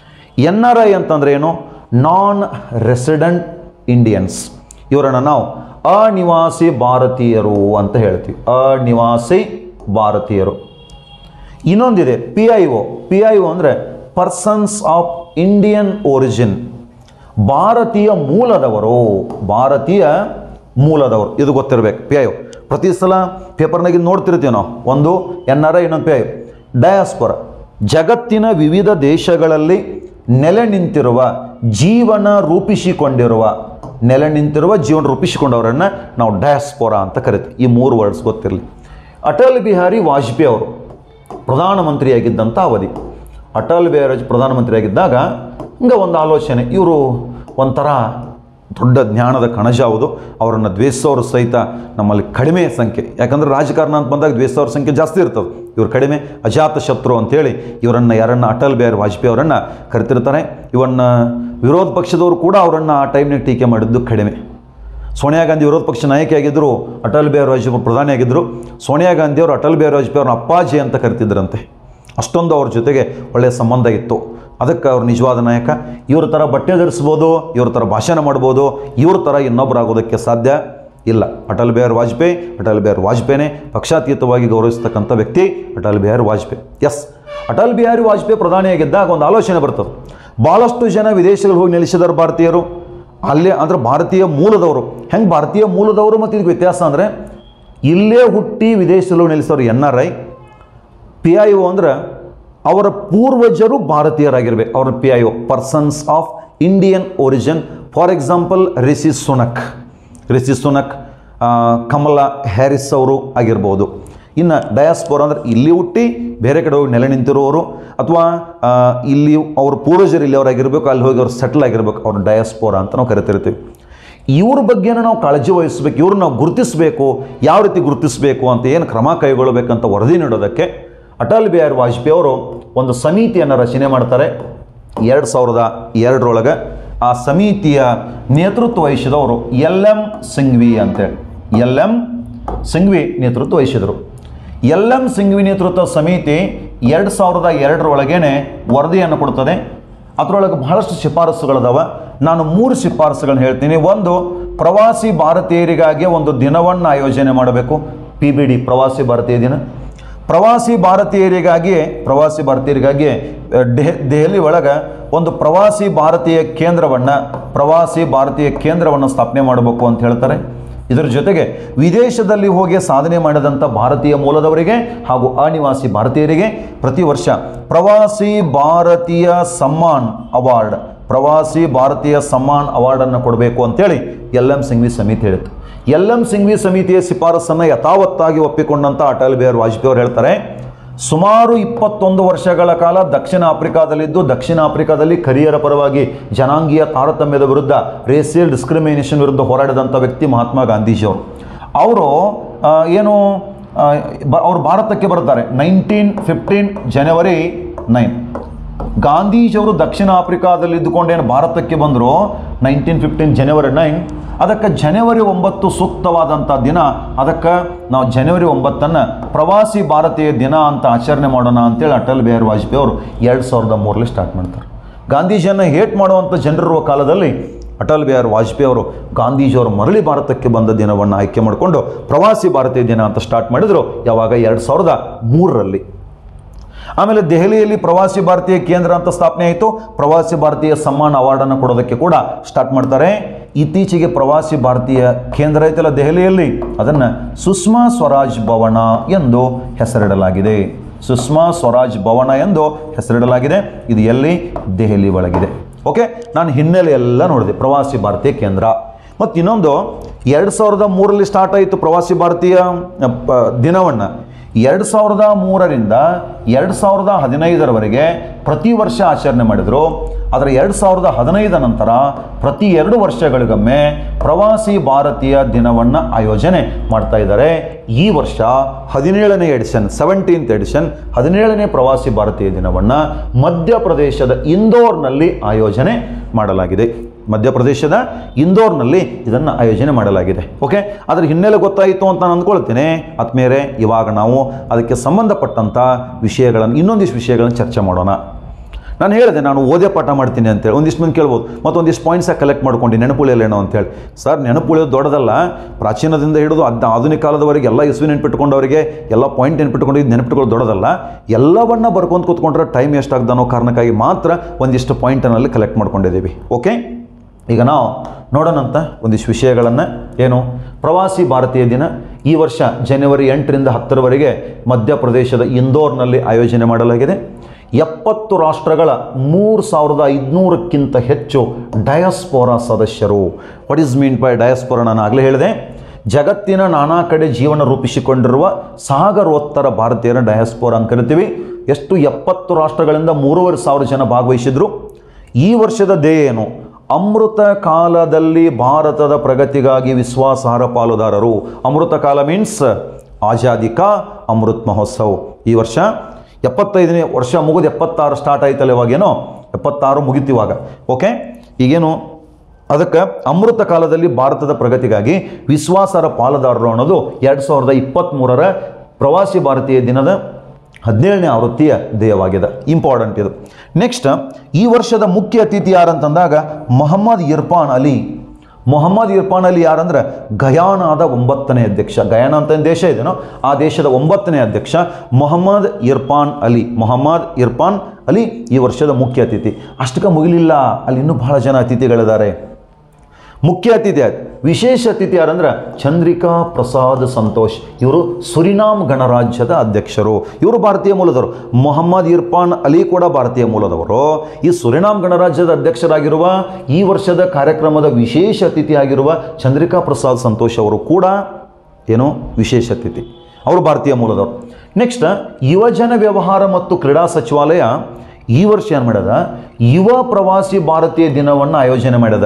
ಎನ್ ಆರ್ ಐ ಅಂತಂದ್ರೆ ಏನು? Non resident Indians. ಇವರನ್ನು ನಾವು ಅನಿವಾಸಿ ಭಾರತೀಯರು ಅಂತ ಹೇಳ್ತೀವಿ. ಅನಿವಾಸಿ ಭಾರತೀಯರು. ಇನ್ನೊಂದಿದೆ P I O. P I O ಅಂದರೆ ಪರ್ಸನ್ಸ್ ಆಫ್ ಇಂಡಿಯನ್ ಒರಿಜಿನ್. ಭಾರತೀಯ ಮೂಲದವರು, ಭಾರತೀಯ ಮೂಲದವರು. ಇದು ಗೊತ್ತಿರಬೇಕು. ಪಿ ಐ ಒ ಪ್ರತಿ ಸಲ ಪೇಪರ್ನಾಗಿ ನೋಡ್ತಿರ್ತೀವಿ ನಾವು. ಒಂದು ಎನ್ ಆರ್ ಐ, ಇನ್ನೊಂದು ಪಿ ಐ ಒ. ಡಯಾಸ್ಪೋರಾ ಜಗತ್ತಿನ ವಿವಿಧ ದೇಶಗಳಲ್ಲಿ ನೆಲೆ ನಿಂತಿರುವ, ಜೀವನ ರೂಪಿಸಿಕೊಂಡಿರುವ, ನೆಲೆ ನಿಂತಿರುವ ಜೀವನ ರೂಪಿಸಿಕೊಂಡವರನ್ನು ನಾವು ಡಯಾಸ್ಪೋರಾ ಅಂತ ಕರಿತೀವಿ. ಈ ಮೂರು ವರ್ಡ್ಸ್ ಗೊತ್ತಿರಲಿ. ಅಟಲ್ ಬಿಹಾರಿ ವಾಜಪೇಯಿ ಅವರು ಪ್ರಧಾನಮಂತ್ರಿಯಾಗಿದ್ದಂಥ ಅವಧಿ. ಅಟಲ್ ಬಿಹಾರಿ ಪ್ರಧಾನಮಂತ್ರಿಯಾಗಿದ್ದಾಗ ಹಿಂಗೆ ಒಂದು ಆಲೋಚನೆ, ಇವರು ಒಂಥರ ದೊಡ್ಡ ಜ್ಞಾನದ ಕಣಜಾವುದು, ಅವರನ್ನು ದ್ವೇಷಿಸೋರು ಸಹಿತ ನಮ್ಮಲ್ಲಿ ಕಡಿಮೆ ಸಂಖ್ಯೆ. ಯಾಕಂದರೆ ರಾಜಕಾರಣ ಅಂತ ಬಂದಾಗ ದ್ವೇಷಿಸೋರ ಸಂಖ್ಯೆ ಜಾಸ್ತಿ ಇರ್ತದೆ. ಇವರು ಕಡಿಮೆ, ಅಜಾತ ಶತ್ರು ಅಂತೇಳಿ ಇವರನ್ನು ಯಾರನ್ನು ಅಟಲ್ ಬಿಹಾರಿ ವಾಜಪೇಯಿ ಅವರನ್ನು ಕರಿತಿರ್ತಾರೆ. ಇವನ್ನ ವಿರೋಧ ಪಕ್ಷದವರು ಕೂಡ ಅವರನ್ನು ಆ ಟೈಮ್ನಾಗ ಟೀಕೆ ಮಾಡಿದ್ದು ಕಡಿಮೆ. ಸೋನಿಯಾ ಗಾಂಧಿ ವಿರೋಧ ಪಕ್ಷ ನಾಯಕಿಯಾಗಿದ್ದರು, ಅಟಲ್ ಬಿಹಾರಿ ವಾಜಪೇಯಿ ಪ್ರಧಾನಿಯಾಗಿದ್ದರು. ಸೋನಿಯಾ ಗಾಂಧಿಯವರು ಅಟಲ್ ಬಿಹಾರಿ ವಾಜಪೇಯಿ ಅವ್ರನ್ನ ಅಪ್ಪಾಜಿ ಅಂತ ಕರಿತಿದ್ರಂತೆ. ಅಷ್ಟೊಂದು ಅವ್ರ ಜೊತೆಗೆ ಒಳ್ಳೆಯ ಸಂಬಂಧ ಇತ್ತು. ಅದಕ್ಕೆ ಅವ್ರು ನಿಜವಾದ ನಾಯಕ. ಇವ್ರ ಥರ ಬಟ್ಟೆ ಧರಿಸ್ಬೋದು, ಇವ್ರ ಥರ ಭಾಷಣ ಮಾಡ್ಬೋದು, ಇವ್ರ ಥರ ಇನ್ನೊಬ್ಬರಾಗೋದಕ್ಕೆ ಸಾಧ್ಯ ಇಲ್ಲ. ಅಟಲ್ ಬಿಹಾರಿ ವಾಜಪೇಯಿ ಅಟಲ್ ಬಿಹಾರಿ ವಾಜಪೇಯಿನೇ ಪಕ್ಷಾತೀತವಾಗಿ ಗೌರವಿಸ್ತಕ್ಕಂಥ ವ್ಯಕ್ತಿ ಅಟಲ್ ಬಿಹಾರಿ ವಾಜಪೇಯಿ. ಎಸ್, ಅಟಲ್ ಬಿಹಾರಿ ವಾಜಪೇಯಿ ಪ್ರಧಾನಿಯಾಗಿದ್ದಾಗ ಒಂದು ಆಲೋಚನೆ ಬರ್ತದೆ. ಭಾಳಷ್ಟು ಜನ ವಿದೇಶಗಳು ಹೋಗಿ ನೆಲೆಸಿದಾರೆ ಭಾರತೀಯರು. ಅಲ್ಲೇ ಅಂದರೆ ಭಾರತೀಯ ಮೂಲದವರು. ಹೆಂಗೆ ಭಾರತೀಯ ಮೂಲದವರು ಮತ್ತು ಇದಕ್ಕೆ ವ್ಯತ್ಯಾಸ ಅಂದರೆ, ಇಲ್ಲೇ ಹುಟ್ಟಿ ವಿದೇಶದಲ್ಲಿ ನೆಲೆಸೋರು N R I, P I O ಅಂದ್ರೆ ಅವರ ಪೂರ್ವಜರು ಭಾರತೀಯರಾಗಿರ್ಬೇಕು. ಅವರ P I O persons of Indian origin. For example Rishi Sunak Rishi Sunak Kamala Harris ಅವರು ಆಗಿರ್ಬೋದು. ಇನ್ನು ಡಯಾಸ್ಪೋರಾ ಅಂದರೆ ಇಲ್ಲಿ ಹುಟ್ಟಿ ಬೇರೆ ಕಡೆ ಹೋಗಿ ನೆಲೆ ನಿಂತಿರೋರು, ಅಥವಾ ಇಲ್ಲಿ ಅವ್ರ ಪೂರ್ವಜರು ಇಲ್ಲಿ ಅವರಾಗಿರ್ಬೇಕು, ಅಲ್ಲಿ ಹೋಗಿ ಅವ್ರು ಸೆಟ್ಲ್ ಆಗಿರ್ಬೇಕು, ಅವ್ರು ಡಯಾಸ್ಪೋರಾ ಅಂತ ನಾವು ಕರಿತಿರ್ತೀವಿ. ಇವ್ರ ಬಗ್ಗೆನ ನಾವು ಕಾಳಜಿ ವಹಿಸಬೇಕು, ಇವ್ರನ್ನ ನಾವು ಗುರುತಿಸಬೇಕು. ಯಾವ ರೀತಿ ಗುರುತಿಸಬೇಕು ಅಂತ, ಏನು ಕ್ರಮ ಕೈಗೊಳ್ಳಬೇಕಂತ ವರದಿ ನೀಡೋದಕ್ಕೆ ಅಟಲ್ ಬಿಹಾರಿ ವಾಜಪೇಯಿ ಅವರು ಒಂದು ಸಮಿತಿಯನ್ನು ರಚನೆ ಮಾಡ್ತಾರೆ ಎರಡು ಸಾವಿರದ ಎರಡರೊಳಗೆ. ಆ ಸಮಿತಿಯ ನೇತೃತ್ವ ವಹಿಸಿದವರು ಎಲ್ ಎಂ ಸಿಂಘ್ವಿ ಅಂತೇಳಿ, ಎಲ್ ಎಂ ಸಿಂಘ್ವಿ ನೇತೃತ್ವ ವಹಿಸಿದರು. ಎಲ್ ಎಂ ಸಿಂಘ್ವಿ ನೇತೃತ್ವ ಸಮಿತಿ ಎರಡು ಸಾವಿರದ ಎರಡರೊಳಗೇನೆ ವರದಿಯನ್ನು ಕೊಡ್ತದೆ. ಅದರೊಳಗೆ ಬಹಳಷ್ಟು ಶಿಫಾರಸುಗಳಿದಾವ. ನಾನು ಮೂರು ಶಿಫಾರಸುಗಳನ್ನ ಹೇಳ್ತೀನಿ. ಒಂದು, ಪ್ರವಾಸಿ ಭಾರತೀಯರಿಗಾಗಿ ಒಂದು ದಿನವನ್ನು ಆಯೋಜನೆ ಮಾಡಬೇಕು, ಪಿ ಬಿ ಡಿ ಪ್ರವಾಸಿ ಭಾರತೀಯ ದಿನ. ಪ್ರವಾಸಿ ಭಾರತೀಯರಿಗಾಗಿ ಪ್ರವಾಸಿ ಭಾರತೀಯರಿಗಾಗಿ ಡೆಹ್ ದೆಹಲಿ ಒಳಗೆ ಒಂದು ಪ್ರವಾಸಿ ಭಾರತೀಯ ಕೇಂದ್ರವನ್ನು ಪ್ರವಾಸಿ ಭಾರತೀಯ ಕೇಂದ್ರವನ್ನು ಸ್ಥಾಪನೆ ಮಾಡಬೇಕು ಅಂತ ಹೇಳ್ತಾರೆ. ಇದರ ಜೊತೆಗೆ ವಿದೇಶದಲ್ಲಿ ಹೋಗಿ ಸಾಧನೆ ಮಾಡಿದಂಥ ಭಾರತೀಯ ಮೂಲದವರಿಗೆ ಹಾಗೂ ಅನಿವಾಸಿ ಭಾರತೀಯರಿಗೆ ಪ್ರತಿ ವರ್ಷ ಪ್ರವಾಸಿ ಭಾರತೀಯ ಸಮ್ಮಾನ್ ಅವಾರ್ಡ್ ಪ್ರವಾಸಿ ಭಾರತೀಯ ಸಮ್ಮಾನ್ ಅವಾರ್ಡನ್ನು ಕೊಡಬೇಕು ಅಂತೇಳಿ ಎಲ್ ಎಂ ಸಿಂಘ್ವಿ ಸಮಿತಿ ಹೇಳಿತು. ಎಲ್ ಎಂ ಸಿಂಘ್ವಿ ಸಮಿತಿಯ ಶಿಫಾರಸನ್ನು ಯಥಾವತ್ತಾಗಿ ಒಪ್ಪಿಕೊಂಡಂಥ ಅಟಲ್ ಬಿಹಾರಿ ವಾಜಪೇಯಿ ಅವರು ಹೇಳ್ತಾರೆ, ಸುಮಾರು ಇಪ್ಪತ್ತೊಂದು ವರ್ಷಗಳ ಕಾಲ ದಕ್ಷಿಣ ಆಫ್ರಿಕಾದಲ್ಲಿದ್ದು ದಕ್ಷಿಣ ಆಫ್ರಿಕಾದಲ್ಲಿ ಕರಿಯರ ಪರವಾಗಿ ಜನಾಂಗೀಯ ತಾರತಮ್ಯದ ವಿರುದ್ಧ, ರೇಸಿಯಲ್ ಡಿಸ್ಕ್ರಿಮಿನೇಷನ್ ವಿರುದ್ಧ ಹೋರಾಡಿದಂಥ ವ್ಯಕ್ತಿ ಮಹಾತ್ಮ ಗಾಂಧೀಜಿಯವರು. ಅವರು ಏನು ಅವರು ಭಾರತಕ್ಕೆ ಬರ್ತಾರೆ ನೈನ್ಟೀನ್ ಫಿಫ್ಟೀನ್ ಜನವರಿ ನೈನ್. ಗಾಂಧೀಜಿಯವರು ದಕ್ಷಿಣ ಆಫ್ರಿಕಾದಲ್ಲಿ ಇದ್ದುಕೊಂಡೇನು ಭಾರತಕ್ಕೆ ಬಂದರು ನೈನ್ಟೀನ್ ಫಿಫ್ಟೀನ್ ಜನವರಿ ನೈನ್. ಅದಕ್ಕೆ ಜನವರಿ ಒಂಬತ್ತು ಸೂಕ್ತವಾದಂಥ ದಿನ. ಅದಕ್ಕೆ ನಾವು ಜನವರಿ ಒಂಬತ್ತನ್ನು ಪ್ರವಾಸಿ ಭಾರತೀಯ ದಿನ ಅಂತ ಆಚರಣೆ ಮಾಡೋಣ ಅಂತೇಳಿ ಅಟಲ್ ಬಿಹಾರಿ ವಾಜಪೇಯಿ ಅವರು ಎರಡು ಸಾವಿರದ ಮೂರರಲ್ಲಿ ಸ್ಟಾರ್ಟ್ ಮಾಡ್ತಾರೆ. ಗಾಂಧೀಜಿಯನ್ನು ಹೇಟ್ ಮಾಡುವಂಥ ಜನರಿರುವ ಕಾಲದಲ್ಲಿ ಅಟಲ್ ಬಿಹಾರಿ ವಾಜಪೇಯಿ ಅವರು ಗಾಂಧೀಜಿಯವರು ಮರಳಿ ಭಾರತಕ್ಕೆ ಬಂದ ದಿನವನ್ನು ಆಯ್ಕೆ ಮಾಡಿಕೊಂಡು ಪ್ರವಾಸಿ ಭಾರತೀಯ ದಿನ ಅಂತ ಸ್ಟಾರ್ಟ್ ಮಾಡಿದರು. ಯಾವಾಗ? ಎರಡು ಸಾವಿರದ ಮೂರರಲ್ಲಿ. ಆಮೇಲೆ ದೆಹಲಿಯಲ್ಲಿ ಪ್ರವಾಸಿ ಭಾರತೀಯ ಕೇಂದ್ರ ಅಂತ ಸ್ಥಾಪನೆ ಆಯಿತು. ಪ್ರವಾಸಿ ಭಾರತೀಯ ಸಮ್ಮಾನ್ ಅವಾರ್ಡನ್ನು ಕೊಡೋದಕ್ಕೆ ಕೂಡ ಸ್ಟಾರ್ಟ್ ಮಾಡ್ತಾರೆ. ಇತ್ತೀಚೆಗೆ ಪ್ರವಾಸಿ ಭಾರತೀಯ ಕೇಂದ್ರ ಐತಲ್ಲ ದೆಹಲಿಯಲ್ಲಿ, ಅದನ್ನು ಸುಷ್ಮಾ ಸ್ವರಾಜ್ ಭವನ ಎಂದು ಹೆಸರಿಡಲಾಗಿದೆ. ಸುಷ್ಮಾ ಸ್ವರಾಜ್ ಭವನ ಎಂದು ಹೆಸರಿಡಲಾಗಿದೆ. ಇದು ಎಲ್ಲಿ? ದೆಹಲಿ ಒಳಗಿದೆ. ಓಕೆ, ನಾನು ಹಿನ್ನೆಲೆ ಎಲ್ಲ ನೋಡಿದೆ ಪ್ರವಾಸಿ ಭಾರತೀಯ ಕೇಂದ್ರ. ಮತ್ತು ಇನ್ನೊಂದು, ಎರಡು ಸಾವಿರದ ಮೂರರಲ್ಲಿ ಸ್ಟಾರ್ಟ್ ಆಯಿತು ಪ್ರವಾಸಿ ಭಾರತೀಯ ದಿನವನ್ನು. ಎರಡು ಸಾವಿರದ ಮೂರರಿಂದ ಎರಡು ಸಾವಿರದ ಹದಿನೈದರವರೆಗೆ ಪ್ರತಿ ವರ್ಷ ಆಚರಣೆ ಮಾಡಿದರು. ಆದರೆ ಎರಡು ಸಾವಿರದ ಹದಿನೈದ ನಂತರ ಪ್ರತಿ ಎರಡು ವರ್ಷಗಳಿಗೊಮ್ಮೆ ಪ್ರವಾಸಿ ಭಾರತೀಯ ದಿನವನ್ನು ಆಯೋಜನೆ ಮಾಡ್ತಾ ಇದ್ದಾರೆ. ಈ ವರ್ಷ ಹದಿನೇಳನೇ ಎಡಿಷನ್ ಸೆವೆಂಟೀನ್ತ್ ಎಡಿಷನ್ ಹದಿನೇಳನೇ ಪ್ರವಾಸಿ ಭಾರತೀಯ ದಿನವನ್ನು ಮಧ್ಯಪ್ರದೇಶದ ಇಂದೋರ್ನಲ್ಲಿ ಆಯೋಜನೆ ಮಾಡಲಾಗಿದೆ. ಮಧ್ಯಪ್ರದೇಶದ ಇಂದೋರ್ನಲ್ಲಿ ಇದನ್ನು ಆಯೋಜನೆ ಮಾಡಲಾಗಿದೆ. ಓಕೆ, ಅದರ ಹಿನ್ನೆಲೆ ಗೊತ್ತಾಯಿತು ಅಂತ ನಾನು ಅಂದ್ಕೊಳ್ತೇನೆ. ಆದ್ಮೇಲೆ ಇವಾಗ ನಾವು ಅದಕ್ಕೆ ಸಂಬಂಧಪಟ್ಟಂಥ ವಿಷಯಗಳನ್ನು ಇನ್ನೊಂದಿಷ್ಟು ವಿಷಯಗಳನ್ನು ಚರ್ಚೆ ಮಾಡೋಣ. ನಾನು ಹೇಳಿದೆ ನಾನು ಓದೇ ಪಾಠ ಮಾಡ್ತೀನಿ ಅಂತೇಳಿ. ಒಂದಿಷ್ಟು ಮಂದಿ ಕೇಳ್ಬೋದು, ಮತ್ತೊಂದಿಷ್ಟು ಪಾಯಿಂಟ್ಸಾಗಿ ಕಲೆಕ್ಟ್ ಮಾಡ್ಕೊಂಡು ನೆನಪುಳಿಯಲ್ಲೇನೋ ಅಂತೇಳಿ. ಸರ್, ನೆನಪುಳಿಯೋದು ದೊಡ್ಡದಲ್ಲ. ಪ್ರಾಚೀನದಿಂದ ಹಿಡಿದು ಅದ್ ಆಧುನಿಕ ಕಾಲದವರೆಗೆ ಎಲ್ಲ ಇಸ್ವಿ ನೆನಪಿಟ್ಕೊಂಡವರಿಗೆ ಎಲ್ಲ ಪಾಯಿಂಟ್ ನೆನಪಿಟ್ಕೊಂಡು ಇದು ನೆನಪಿಟ್ಕೊಳ್ಳೋದು ದೊಡ್ಡದಲ್ಲ. ಎಲ್ಲವನ್ನ ಬರ್ಕೊಂಡು ಕೂತ್ಕೊಂಡ್ರೆ ಟೈಮ್ ಎಷ್ಟಾಗ್ದು ಅನ್ನೋ ಕಾರಣಕ್ಕಾಗಿ ಮಾತ್ರ ಒಂದಿಷ್ಟು ಪಾಯಿಂಟನ್ನಲ್ಲಿ ಕಲೆಕ್ಟ್ ಮಾಡ್ಕೊಂಡಿದ್ದೀವಿ. ಓಕೆ, ಈಗ ನಾವು ನೋಡೋಣಂತ ಒಂದಿಷ್ಟು ವಿಷಯಗಳನ್ನು. ಏನು? ಪ್ರವಾಸಿ ಭಾರತೀಯ ದಿನ ಈ ವರ್ಷ ಜನವರಿ ಎಂಟರಿಂದ ಹತ್ತರವರೆಗೆ ಮಧ್ಯಪ್ರದೇಶದ ಇಂದೋರ್ನಲ್ಲಿ ಆಯೋಜನೆ ಮಾಡಲಾಗಿದೆ. ಎಪ್ಪತ್ತು ರಾಷ್ಟ್ರಗಳ ಮೂರು ಸಾವಿರದ ಐದುನೂರಕ್ಕಿಂತ ಹೆಚ್ಚು ಡಯಾಸ್ಪೋರಾ ಸದಸ್ಯರು. What is mean by diaspora? ನಾನು ಆಗಲೇ ಹೇಳಿದೆ, ಜಗತ್ತಿನ ನಾನಾ ಕಡೆ ಜೀವನ ರೂಪಿಸಿಕೊಂಡಿರುವ ಸಾಗರೋತ್ತರ ಭಾರತೀಯರ ಡಯಾಸ್ಪೋರಾ ಅಂತ ಕರಿತೀವಿ. ಎಷ್ಟು? ಎಪ್ಪತ್ತು ರಾಷ್ಟ್ರಗಳಿಂದ ಮೂರುವರೆ ಸಾವಿರ ಜನ ಭಾಗವಹಿಸಿದ್ರು. ಈ ವರ್ಷದ ಧ್ಯೇಯ ಏನು? ಅಮೃತ ಕಾಲದಲ್ಲಿ ಭಾರತದ ಪ್ರಗತಿಗಾಗಿ ವಿಶ್ವಾಸಾರ್ಹ ಪಾಲುದಾರರು. ಅಮೃತ ಕಾಲ ಮೀನ್ಸ್ ಆಜಾದಿ ಕಾ ಅಮೃತ್ ಮಹೋತ್ಸವ್. ಈ ವರ್ಷ ಎಪ್ಪತ್ತೈದನೇ ವರ್ಷ ಮುಗಿದು ಎಪ್ಪತ್ತಾರು ಸ್ಟಾರ್ಟ್ ಆಯ್ತಲ್ಲ, ಇವಾಗೇನೋ ಎಪ್ಪತ್ತಾರು ಮುಗಿತಿವಾಗ. ಓಕೆ, ಈಗೇನು ಅದಕ್ಕೆ ಅಮೃತ ಕಾಲದಲ್ಲಿ ಭಾರತದ ಪ್ರಗತಿಗಾಗಿ ವಿಶ್ವಾಸಾರ್ಹ ಪಾಲುದಾರರು ಅನ್ನೋದು ಎರಡು ಸಾವಿರದ ಇಪ್ಪತ್ತ್ಮೂರರ ಪ್ರವಾಸಿ ಭಾರತೀಯ ದಿನದ ಹದಿನೇಳನೇ ಆವೃತ್ತಿಯ ಧ್ಯೇಯವಾಗಿದೆ. ಇಂಪಾರ್ಟೆಂಟ್ ಇದು. ನೆಕ್ಸ್ಟ್, ಈ ವರ್ಷದ ಮುಖ್ಯ ಅತಿಥಿ ಯಾರಂತಂದಾಗ ಮೊಹಮ್ಮದ್ ಇರ್ಫಾನ್ ಅಲಿ. ಮೊಹಮ್ಮದ್ ಇರ್ಫಾನ್ ಅಲಿ ಯಾರಂದ್ರೆ ಗಯಾನಾದ ಒಂಬತ್ತನೇ ಅಧ್ಯಕ್ಷ. ಗಯಾನ ಅಂತ ಏನು ದೇಶ ಇದೆನೋ ಆ ದೇಶದ ಒಂಬತ್ತನೇ ಅಧ್ಯಕ್ಷ ಮೊಹಮ್ಮದ್ ಇರ್ಫಾನ್ ಅಲಿ. ಮೊಹಮ್ಮದ್ ಇರ್ಫಾನ್ ಅಲಿ ಈ ವರ್ಷದ ಮುಖ್ಯ ಅತಿಥಿ. ಅಷ್ಟಕ್ಕೆ ಮುಗಿಲಿಲ್ಲ, ಅಲ್ಲಿ ಇನ್ನೂ ಬಹಳ ಜನ ಅತಿಥಿಗಳಿದ್ದಾರೆ. ಮುಖ್ಯ ಅತಿಥಿ ಆಯ್ತು. ವಿಶೇಷ ಅತಿಥಿ ಯಾರಂದ್ರೆ ಚಂದ್ರಿಕಾ ಪ್ರಸಾದ್ ಸಂತೋಷ್. ಇವರು ಸುರಿನಾಮ್ ಗಣರಾಜ್ಯದ ಅಧ್ಯಕ್ಷರು. ಇವರು ಭಾರತೀಯ ಮೂಲದವರು. ಮೊಹಮ್ಮದ್ ಇರ್ಫಾನ್ ಅಲಿ ಕೂಡ ಭಾರತೀಯ ಮೂಲದವರು. ಈ ಸುರಿನಾಮ್ ಗಣರಾಜ್ಯದ ಅಧ್ಯಕ್ಷರಾಗಿರುವ ಈ ವರ್ಷದ ಕಾರ್ಯಕ್ರಮದ ವಿಶೇಷ ಅತಿಥಿಯಾಗಿರುವ ಚಂದ್ರಿಕಾ ಪ್ರಸಾದ್ ಸಂತೋಷ್ ಅವರು ಕೂಡ ಏನು ವಿಶೇಷ ಅತಿಥಿ, ಅವರು ಭಾರತೀಯ ಮೂಲದವರು. ನೆಕ್ಸ್ಟ್, ಯುವಜನ ವ್ಯವಹಾರ ಮತ್ತು ಕ್ರೀಡಾ ಸಚಿವಾಲಯ ಈ ವರ್ಷ ಏನು ಮಾಡ್ಯದ, ಯುವ ಪ್ರವಾಸಿ ಭಾರತೀಯ ದಿನವನ್ನು ಆಯೋಜನೆ ಮಾಡ್ಯದ.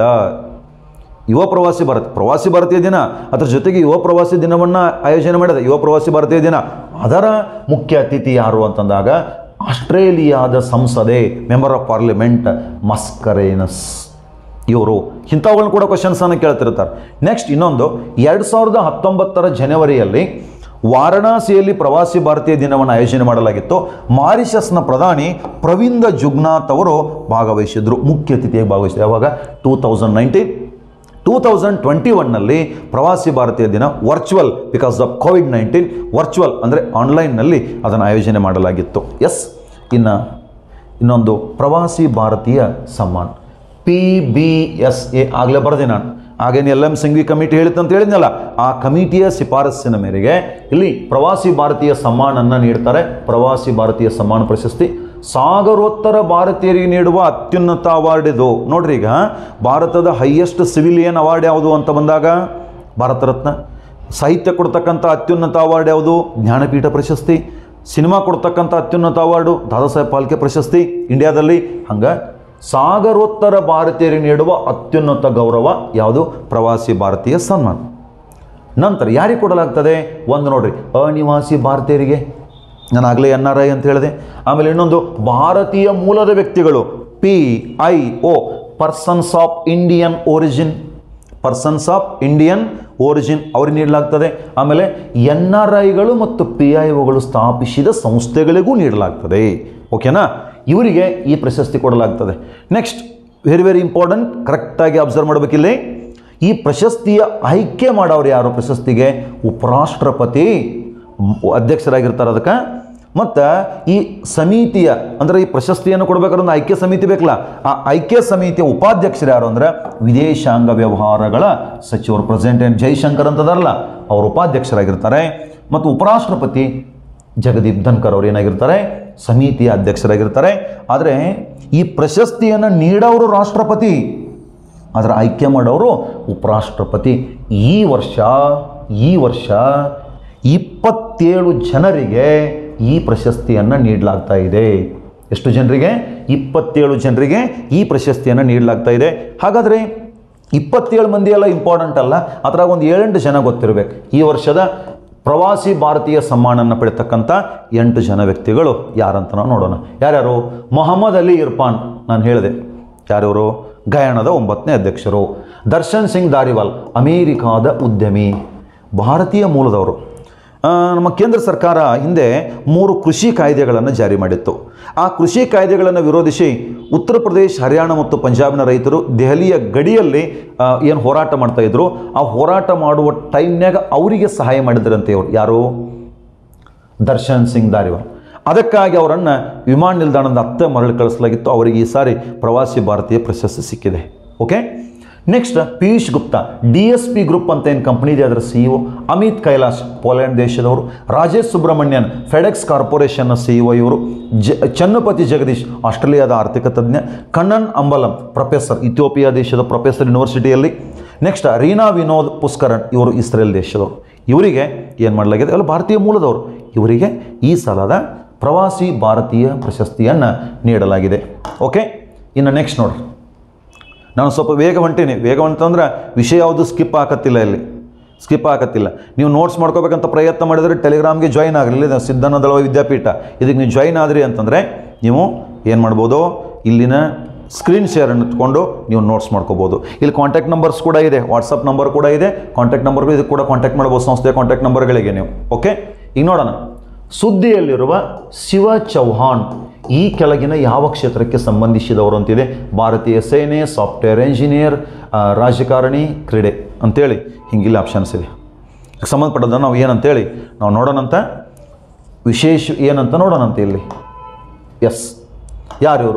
ಯುವ ಪ್ರವಾಸಿ ಭಾರತ ಪ್ರವಾಸಿ ಭಾರತೀಯ ದಿನ, ಅದರ ಜೊತೆಗೆ ಯುವ ಪ್ರವಾಸಿ ದಿನವನ್ನು ಆಯೋಜನೆ ಮಾಡಿದೆ. ಯುವ ಪ್ರವಾಸಿ ಭಾರತೀಯ ದಿನ, ಅದರ ಮುಖ್ಯ ಅತಿಥಿ ಯಾರು ಅಂತಂದಾಗ ಆಸ್ಟ್ರೇಲಿಯಾದ ಸಂಸದೆ, ಮೆಂಬರ್ ಆಫ್ ಪಾರ್ಲಿಮೆಂಟ್ ಮಸ್ಕರೇನಸ್ ಇವರು. ಇಂಥವುಗಳನ್ನ ಕೂಡ ಕ್ವಶನ್ಸನ್ನು ಕೇಳ್ತಿರ್ತಾರೆ. ನೆಕ್ಸ್ಟ್ ಇನ್ನೊಂದು, ಎರಡು ಸಾವಿರದ ಹತ್ತೊಂಬತ್ತರ ಜನವರಿಯಲ್ಲಿ ವಾರಣಾಸಿಯಲ್ಲಿ ಪ್ರವಾಸಿ ಭಾರತೀಯ ದಿನವನ್ನು ಆಯೋಜನೆ ಮಾಡಲಾಗಿತ್ತು. ಮಾರಿಷಸ್ನ ಪ್ರಧಾನಿ ಪ್ರವಿಂದ ಜುಗ್ನಾಥ್ ಅವರು ಭಾಗವಹಿಸಿದ್ರು, ಮುಖ್ಯ ಅತಿಥಿಯಾಗಿ ಭಾಗವಹಿಸಿದ್ರು. ಯಾವಾಗ? Two thousand nineteen two thousand twenty ಒನ್ನಲ್ಲಿ ಪ್ರವಾಸಿ ಭಾರತೀಯ ದಿನ virtual, because of covid nineteen, virtual ಅಂದರೆ ಆನ್ಲೈನ್ನಲ್ಲಿ ಅದನ್ನು ಆಯೋಜನೆ ಮಾಡಲಾಗಿತ್ತು. ಎಸ್. ಇನ್ನು ಇನ್ನೊಂದು Pravasi Bharatiya Samman P B S A ಆಗಲೇ ಬರೆದೆ ನಾನು. ಆಗೇನು ಎಲ್ ಎಂ ಸಿಂಘ್ವಿ ಕಮಿಟಿ ಹೇಳಿತ್ತು ಅಂತ ಹೇಳಿದ್ನಲ್ಲ, ಆ ಕಮಿಟಿಯ ಶಿಫಾರಸ್ಸಿನ ಮೇರೆಗೆ ಇಲ್ಲಿ ಪ್ರವಾಸಿ ಭಾರತೀಯ ಸಮ್ಮಾನನ್ನು ನೀಡ್ತಾರೆ. ಪ್ರವಾಸಿ ಭಾರತೀಯ ಸಮ್ಮಾನ ಪ್ರಶಸ್ತಿ ಸಾಗರೋತ್ತರ ಭಾರತೀಯರಿಗೆ ನೀಡುವ ಅತ್ಯುನ್ನತ ಅವಾರ್ಡ್ ಇದು. ನೋಡ್ರಿ, ಈಗ ಭಾರತದ ಹೈಯೆಸ್ಟ್ ಸಿವಿಲಿಯನ್ ಅವಾರ್ಡ್ ಯಾವುದು ಅಂತ ಬಂದಾಗ ಭಾರತ ರತ್ನ. ಸಾಹಿತ್ಯ ಕೊಡ್ತಕ್ಕಂಥ ಅತ್ಯುನ್ನತ ಅವಾರ್ಡ್ ಯಾವುದು? ಜ್ಞಾನಪೀಠ ಪ್ರಶಸ್ತಿ. ಸಿನಿಮಾ ಕೊಡ್ತಕ್ಕಂಥ ಅತ್ಯುನ್ನತ ಅವಾರ್ಡು ದಾದಾ ಸಾಹೇಬ್ ಫಾಲ್ಕೆ ಪ್ರಶಸ್ತಿ ಇಂಡಿಯಾದಲ್ಲಿ. ಹಂಗೆ ಸಾಗರೋತ್ತರ ಭಾರತೀಯರಿಗೆ ನೀಡುವ ಅತ್ಯುನ್ನತ ಗೌರವ ಯಾವುದು? ಪ್ರವಾಸಿ ಭಾರತೀಯ ಸನ್ಮಾನ. ನಂತರ ಯಾರಿಗೆ ಕೊಡಲಾಗ್ತದೆ? ಒಂದು ನೋಡ್ರಿ, ಅನಿವಾಸಿ ಭಾರತೀಯರಿಗೆ, ನಾನು ಆಗಲೇ ಎನ್ ಆರ್ ಐ ಅಂತ ಹೇಳಿದೆ. ಆಮೇಲೆ ಇನ್ನೊಂದು ಭಾರತೀಯ ಮೂಲದ ವ್ಯಕ್ತಿಗಳು, P I O, persons of Indian origin, persons of Indian origin ಅವ್ರಿಗೆ ನೀಡಲಾಗ್ತದೆ. ಆಮೇಲೆ ಎನ್ ಆರ್ ಐಗಳು ಮತ್ತು ಪಿ ಐ ಒಗಳು ಸ್ಥಾಪಿಸಿದ ಸಂಸ್ಥೆಗಳಿಗೂ ನೀಡಲಾಗ್ತದೆ. ಓಕೆನಾ? ಇವರಿಗೆ ಈ ಪ್ರಶಸ್ತಿ ಕೊಡಲಾಗ್ತದೆ. ನೆಕ್ಸ್ಟ್, ವೆರಿ ವೆರಿ ಇಂಪಾರ್ಟೆಂಟ್, ಕರೆಕ್ಟಾಗಿ ಅಬ್ಸರ್ವ್ ಮಾಡಬೇಕಿಲ್ಲಿ. ಈ ಪ್ರಶಸ್ತಿಯ ಆಯ್ಕೆ ಮಾಡೋರು ಯಾರು? ಪ್ರಶಸ್ತಿಗೆ ಉಪರಾಷ್ಟ್ರಪತಿ ಅಧ್ಯಕ್ಷರಾಗಿರ್ತಾರೆ ಅದಕ್ಕೆ. ಮತ್ತು ಈ ಸಮಿತಿಯ ಅಂದರೆ ಈ ಪ್ರಶಸ್ತಿಯನ್ನು ಕೊಡಬೇಕಾದ್ರೆ ಒಂದು ಆಯ್ಕೆ ಸಮಿತಿ ಬೇಕಲ್ಲ, ಆ ಆಯ್ಕೆ ಸಮಿತಿಯ ಉಪಾಧ್ಯಕ್ಷರು ಯಾರು ಅಂದರೆ ವಿದೇಶಾಂಗ ವ್ಯವಹಾರಗಳ ಸಚಿವರು, ಪ್ರೆಸಿಡೆಂಟ್ ಜೈಶಂಕರ್ ಅಂತದಾರಲ್ಲ, ಅವರು ಉಪಾಧ್ಯಕ್ಷರಾಗಿರ್ತಾರೆ. ಮತ್ತು ಉಪರಾಷ್ಟ್ರಪತಿ ಜಗದೀಪ್ ಧನ್ಕರ್ ಅವರು ಏನಾಗಿರ್ತಾರೆ? ಸಮಿತಿಯ ಅಧ್ಯಕ್ಷರಾಗಿರ್ತಾರೆ. ಆದರೆ ಈ ಪ್ರಶಸ್ತಿಯನ್ನು ನೀಡೋರು ರಾಷ್ಟ್ರಪತಿ, ಅದರ ಆಯ್ಕೆ ಮಾಡೋರು ಉಪರಾಷ್ಟ್ರಪತಿ. ಈ ವರ್ಷ ಈ ವರ್ಷ ಇಪ್ಪತ್ತೇಳು ಜನರಿಗೆ ಈ ಪ್ರಶಸ್ತಿಯನ್ನು ನೀಡಲಾಗ್ತಾ ಇದೆ. ಎಷ್ಟು ಜನರಿಗೆ? ಇಪ್ಪತ್ತೇಳು ಜನರಿಗೆ ಈ ಪ್ರಶಸ್ತಿಯನ್ನು ನೀಡಲಾಗ್ತಾ ಇದೆ. ಹಾಗಾದರೆ ಇಪ್ಪತ್ತೇಳು ಮಂದಿ ಎಲ್ಲ ಇಂಪಾರ್ಟೆಂಟ್ ಅಲ್ಲ, ಅದರಾಗ ಒಂದು ಏಳೆಂಟು ಜನ ಗೊತ್ತಿರಬೇಕು. ಈ ವರ್ಷದ ಪ್ರವಾಸಿ ಭಾರತೀಯ ಸಮ್ಮಾನವನ್ನು ಪಡೆತಕ್ಕಂಥ ಎಂಟು ಜನ ವ್ಯಕ್ತಿಗಳು ಯಾರಂತ ನಾವು ನೋಡೋಣ. ಯಾರ್ಯಾರು? ಮೊಹಮ್ಮದ್ ಅಲಿ ಇರ್ಫಾನ್, ನಾನು ಹೇಳಿದೆ ಯಾರ್ಯಾರು? ಗಯಾನದ ಒಂಬತ್ತನೇ ಅಧ್ಯಕ್ಷರು. ದರ್ಶನ್ ಸಿಂಗ್ ಧಾರಿವಾಲ್, ಅಮೇರಿಕಾದ ಉದ್ಯಮಿ, ಭಾರತೀಯ ಮೂಲದವರು. ನಮ್ಮ ಕೇಂದ್ರ ಸರ್ಕಾರ ಹಿಂದೆ ಮೂರು ಕೃಷಿ ಕಾಯ್ದೆಗಳನ್ನು ಜಾರಿ ಮಾಡಿತ್ತು. ಆ ಕೃಷಿ ಕಾಯ್ದೆಗಳನ್ನು ವಿರೋಧಿಸಿ ಉತ್ತರ ಪ್ರದೇಶ, ಹರಿಯಾಣ ಮತ್ತು ಪಂಜಾಬ್ನ ರೈತರು ದೆಹಲಿಯ ಗಡಿಯಲ್ಲಿ ಏನು ಹೋರಾಟ ಮಾಡ್ತಾಯಿದ್ರು, ಆ ಹೋರಾಟ ಮಾಡುವ ಟೈಮ್ನಾಗ ಅವರಿಗೆ ಸಹಾಯ ಮಾಡಿದ್ರಂತೆ ಇವರು. ಯಾರು? ದರ್ಶನ್ ಸಿಂಗ್ ಧಾರಿವಾಲ್. ಅದಕ್ಕಾಗಿ ಅವರನ್ನು ವಿಮಾನ ನಿಲ್ದಾಣದ ಹತ್ತ ಮರಳಿ ಕಳಿಸಲಾಗಿತ್ತು. ಅವರಿಗೆ ಈ ಸಾರಿ ಪ್ರವಾಸಿ ಭಾರತೀಯ ಪ್ರಶಸ್ತಿ ಸಿಕ್ಕಿದೆ. Okay. Next, Piyush Gupta, D S P group ಅಂತ ಏನು ಕಂಪ್ನಿ ಇದೆ ಅದರ C E O. Amit Kailash, Poland ದೇಶದವರು. ರಾಜೇಶ್ ಸುಬ್ರಹ್ಮಣ್ಯನ್, ಫೆಡೆಕ್ಸ್ ಕಾರ್ಪೊರೇಷನ್ನ ಸಿ ಇ ಒ ಇವರು. ಜ ಚನ್ನಪತಿ ಜಗದೀಶ್, ಆಸ್ಟ್ರೇಲಿಯಾದ ಆರ್ಥಿಕ ತಜ್ಞ. ಕಣ್ಣನ್ ಅಂಬಲಂ, ಪ್ರೊಫೆಸರ್, ಇಥಿಯೋಪಿಯಾ ದೇಶದ ಪ್ರೊಫೆಸರ್ ಯೂನಿವರ್ಸಿಟಿಯಲ್ಲಿ. ನೆಕ್ಸ್ಟ್, ರೀನಾ ವಿನೋದ್ ಪುಷ್ಕರನ್, ಇವರು ಇಸ್ರೇಲ್ ದೇಶದವರು. ಇವರಿಗೆ ಏನು ಮಾಡಲಾಗಿದೆ? ಎಲ್ಲ ಭಾರತೀಯ ಮೂಲದವರು. ಇವರಿಗೆ ಈ ಸಲದ ಪ್ರವಾಸಿ ಭಾರತೀಯ ಪ್ರಶಸ್ತಿಯನ್ನು ನೀಡಲಾಗಿದೆ. ಓಕೆ. ಇನ್ನು ನೆಕ್ಸ್ಟ್ ನೋಡ್ರಿ, ನಾನು ಸ್ವಲ್ಪ ವೇಗ ಹೊಂಟೀನಿ. ವೇಗ ಹೊಂಟಂದ್ರೆ ವಿಷಯ ಯಾವುದು ಸ್ಕಿಪ್ ಆಗತ್ತಿಲ್ಲ, ಇಲ್ಲಿ ಸ್ಕಿಪ್ ಆಗತ್ತಿಲ್ಲ. ನೀವು ನೋಟ್ಸ್ ಮಾಡ್ಕೋಬೇಕಂತ ಪ್ರಯತ್ನ ಮಾಡಿದರೆ ಟೆಲಿಗ್ರಾಮ್ಗೆ ಜಾಯ್ನ್ ಆಗಲಿ. ಇಲ್ಲಿ ಸಿದ್ಧಾನಂದ ದಳವಾಯಿ ವಿದ್ಯಾಪೀಠ ಇದಕ್ಕೆ ನೀವು ಜಾಯ್ನ್ ಆದ್ರಿ ಅಂತಂದರೆ ನೀವು ಏನು ಮಾಡ್ಬೋದು? ಇಲ್ಲಿನ ಸ್ಕ್ರೀನ್ ಶೇರನ್ನು ಇಟ್ಕೊಂಡು ನೀವು ನೋಟ್ಸ್ ಮಾಡ್ಕೋಬೋದು. ಇಲ್ಲಿ ಕಾಂಟ್ಯಾಕ್ಟ್ ನಂಬರ್ಸ್ ಕೂಡ ಇದೆ, ವಾಟ್ಸಪ್ ನಂಬರ್ ಕೂಡ ಇದೆ, ಕಾಂಟ್ಯಾಕ್ಟ್ ನಂಬರ್ಗೂ ಇದಕ್ಕೆ ಕೂಡ ಕಾಂಟ್ಯಾಕ್ಟ್ ಮಾಡ್ಬೋದು, ಸಂಸ್ಥೆಯ ಕಾಂಟ್ಯಾಕ್ಟ್ ನಂಬರ್ಗಳಿಗೆ ನೀವು. ಓಕೆ. ಈಗ ನೋಡೋಣ, ಸುದ್ದಿಯಲ್ಲಿರುವ ಶಿವ ಚೌಹಾಣ್ ಈ ಕೆಳಗಿನ ಯಾವ ಕ್ಷೇತ್ರಕ್ಕೆ ಸಂಬಂಧಿಸಿದವರು ಅಂತಿದೆ? ಭಾರತೀಯ ಸೇನೆ, ಸಾಫ್ಟ್ವೇರ್ ಇಂಜಿನಿಯರ್, ರಾಜಕಾರಣಿ, ಕ್ರೀಡೆ ಅಂತೇಳಿ ಹಿಂಗಿಲ್ಲ ಆಪ್ಷನ್ಸ್ ಇದೆ. ಸಂಬಂಧಪಟ್ಟದ ನಾವು ಏನಂತೇಳಿ ನಾವು ನೋಡೋಣಂತ, ವಿಶೇಷ ಏನಂತ ನೋಡೋಣಂತ ಇಲ್ಲಿ. ಎಸ್, ಯಾರಿವರು?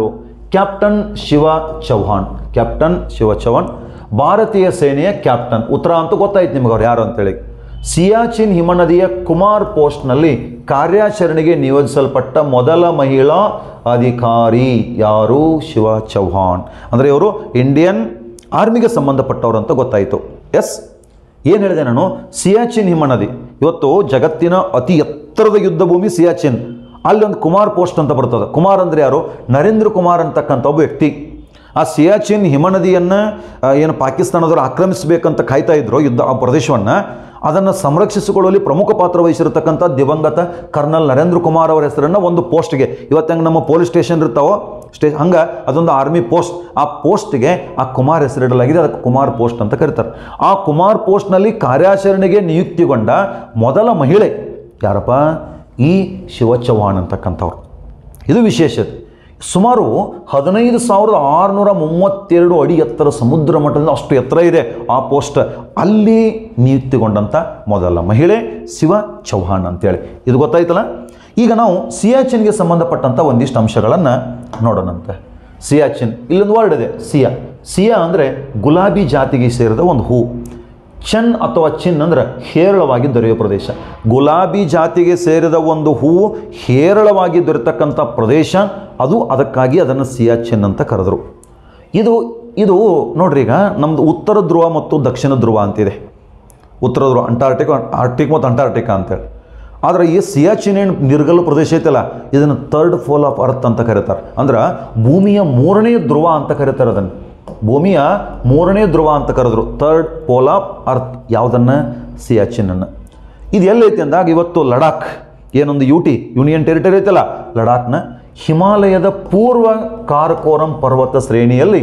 ಕ್ಯಾಪ್ಟನ್ ಶಿವ ಚೌಹಾಣ್. ಕ್ಯಾಪ್ಟನ್ ಶಿವ ಚೌಹಾಣ್ ಭಾರತೀಯ ಸೇನೆಯ ಕ್ಯಾಪ್ಟನ್. ಉತ್ತರ ಅಂತೂ ಗೊತ್ತಾಯ್ತು ನಿಮಗೆ ಅವ್ರು ಯಾರು ಅಂತೇಳಿ. ಸಿಯಾಚಿನ್ ಹಿಮನದಿಯ ಕುಮಾರ್ ಪೋಸ್ಟ್ನಲ್ಲಿ ಕಾರ್ಯಾಚರಣೆಗೆ ನಿಯೋಜಿಸಲ್ಪಟ್ಟ ಮೊದಲ ಮಹಿಳಾ ಅಧಿಕಾರಿ ಯಾರು? ಶಿವ ಚೌಹಾಣ್. ಅಂದರೆ ಇವರು ಇಂಡಿಯನ್ ಆರ್ಮಿಗೆ ಸಂಬಂಧಪಟ್ಟವರು ಅಂತ ಗೊತ್ತಾಯಿತು. ಎಸ್, ಏನು ಹೇಳಿದೆ ನಾನು? ಸಿಯಾಚಿನ್ ಹಿಮನದಿ ಇವತ್ತು ಜಗತ್ತಿನ ಅತಿ ಎತ್ತರದ ಯುದ್ಧ ಭೂಮಿ ಸಿಯಾಚಿನ್. ಅಲ್ಲಿ ಒಂದು ಕುಮಾರ್ ಪೋಸ್ಟ್ ಅಂತ ಬರ್ತದೆ. ಕುಮಾರ್ ಅಂದರೆ ಯಾರು? ನರೇಂದ್ರ ಕುಮಾರ್ ಅಂತಕ್ಕಂಥ ಒಬ್ಬ ವ್ಯಕ್ತಿ. ಆ ಸಿಯಾಚಿನ್ ಹಿಮನದಿಯನ್ನು ಏನು ಪಾಕಿಸ್ತಾನದವರು ಆಕ್ರಮಿಸಬೇಕಂತ ಕಾಯ್ತಾ ಇದ್ರು ಯುದ್ಧ ಆ ಪ್ರದೇಶವನ್ನು, ಅದನ್ನು ಸಂರಕ್ಷಿಸಿಕೊಳ್ಳುವಲ್ಲಿ ಪ್ರಮುಖ ಪಾತ್ರ ವಹಿಸಿರತಕ್ಕಂಥ ದಿವಂಗತ ಕರ್ನಲ್ ನರೇಂದ್ರ ಕುಮಾರ್ ಅವರ ಹೆಸರನ್ನು ಒಂದು ಪೋಸ್ಟ್ಗೆ, ಇವತ್ತು ಹೆಂಗೆ ನಮ್ಮ ಪೊಲೀಸ್ ಸ್ಟೇಷನ್ ಇರ್ತಾವೋ ಸ್ಟೇ ಹಂಗೆ ಅದೊಂದು ಆರ್ಮಿ ಪೋಸ್ಟ್, ಆ ಪೋಸ್ಟ್ಗೆ ಆ ಕುಮಾರ್ ಹೆಸರಿಡಲಾಗಿದೆ. ಅದಕ್ಕೆ ಕುಮಾರ್ ಪೋಸ್ಟ್ ಅಂತ ಕರೀತಾರೆ. ಆ ಕುಮಾರ್ ಪೋಸ್ಟ್ನಲ್ಲಿ ಕಾರ್ಯಾಚರಣೆಗೆ ನಿಯುಕ್ತಿಗೊಂಡ ಮೊದಲ ಮಹಿಳೆ ಯಾರಪ್ಪ? ಈ ಶಿವ ಚೌಹಾಣ್ ಅಂತಕ್ಕಂಥವ್ರು. ಇದು ವಿಶೇಷತೆ. ಸುಮಾರು ಹದಿನೈದು ಸಾವಿರದ ಆರುನೂರ ಮೂವತ್ತೆರಡು ಅಡಿ ಎತ್ತರ, ಸಮುದ್ರ ಮಟ್ಟದಿಂದ ಅಷ್ಟು ಎತ್ತರ ಇದೆ ಆ ಪೋಸ್ಟ್. ಅಲ್ಲಿ ನಿಯುಕ್ತಿಗೊಂಡಂಥ ಮೊದಲ ಮಹಿಳೆ ಶಿವ ಚೌಹಾಣ್ ಅಂತೇಳಿ. ಇದು ಗೊತ್ತಾಯ್ತಲ್ಲ? ಈಗ ನಾವು ಸಿಯಾಚಿನ್ಗೆ ಸಂಬಂಧಪಟ್ಟಂಥ ಒಂದಿಷ್ಟು ಅಂಶಗಳನ್ನು ನೋಡೋಣಂತೆ. ಸಿಯಾಚಿನ್, ಇಲ್ಲೊಂದು ವರ್ಡ್ ಇದೆ ಸಿಯಾ. ಸಿಯಾ ಅಂದರೆ ಗುಲಾಬಿ ಜಾತಿಗೆ ಸೇರಿದ ಒಂದು ಹೂ. ಚನ್ ಅಥವಾ ಚಿನ್ ಅಂದರೆ ಹೇರಳವಾಗಿ ದೊರೆಯುವ ಪ್ರದೇಶ. ಗುಲಾಬಿ ಜಾತಿಗೆ ಸೇರಿದ ಒಂದು ಹೂವು ಹೇರಳವಾಗಿ ದೊರೆತಕ್ಕಂಥ ಪ್ರದೇಶ ಅದು, ಅದಕ್ಕಾಗಿ ಅದನ್ನು ಸಿಯಾಚಿನ್ ಅಂತ ಕರೆದರು. ಇದು ಇದು ನೋಡ್ರಿ, ಈಗ ನಮ್ಮದು ಉತ್ತರ ಧ್ರುವ ಮತ್ತು ದಕ್ಷಿಣ ಧ್ರುವ ಅಂತಿದೆ. ಉತ್ತರ ಧ್ರುವ ಅಂಟಾರ್ಟಿಕ್, ಆರ್ಟಿಕ್ ಮತ್ತು ಅಂಟಾರ್ಟಿಕಾ ಅಂತೇಳಿ. ಆದರೆ ಈ ಸಿಯಾಚಿನ್ ಏನು ನಿರ್ಗಲು ಪ್ರದೇಶ ಐತಲ್ಲ, ಇದನ್ನು ಥರ್ಡ್ ಪೋಲ್ ಆಫ್ ಅರ್ತ್ ಅಂತ ಕರೀತಾರೆ. ಅಂದ್ರೆ ಭೂಮಿಯ ಮೂರನೇ ಧ್ರುವ ಅಂತ ಕರೀತಾರೆ ಅದನ್ನು. ಭೂಮಿಯ ಮೂರನೇ ಧ್ರುವ ಅಂತ ಕರೆದ್ರು, ಥರ್ಡ್ ಪೋಲ್ ಆಫ್ ಅರ್ತ್. ಯಾವುದನ್ನು? ಸಿಯಾಚಿನನ್ನು. ಇದು ಎಲ್ಲೈತಿ ಅಂದಾಗ ಇವತ್ತು ಲಡಾಖ್ ಏನೊಂದು ಯು ಟಿ ಯೂನಿಯನ್ ಟೆರಿಟರಿ ಐತಲ್ಲ, ಲಡಾಖ್ನ ಹಿಮಾಲಯದ ಪೂರ್ವ ಕಾರಕೋರಂ ಪರ್ವತ ಶ್ರೇಣಿಯಲ್ಲಿ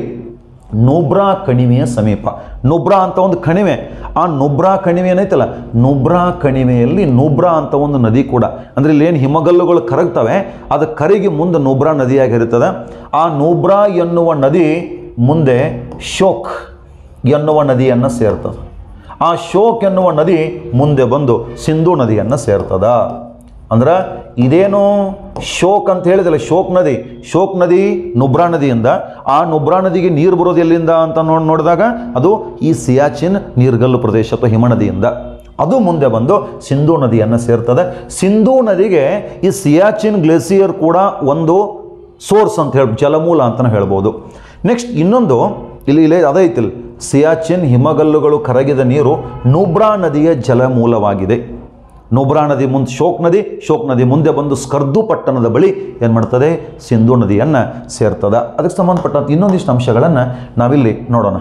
ನುಬ್ರಾ ಕಣಿವೆಯ ಸಮೀಪ. ನುಬ್ರಾ ಅಂತ ಒಂದು ಕಣಿವೆ, ಆ ನುಬ್ರಾ ಕಣಿವೆ ಏನೈತಲ್ಲ, ನುಬ್ರಾ ಕಣಿವೆಯಲ್ಲಿ ನುಬ್ರಾ ಅಂತ ಒಂದು ನದಿ ಕೂಡ, ಅಂದರೆ ಇಲ್ಲಿ ಏನು ಹಿಮಗಲ್ಲುಗಳು ಕರಗ್ತವೆ ಅದು ಕರಗಿ ಮುಂದೆ ನುಬ್ರಾ ನದಿಯಾಗಿರುತ್ತದೆ. ಆ ನುಬ್ರಾ ಎನ್ನುವ ನದಿ ಮುಂದೆ ಶೋಕ್ ಎನ್ನುವ ನದಿಯನ್ನು ಸೇರ್ತದೆ. ಆ ಶೋಕ್ ಎನ್ನುವ ನದಿ ಮುಂದೆ ಬಂದು ಸಿಂಧೂ ನದಿಯನ್ನು ಸೇರ್ತದ. ಅಂದ್ರೆ ಇದೇನು ಶೋಕ್ ಅಂತ ಹೇಳಿದಲ್ಲ, ಶೋಕ್ ನದಿ, ಶೋಕ್ ನದಿ ನುಬ್ರಾ ನದಿಯಿಂದ, ಆ ನುಬ್ರಾ ನದಿಗೆ ನೀರು ಬರೋದು ಎಲ್ಲಿಂದ ಅಂತ ನೋಡಿ ನೋಡಿದಾಗ ಅದು ಈ ಸಿಯಾಚಿನ್ ನೀರ್ಗಲ್ಲು ಪ್ರದೇಶ ಅಥವಾ ಹಿಮನದಿಯಿಂದ. ಅದು ಮುಂದೆ ಬಂದು ಸಿಂಧೂ ನದಿಯನ್ನು ಸೇರ್ತದೆ. ಸಿಂಧೂ ನದಿಗೆ ಈ ಸಿಯಾಚಿನ್ ಗ್ಲೇಸಿಯರ್ ಕೂಡ ಒಂದು ಸೋರ್ಸ್ ಅಂತ ಹೇಳಿ, ಜಲಮೂಲ ಅಂತಲೇ ಹೇಳ್ಬೋದು. ನೆಕ್ಸ್ಟ್ ಇನ್ನೊಂದು ಇಲ್ಲಿ ಇಲ್ಲೇ ಅದೈತಿಲ್ಲ, ಸಿಯಾಚಿನ್ ಹಿಮಗಲ್ಲುಗಳು ಕರಗಿದ ನೀರು ನುಬ್ರಾ ನದಿಯ ಜಲಮೂಲವಾಗಿದೆ. ನುಬ್ರಾ ನದಿ ಮುಂದೆ ಶೋಕ್ ನದಿ, ಶೋಕ್ ನದಿ ಮುಂದೆ ಬಂದು ಸ್ಕರ್ದು ಪಟ್ಟಣದ ಬಳಿ ಏನು ಮಾಡ್ತದೆ? ಸಿಂಧೂ ನದಿಯನ್ನು ಸೇರ್ತದೆ. ಅದಕ್ಕೆ ಸಂಬಂಧಪಟ್ಟಂಥ ಇನ್ನೊಂದಿಷ್ಟು ಅಂಶಗಳನ್ನು ನಾವಿಲ್ಲಿ ನೋಡೋಣ.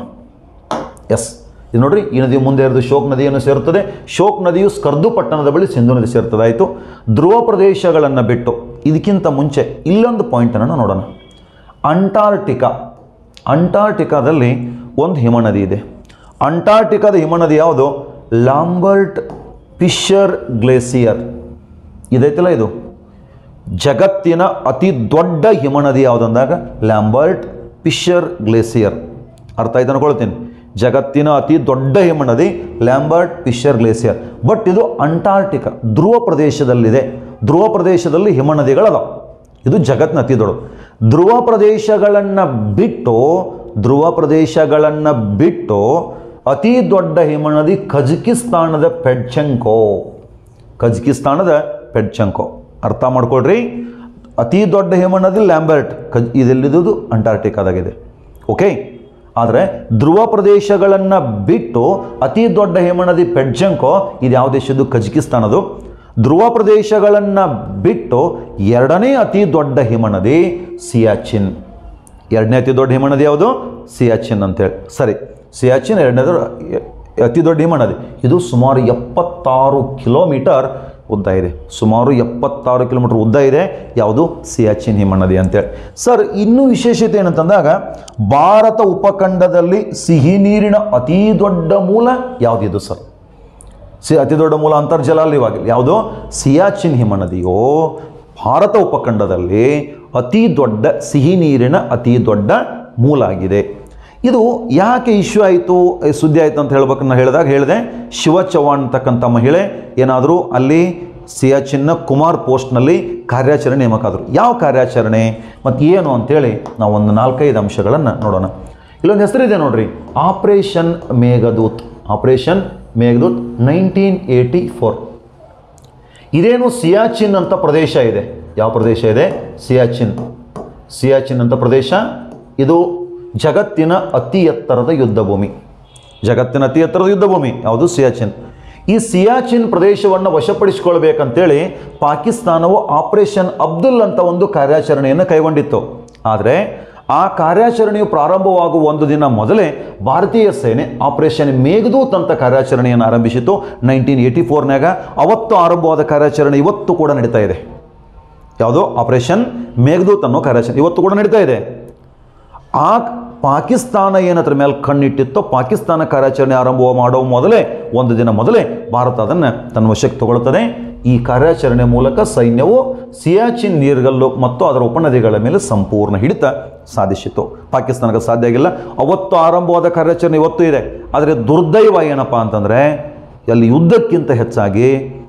ಎಸ್, ಇದು ನೋಡ್ರಿ, ಈ ನದಿ ಮುಂದೆ ಇರೋದು ಶೋಕ್ ನದಿಯನ್ನು ಸೇರುತ್ತದೆ. ಶೋಕ್ ನದಿಯು ಸ್ಕರ್ದು ಪಟ್ಟಣದ ಬಳಿ ಸಿಂಧೂ ನದಿ ಸೇರ್ತದೆ. ಆಯಿತು. ಧ್ರುವ ಪ್ರದೇಶಗಳನ್ನು ಬಿಟ್ಟು ಇದಕ್ಕಿಂತ ಮುಂಚೆ ಇಲ್ಲೊಂದು ಪಾಯಿಂಟನ್ನು ನೋಡೋಣ. ಅಂಟಾರ್ಟಿಕಾ. ಅಂಟಾರ್ಟಿಕಾದಲ್ಲಿ ಒಂದು ಹಿಮನದಿ ಇದೆ. ಅಂಟಾರ್ಟಿಕಾದ ಹಿಮನದಿ ಯಾವುದು? ಲಾಂಬರ್ಟ್ ಫಿಶರ್ ಗ್ಲೇಸಿಯರ್. ಇದೈತಲ್ಲ, ಇದು ಜಗತ್ತಿನ ಅತಿ ದೊಡ್ಡ ಹಿಮನದಿ ಯಾವುದಂದಾಗ ಲ್ಯಾಂಬರ್ಟ್ ಫಿಶರ್ ಗ್ಲೇಸಿಯರ್. ಅರ್ಥ ಆಯ್ತು ಅನ್ಕೊಳ್ತೀನಿ. ಜಗತ್ತಿನ ಅತಿ ದೊಡ್ಡ ಹಿಮನದಿ ಲ್ಯಾಂಬರ್ಟ್ ಫಿಶರ್ ಗ್ಲೇಸಿಯರ್. ಬಟ್ ಇದು ಅಂಟಾರ್ಟಿಕಾ ಧ್ರುವ ಪ್ರದೇಶದಲ್ಲಿದೆ. ಧ್ರುವ ಪ್ರದೇಶದಲ್ಲಿ ಹಿಮನದಿಗಳದ. ಇದು ಜಗತ್ತಿನ ಅತಿ ದೊಡ್ಡ. ಧ್ರುವ ಪ್ರದೇಶಗಳನ್ನು ಬಿಟ್ಟು ಧ್ರುವ ಪ್ರದೇಶಗಳನ್ನು ಬಿಟ್ಟು ಅತಿ ದೊಡ್ಡ ಹಿಮನದಿ ಕಜಕಿಸ್ತಾನದ ಪೆಡ್ಚೆಂಕೋ. ಕಜಕಿಸ್ತಾನದ ಪೆಡ್ಚೆಂಕೋ. ಅರ್ಥ ಮಾಡ್ಕೊಳ್ರಿ. ಅತಿ ದೊಡ್ಡ ಹಿಮನದಿ ಲ್ಯಾಂಬರ್ಟ್, ಕಜ್ ಇದೆಲ್ಲಿದ್ದು ಅಂಟಾರ್ಟಿಕಾದಾಗಿದೆ. ಓಕೆ. ಆದರೆ ಧ್ರುವ ಪ್ರದೇಶಗಳನ್ನು ಬಿಟ್ಟು ಅತಿ ದೊಡ್ಡ ಹಿಮನದಿ ಪೆಡ್ಚೆಂಕೋ, ಇದು ಯಾವ ದೇಶದ್ದು? ಕಜಕಿಸ್ತಾನದು. ಧ್ರುವ ಪ್ರದೇಶಗಳನ್ನು ಬಿಟ್ಟು ಎರಡನೇ ಅತಿ ದೊಡ್ಡ ಹಿಮನದಿ ಸಿಯಾಚಿನ್. ಎರಡನೇ ಅತಿ ದೊಡ್ಡ ಹಿಮನದಿ ಯಾವುದು? ಸಿಯಾಚಿನ್ ಅಂತೇಳಿ. ಸರಿ, ಸಿಯಾಚಿನ್ ಎರಡನೇದು ಅತಿ ದೊಡ್ಡ ಹಿಮನದಿ. ಇದು ಸುಮಾರು ಎಪ್ಪತ್ತಾರು ಕಿಲೋಮೀಟರ್ ಉದ್ದ ಇದೆ. ಸುಮಾರು ಎಪ್ಪತ್ತಾರು ಕಿಲೋಮೀಟರ್ ಉದ್ದ ಇದೆ. ಯಾವುದು? ಸಿಯಾಚಿನ್ ಹಿಮನದಿ ಅಂತೇಳಿ. ಸರ್, ಇನ್ನೂ ವಿಶೇಷತೆ ಏನಂತಂದಾಗ ಭಾರತ ಉಪಖಂಡದಲ್ಲಿ ಸಿಹಿ ನೀರಿನ ಅತಿ ದೊಡ್ಡ ಮೂಲ ಯಾವುದಿದು ಸರ್? ಸಿ ಅತಿ ದೊಡ್ಡ ಮೂಲ ಅಂತರ್ಜಲ ಅಲ್ಲಿವಾಗಿಲ್ಲ. ಯಾವುದು? ಸಿಯಾಚಿನ್ ಹಿಮನದಿಯೋ ಭಾರತ ಉಪಖಂಡದಲ್ಲಿ ಅತಿ ದೊಡ್ಡ ಸಿಹಿ ನೀರಿನ ಅತಿ ದೊಡ್ಡ ಮೂಲ ಆಗಿದೆ. ಇದು ಯಾಕೆ ಇಶ್ಯೂ ಆಯಿತು, ಸುದ್ದಿ ಆಯಿತು ಅಂತ ಹೇಳ್ಬೇಕು. ನಾನು ಹೇಳಿದಾಗ ಹೇಳಿದೆ, ಶಿವ ಚೌಹಾಣ್ ಅಂತಕ್ಕಂಥ ಮಹಿಳೆ ಏನಾದರೂ ಅಲ್ಲಿ ಸಿಯಾಚಿನ್ನ ಕುಮಾರ್ ಪೋಸ್ಟ್ನಲ್ಲಿ ಕಾರ್ಯಾಚರಣೆ ನೇಮಕ ಆದರು. ಯಾವ ಕಾರ್ಯಾಚರಣೆ ಮತ್ತು ಏನು ಅಂತೇಳಿ ನಾವು ಒಂದು ನಾಲ್ಕೈದು ಅಂಶಗಳನ್ನು ನೋಡೋಣ. ಇಲ್ಲೊಂದು ಹೆಸರಿದೆ ನೋಡ್ರಿ, operation Meghdoot. Operation Meghdoot nineteen eighty four. ಇದೇನು ಸಿಯಾಚಿನ್ ಅಂತ ಪ್ರದೇಶ ಇದೆ. ಯಾವ ಪ್ರದೇಶ ಇದೆ? ಸಿಯಾಚಿನ್. ಸಿಯಾಚಿನ್ ಅಂತ ಪ್ರದೇಶ ಇದು ಜಗತ್ತಿನ ಅತಿ ಎತ್ತರದ ಯುದ್ಧ ಭೂಮಿ. ಜಗತ್ತಿನ ಅತಿ ಎತ್ತರದ ಯುದ್ಧ ಭೂಮಿ ಯಾವುದು? ಸಿಯಾಚಿನ್. ಈ ಸಿಯಾಚಿನ್ ಪ್ರದೇಶವನ್ನು ವಶಪಡಿಸಿಕೊಳ್ಬೇಕಂತೇಳಿ ಪಾಕಿಸ್ತಾನವು ಆಪರೇಷನ್ ಅಬ್ದುಲ್ ಅಂತ ಒಂದು ಕಾರ್ಯಾಚರಣೆಯನ್ನು ಕೈಗೊಂಡಿತ್ತು. ಆದರೆ ಆ ಕಾರ್ಯಾಚರಣೆಯು ಪ್ರಾರಂಭವಾಗುವ ಒಂದು ದಿನ ಮೊದಲೇ ಭಾರತೀಯ ಸೇನೆ ಆಪರೇಷನ್ ಮೇಘದೂತ್ ಅಂತ ಕಾರ್ಯಾಚರಣೆಯನ್ನು ಆರಂಭಿಸಿತು ನೈನ್ಟೀನ್ ಏಯ್ಟಿ ಫೋರ್ನಾಗ. ಅವತ್ತು ಆರಂಭವಾದ ಕಾರ್ಯಾಚರಣೆ ಇವತ್ತು ಕೂಡ ನಡೀತಾ ಇದೆ. ಯಾವುದು? ಆಪರೇಷನ್ ಮೇಘದೂತ್ ಅನ್ನೋ ಕಾರ್ಯಾಚರಣೆ ಇವತ್ತು ಕೂಡ ನಡೀತಾ ಇದೆ. ಆ ಪಾಕಿಸ್ತಾನ ಏನದ್ರ ಮೇಲೆ ಕಣ್ಣಿಟ್ಟಿತ್ತೋ, ಪಾಕಿಸ್ತಾನ ಕಾರ್ಯಾಚರಣೆ ಆರಂಭ ಮಾಡೋ ಮೊದಲೇ ಒಂದು ದಿನ ಮೊದಲೇ ಭಾರತ ಅದನ್ನು ತನ್ನ ವಶಕ್ಕೆ ತಗೊಳ್ತದೆ. ಈ ಕಾರ್ಯಾಚರಣೆ ಮೂಲಕ ಸೈನ್ಯವು ಸಿಯಾಚಿನ್ ನೀರ್ಗಲ್ಲು ಮತ್ತು ಅದರ ಉಪನದಿಗಳ ಮೇಲೆ ಸಂಪೂರ್ಣ ಹಿಡಿತ ಸಾಧಿಸಿತು. ಪಾಕಿಸ್ತಾನಕ್ಕೆ ಸಾಧ್ಯ ಆಗಿಲ್ಲ. ಅವತ್ತು ಆರಂಭವಾದ ಕಾರ್ಯಾಚರಣೆ ಇವತ್ತು ಇದೆ. ಆದರೆ ದುರ್ದೈವ ಏನಪ್ಪ ಅಂತಂದರೆ ಅಲ್ಲಿ ಯುದ್ಧಕ್ಕಿಂತ ಹೆಚ್ಚಾಗಿ